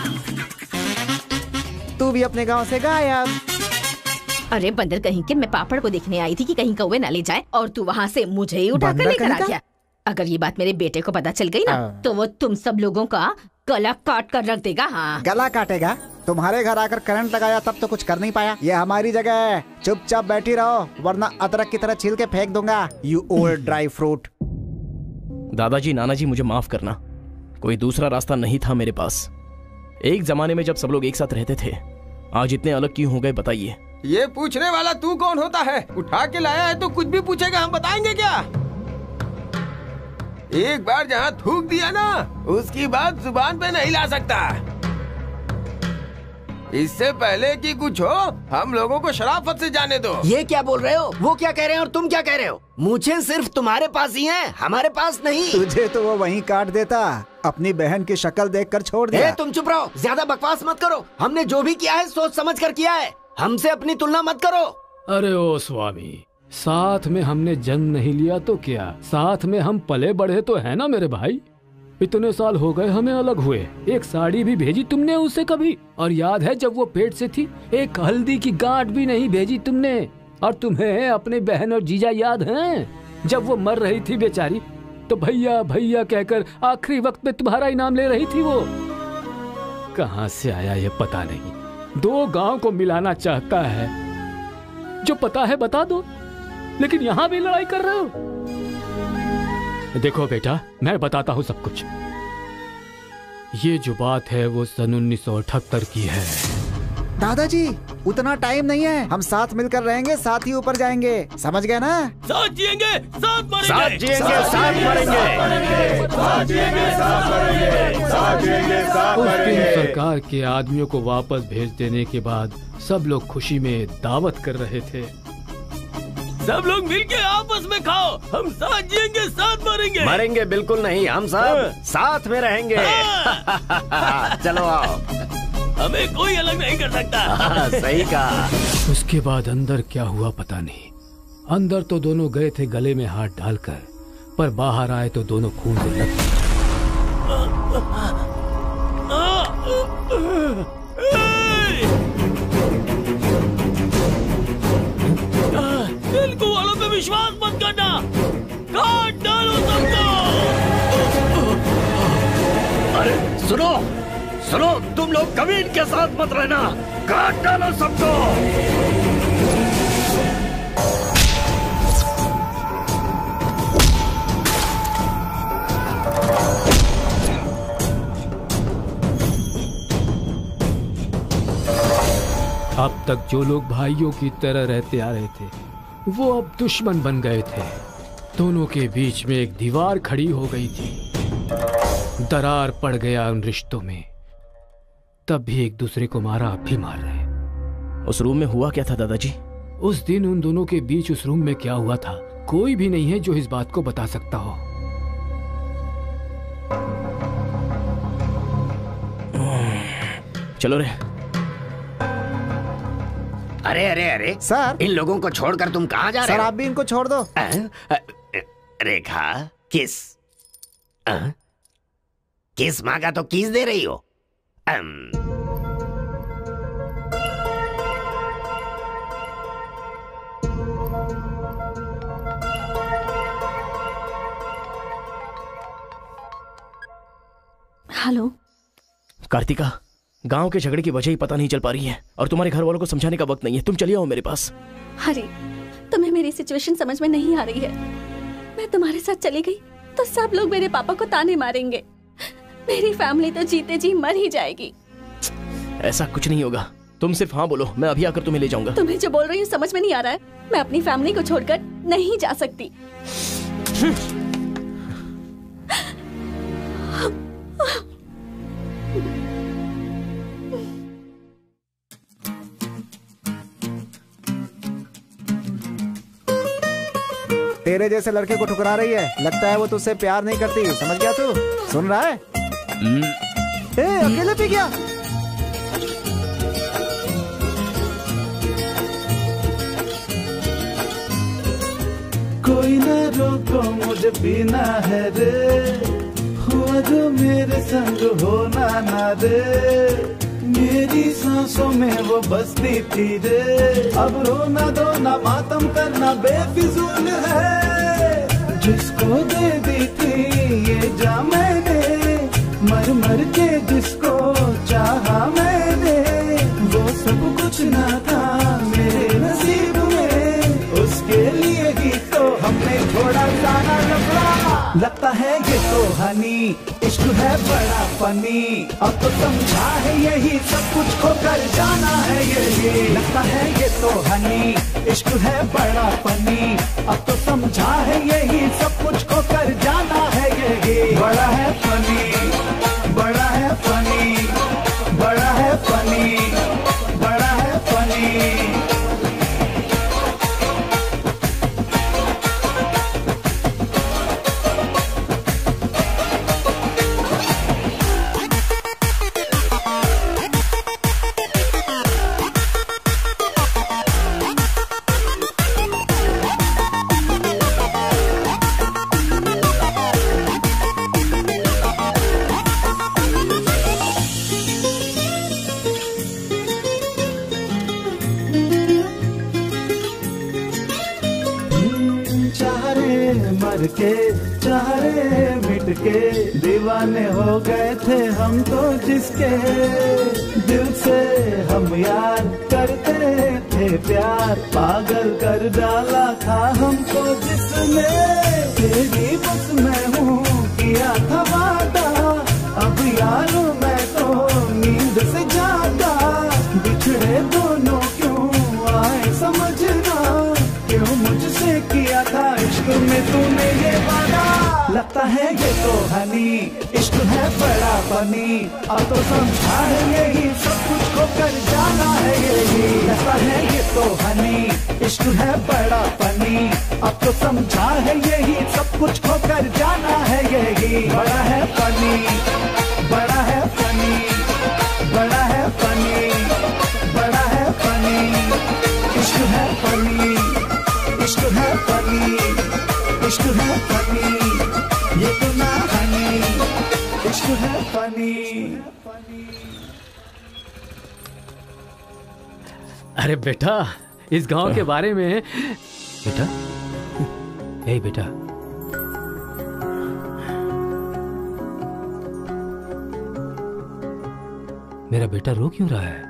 तू भी अपने गांव से गायब। अरे बंदर कहीं के, मैं पापड़ को देखने आई थी कि कहीं कौवे ना ले जाए और तू वहाँ से मुझे ही उठा कर लेकर आ गया। अगर ये बात मेरे बेटे को पता चल गई ना तो वो तुम सब लोगों का गला काट कर रख देगा। हाँ गला काटेगा? तुम्हारे घर आकर करंट लगाया तब तो कुछ कर नहीं पाया। ये हमारी जगह है, चुपचाप बैठी रहो वरना अदरक की तरह छील के फेंक दूंगा। You old dry fruit. दादाजी नानाजी मुझे माफ करना, कोई दूसरा रास्ता नहीं था मेरे पास। एक जमाने में जब सब लोग एक साथ रहते थे, आज इतने अलग क्यों हो गए बताइए। ये पूछने वाला तू कौन होता है? उठा के लाया है तो कुछ भी पूछेगा, हम बताएंगे क्या? एक बार जहाँ थूक दिया ना उसकी बात जुबान पे नहीं ला सकता। इससे पहले कि कुछ हो हम लोगों को शराफत से जाने दो। ये क्या बोल रहे हो? वो क्या कह रहे हैं और तुम क्या कह रहे हो? मुझे सिर्फ तुम्हारे पास ही है, हमारे पास नहीं। तुझे तो वो वहीं काट देता, अपनी बहन की शक्ल देखकर छोड़ दिया। ए, तुम चुप रहो, ज्यादा बकवास मत करो। हमने जो भी किया है सोच समझ कर किया है, हमसे अपनी तुलना मत करो। अरे ओ स्वामी, साथ में हमने जन्म नहीं लिया तो क्या, साथ में हम पले बढ़े तो है ना मेरे भाई। इतने साल हो गए हमें अलग हुए, एक साड़ी भी भेजी तुमने उसे कभी? और याद है जब वो पेट से थी, एक हल्दी की गांठ भी नहीं भेजी तुमने। और तुम्हें अपने बहन और जीजा याद हैं? जब वो मर रही थी बेचारी तो भैया भैया कहकर आखिरी वक्त में तुम्हारा इनाम ले रही थी। वो कहाँ से आया ये पता नहीं। दो गांव को मिलाना चाहता है, जो पता है बता दो, लेकिन यहाँ भी लड़ाई कर रहे हो। देखो बेटा, मैं बताता हूँ सब कुछ। ये जो बात है वो सन उन्नीस सौ अठहत्तर की है। दादाजी उतना टाइम नहीं है, हम साथ मिलकर रहेंगे, साथ ही ऊपर जाएंगे, समझ गए ना? साथ जिएंगे, साथ मरेंगे, साथ जिएंगे, साथ मरेंगे, साथ जिएंगे, साथ मरेंगे, साथ जिएंगे, साथ उस दिन मरेंगे। सरकार के आदमियों को वापस भेज देने के बाद सब लोग खुशी में दावत कर रहे थे। सब लोग मिलके आपस में खाओ, हम साथ जिएंगे, साथ मरेंगे। मरेंगे बिल्कुल नहीं, हम सब साथ में रहेंगे। चलो आओ, हमें कोई अलग नहीं कर सकता। सही कहा। उसके बाद अंदर क्या हुआ पता नहीं। अंदर तो दोनों गए थे गले में हाथ डालकर, पर बाहर आए तो दोनों खून से लथपथ। तेलुगु वालों पे विश्वास मत करना, काट डालो सबको। अरे सुनो सुनो, तुम लोग कभी इनके साथ मत रहना, काट डालो सबको। अब तक जो लोग भाइयों की तरह रहते आ रहे थे वो अब दुश्मन बन गए थे। दोनों के बीच में एक दीवार खड़ी हो गई थी। दरार पड़ गया उन रिश्तों में। तब भी एक दूसरे को मारा, अब भी मार रहे। उस रूम में हुआ क्या था दादाजी? उस दिन उन दोनों के बीच उस रूम में क्या हुआ था कोई भी नहीं है जो इस बात को बता सकता हो। चलो रे। अरे अरे अरे सर, इन लोगों को छोड़कर तुम कहाँ जा रहे सर हो? आप भी इनको छोड़ दो। आ, आ, रेखा किस आ? किस मांगा तो किस दे रही हो? अम, हेलो कार्तिका, गांव के झगड़े की वजह ही पता नहीं चल पा रही है और तुम्हारे घर वालों को समझाने का वक्त नहीं है। तुम चलिए आओ मेरे पास। हरी, तुम्हें मेरी सिचुएशन समझ में नहीं आ रही है। मैं तुम्हारे साथ चली गई तो सब लोग मेरे पापा को ताने मारेंगे। मेरी फैमिली तो जीते जी मर ही जाएगी। ऐसा कुछ नहीं होगा, तुम सिर्फ हाँ बोलो, मैं अभी आकर तुम्हें ले जाऊंगा। तुम्हें जो बोल रही हूँ समझ में नहीं आ रहा है। मैं अपनी फैमिली को छोड़कर नहीं जा सकती। तेरे जैसे लड़के को ठुकरा रही है, लगता है वो तुझसे प्यार नहीं करती। समझ गया तू? सुन रहा है? ए, अकेले पी गया? कोई ना रोको मुझे पीना है रे, हुआ जो मेरे संग होना ना रे। मेरी सांसों में वो बसती थी रे, अब रोना धोना मातम करना बेफिजूल है। जिसको दे दी थी ये जा मैंने, मर मर के जिसको चाहा मैंने, वो सब कुछ ना था मेरे नसीब में। उसके लिए ही तो हमने छोड़ा जाना लफड़ा। लगता है ये तो हनी, इश्क है बड़ा फनी, अब तो समझा है यही सब कुछ खो कर जाना है यही। लगता है ये तो हनी, इश्क है बड़ा फनी, अब तो समझा है यही सब कुछ खो कर जाना है यही। बड़ा है फनी, बड़ा है फनी, बड़ा है फनी, बड़ा है फनी। मर के चाहे मिट के दीवाने हो गए थे हम तो, जिसके दिल से हम यार करते थे प्यार, पागल कर डाला था हमको जिसने। तेरी बस मैं हूँ किया था वादा, अब यार मैं तो नींद से जागा। बिछड़े दोनों क्यों आए समझना, क्यों मुझसे किया था इश्क में तूने ये वादा। लगता है ये तो हनी, इश्क है बड़ा फनी, अब तो समझा है यही सब कुछ खो कर जाना है यही। लगता है ये तो हनी, इश्क है बड़ा फनी, अब तो समझा है यही सब कुछ खो कर जाना है यही। बड़ा है फनी, बड़ा है फनी, बड़ा है फनी, बड़ा है फनी, इश्क है फनी, इश्क है फनी, इश्क है फनी, ये तो ना हनी, इश्क है फनी। अरे बेटा, इस गांव के बारे में। बेटा, ए बेटा, मेरा बेटा रो क्यों रहा है?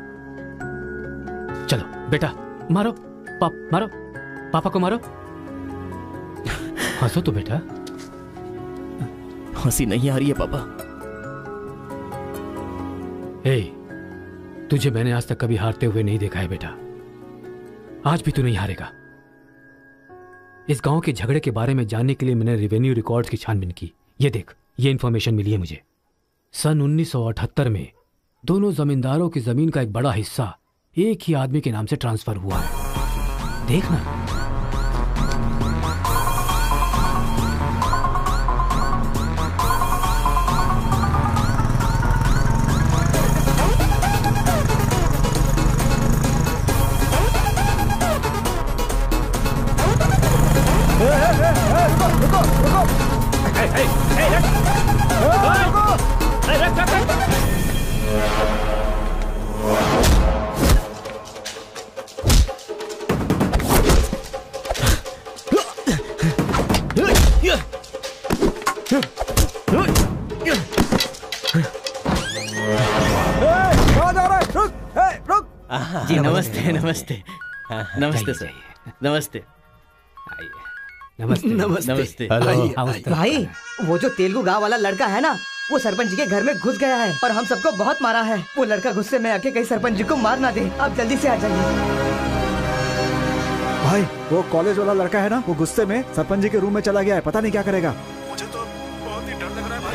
चलो बेटा, मारो पाप मारो पापा को मारो। हंसो तो बेटा। हंसी नहीं आ रही है पापा। ए, तुझे मैंने आज तक कभी हारते हुए नहीं देखा है बेटा। आज भी तू नहीं हारेगा। इस गांव के झगड़े के बारे में जानने के लिए मैंने रेवेन्यू रिकॉर्ड्स की छानबीन की। ये देख, ये इंफॉर्मेशन मिली है मुझे। सन उन्नीस सौ अठहत्तर में दोनों जमींदारों की जमीन का एक बड़ा हिस्सा एक ही आदमी के नाम से ट्रांसफर हुआ है। देखना। रुको रुको जी नमस्ते नमस्ते नमस्ते सर, नमस्ते नमस्ते नमस्ते नमस्ते। भाई वो जो तेलुगु गांव वाला लड़का है ना, वो सरपंच जी के घर में घुस गया है और हम सबको बहुत मारा है। वो लड़का गुस्से में आके कहीं सरपंच जी को मार ना दे। आप जल्दी से आ जाइए। भाई वो कॉलेज वाला लड़का है ना, वो गुस्से में सरपंच जी के रूम में चला गया है। पता नहीं क्या करेगा। मुझे तो बहुत ही डर लग रहा है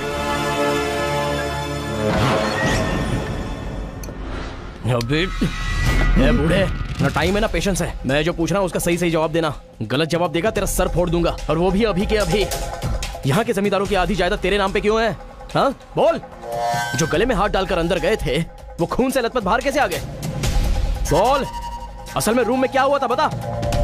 भाई। अबे ए बूढ़े, ना टाइम है ना पेशेंस है। मैं जो पूछ रहा हूँ उसका सही सही जवाब देना। गलत जवाब देगा तेरा सर फोड़ दूंगा, और वो भी अभी के अभी। यहाँ के जमींदारों की आधी जायदाद तेरे नाम पे क्यों है? हाँ बोल। जो गले में हाथ डालकर अंदर गए थे वो खून से लथपथ बाहर कैसे आ गए? बोल, असल में रूम में क्या हुआ था बता।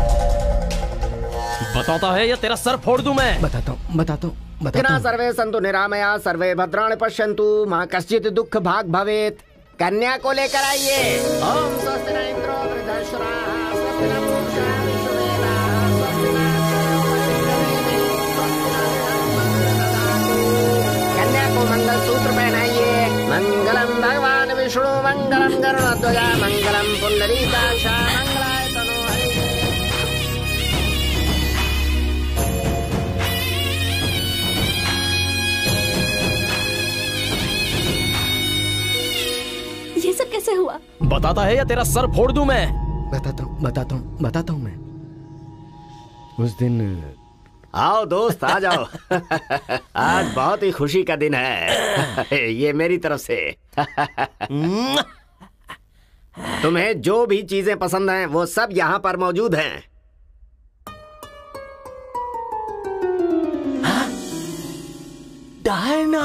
बताता है या तेरा सर फोड़ दूं मैं? बताता हूँ बताता हूँ बताता हूँ। सर्वे संतु निरामया सर्वे भद्राणि पश्यन्तु मां कश्चित् दुःख भाग भवेत्। कन्या को लेकर आइए। ओम स्वस्ति न इंद्रो वृद्धश्रवाः स्वस्ति न पूषा विश्ववेदाः स्वस्ति न कन्या को मंगल सूत्र पहनाइए। मंगलम भगवान विष्णु मंगलम गरुड़ध्वजा मंगलम पुंडरीकाक्षा मंगलाय तनो हरिः। ये सब कैसे हुआ? बताता है या तेरा सर फोड़ दूं मैं? बताता हूँ बताता हूँ बताता हूँ मैं। उस दिन आओ दोस्त आ जाओ। आज बहुत ही खुशी का दिन है। ये मेरी तरफ से। तुम्हें जो भी चीजें पसंद हैं वो सब यहाँ पर मौजूद हैं। डायना,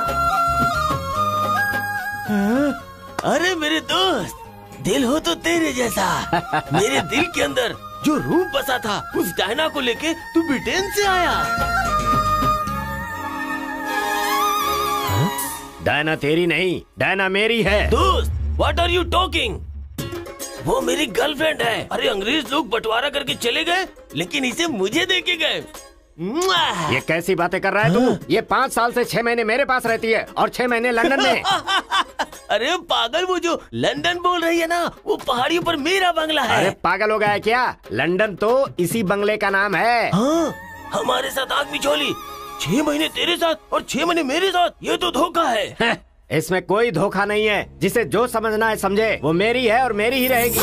अरे मेरे दोस्त, दिल हो तो तेरे जैसा। मेरे दिल के अंदर जो रूप बसा था उस डायना को लेके तू ब्रिटेन से आया। डायना तेरी नहीं, डायना मेरी है। दोस्त, व्हाट आर यू टॉकिंग? वो मेरी गर्लफ्रेंड है। अरे अंग्रेज लोग बंटवारा करके चले गए, लेकिन इसे मुझे दे के गए। ये कैसी बातें कर रहा है तू? ये पाँच साल से छह महीने मेरे पास रहती है और छह महीने लंदन में। अरे पागल, वो जो लंदन बोल रही है ना, वो पहाड़ियों पर मेरा बंगला है। अरे पागल हो गया है क्या? लंदन तो इसी बंगले का नाम है। हाँ, हमारे साथ आग बिछोली। छह महीने तेरे साथ और छह महीने मेरे साथ। ये तो धोखा है। इसमें कोई धोखा नहीं है। जिसे जो समझना है समझे। वो मेरी है और मेरी ही रहेगी।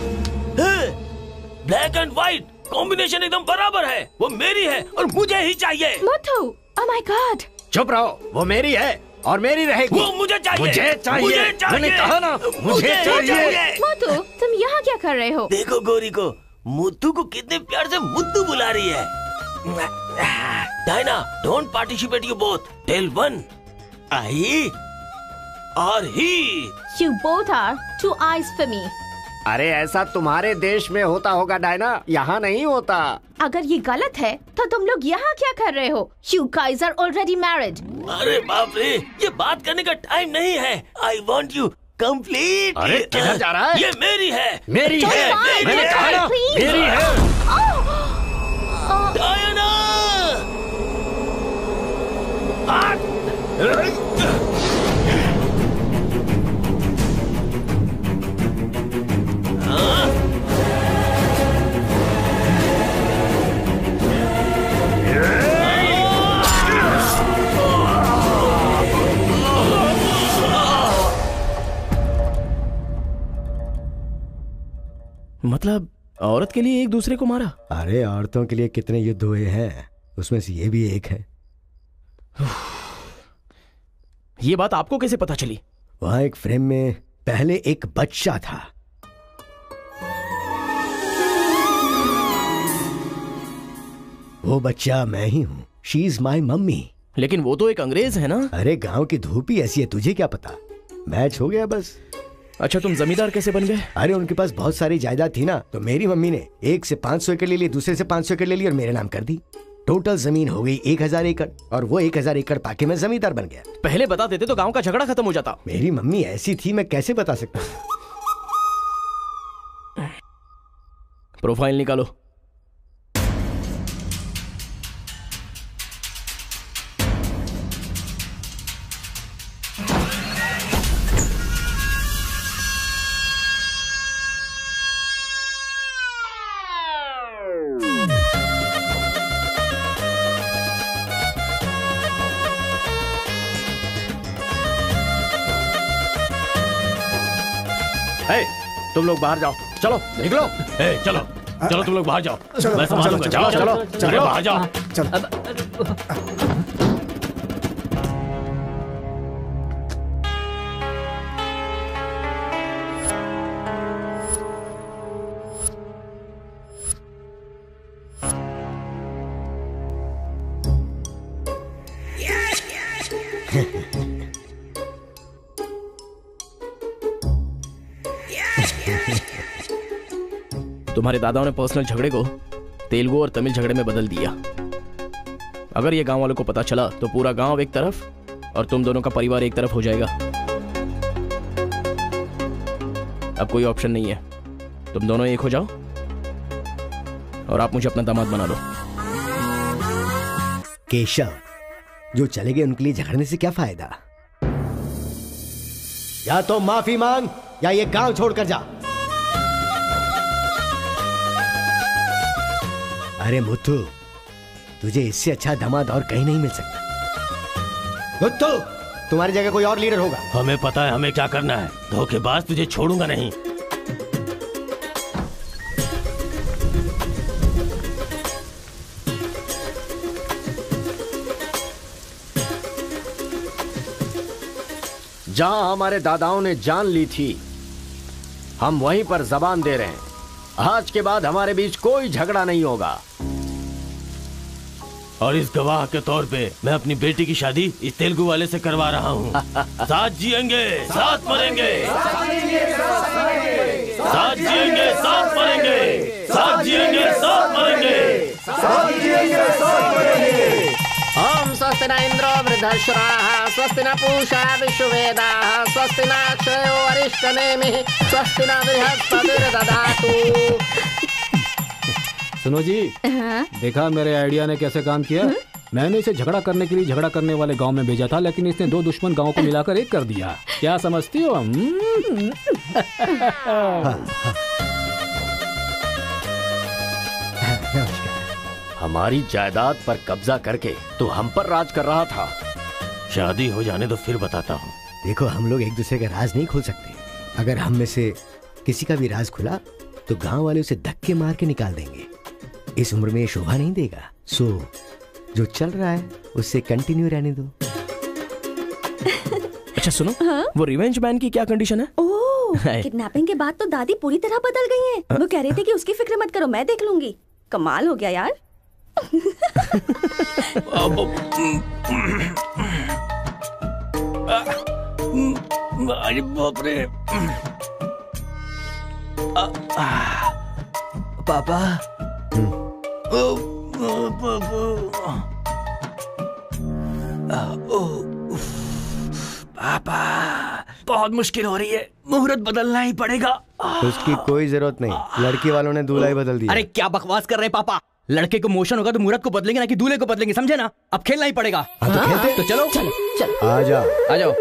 ब्लैक एंड व्हाइट कॉम्बिनेशन एकदम बराबर है। वो मेरी है और मुझे ही चाहिए। मोटू, ओह माय गॉड। चुप रहो। वो मेरी है और मेरी रहेगी। वो मुझे चाहिए। मुझे चाहिए। मुझे चाहिए। मैंने कहा ना, मुझे चाहिए। मोटू, तुम यहाँ क्या कर रहे हो? देखो गोरी को, मुत्तू को कितने प्यार से मुत्तू बुला रही है। Diana, don't participate you both. Tell one, I और he. You both are two eyes for me. अरे ऐसा तुम्हारे देश में होता होगा डायना, यहाँ नहीं होता। अगर ये गलत है तो तुम लोग यहाँ क्या कर रहे हो? You guys are already married. अरे बाप रे, ये बात करने का टाइम नहीं है। I want you complete. अरे किधर जा रहा है? ये मेरी है। मेरी है। मैंने कहा ना, मेरी है। डायना! मतलब औरत के लिए एक दूसरे को मारा? अरे औरतों के लिए कितने युद्ध हुए हैं, उसमें से ये भी एक है। ये बात आपको कैसे पता चली? वहां एक फ्रेम में पहले एक बच्चा था। वो बच्चा मैं ही हूँ। She is my mummy. लेकिन वो तो एक अंग्रेज है ना? अरे गांव की धूप ही ऐसी है, तुझे क्या पता। मैच हो गया बस। अच्छा, तुम जमींदार कैसे बन गए? अरे उनके पास बहुत सारी जायदाद थी ना, तो मेरी मम्मी ने एक से पाँच सौ एकड़ ले ली, दूसरे से पाँच सौ एकड़ ले ली और मेरे नाम कर दी। टोटल जमीन हो गई एक हजार एकड़ और वो एक हजार एकड़ पाके मैं जमींदार बन गया। पहले बता देते तो गांव का झगड़ा खत्म हो जाता। मेरी मम्मी ऐसी थी, मैं कैसे बता सकता हूँ। प्रोफाइल निकालो। Hey, तुम लोग बाहर जाओ, चलो निकलो। hey, चलो चलो तुम लोग बाहर जाओ, मैं संभालूंगा। जाओ चलो चलो बाहर जाओ। तुम्हारे दादाओं ने पर्सनल झगड़े को तेलुगु और तमिल झगड़े में बदल दिया। अगर ये गांव वालों को पता चला तो पूरा गांव एक तरफ और तुम दोनों का परिवार एक तरफ हो जाएगा। अब कोई ऑप्शन नहीं है, तुम दोनों एक हो जाओ और आप मुझे अपना दामाद बना लो। केशव, जो चले गए उनके लिए झगड़ने से क्या फायदा। या तो माफी मांग या ये गांव छोड़कर जा। अरे मुत्तू, तुझे इससे अच्छा दामाद और कहीं नहीं मिल सकता। मुत्तू, तुम्हारी जगह कोई और लीडर होगा। हमें पता है हमें क्या करना है। धोखेबाज, तुझे छोड़ूंगा नहीं। जहां हमारे दादाओं ने जान ली थी, हम वहीं पर जबान दे रहे हैं। आज के बाद हमारे बीच कोई झगड़ा नहीं होगा। और इस गवाह के तौर पे मैं अपनी बेटी की शादी इस तेलुगु वाले से करवा रहा हूँ। साथ जिएंगे, साथ मरेंगे, साथ जिएंगे, साथ मरेंगे, साथ जिएंगे, साथ मरेंगे, साथ जिएंगे, साथ मरेंगे। ओम स्वस्ति न इंद्रो वृद्धश्राः, स्वस्ति न पूषा विश्ववेदाः, स्वस्ति न अक्षयो अरिष्टनेमिः, स्वस्ति न बृहस्पतिर्दधातु। सुनो जी, देखा मेरे आइडिया ने कैसे काम किया। मैंने इसे झगड़ा करने के लिए झगड़ा करने वाले गांव में भेजा था, लेकिन इसने दो दुश्मन गांव को मिलाकर एक कर दिया। क्या समझती हो? हमारी जायदाद पर कब्जा करके तो हम पर राज कर रहा था। शादी हो जाने तो फिर बताता हूँ। देखो, हम लोग एक दूसरे का राज नहीं खोल सकते। अगर हम में से किसी का भी राज खुला तो गांव वाले उसे धक्के मार के निकाल देंगे। इस उम्र में ये शोभा नहीं देगा। सो जो चल रहा है उससे कंटिन्यू रहने दो। अच्छा सुनो, हाँ? वो रिवेंज मैन की क्या कंडीशन है? ओह, किडनैपिंग के बाद तो दादी पूरी तरह बदल गई हैं। वो कह रही थी कि उसकी फिक्र मत करो, मैं देख लूंगी। कमाल हो गया यार। अरे बाप रे। पापा, पापा, बहुत मुश्किल हो रही है। मुहूर्त बदलना ही पड़ेगा। उसकी कोई जरूरत नहीं, लड़की वालों ने दूल्हा ही बदल दिया। अरे क्या बकवास कर रहे हैं पापा। लड़के को मोशन होगा तो मुहूर्त को बदलेंगे ना कि दूल्हे को बदलेंगे, समझे ना। अब खेलना ही पड़ेगा। हाँ, तो खेलते। तो चलो चलो चलो, आ जाओ आ जाओ।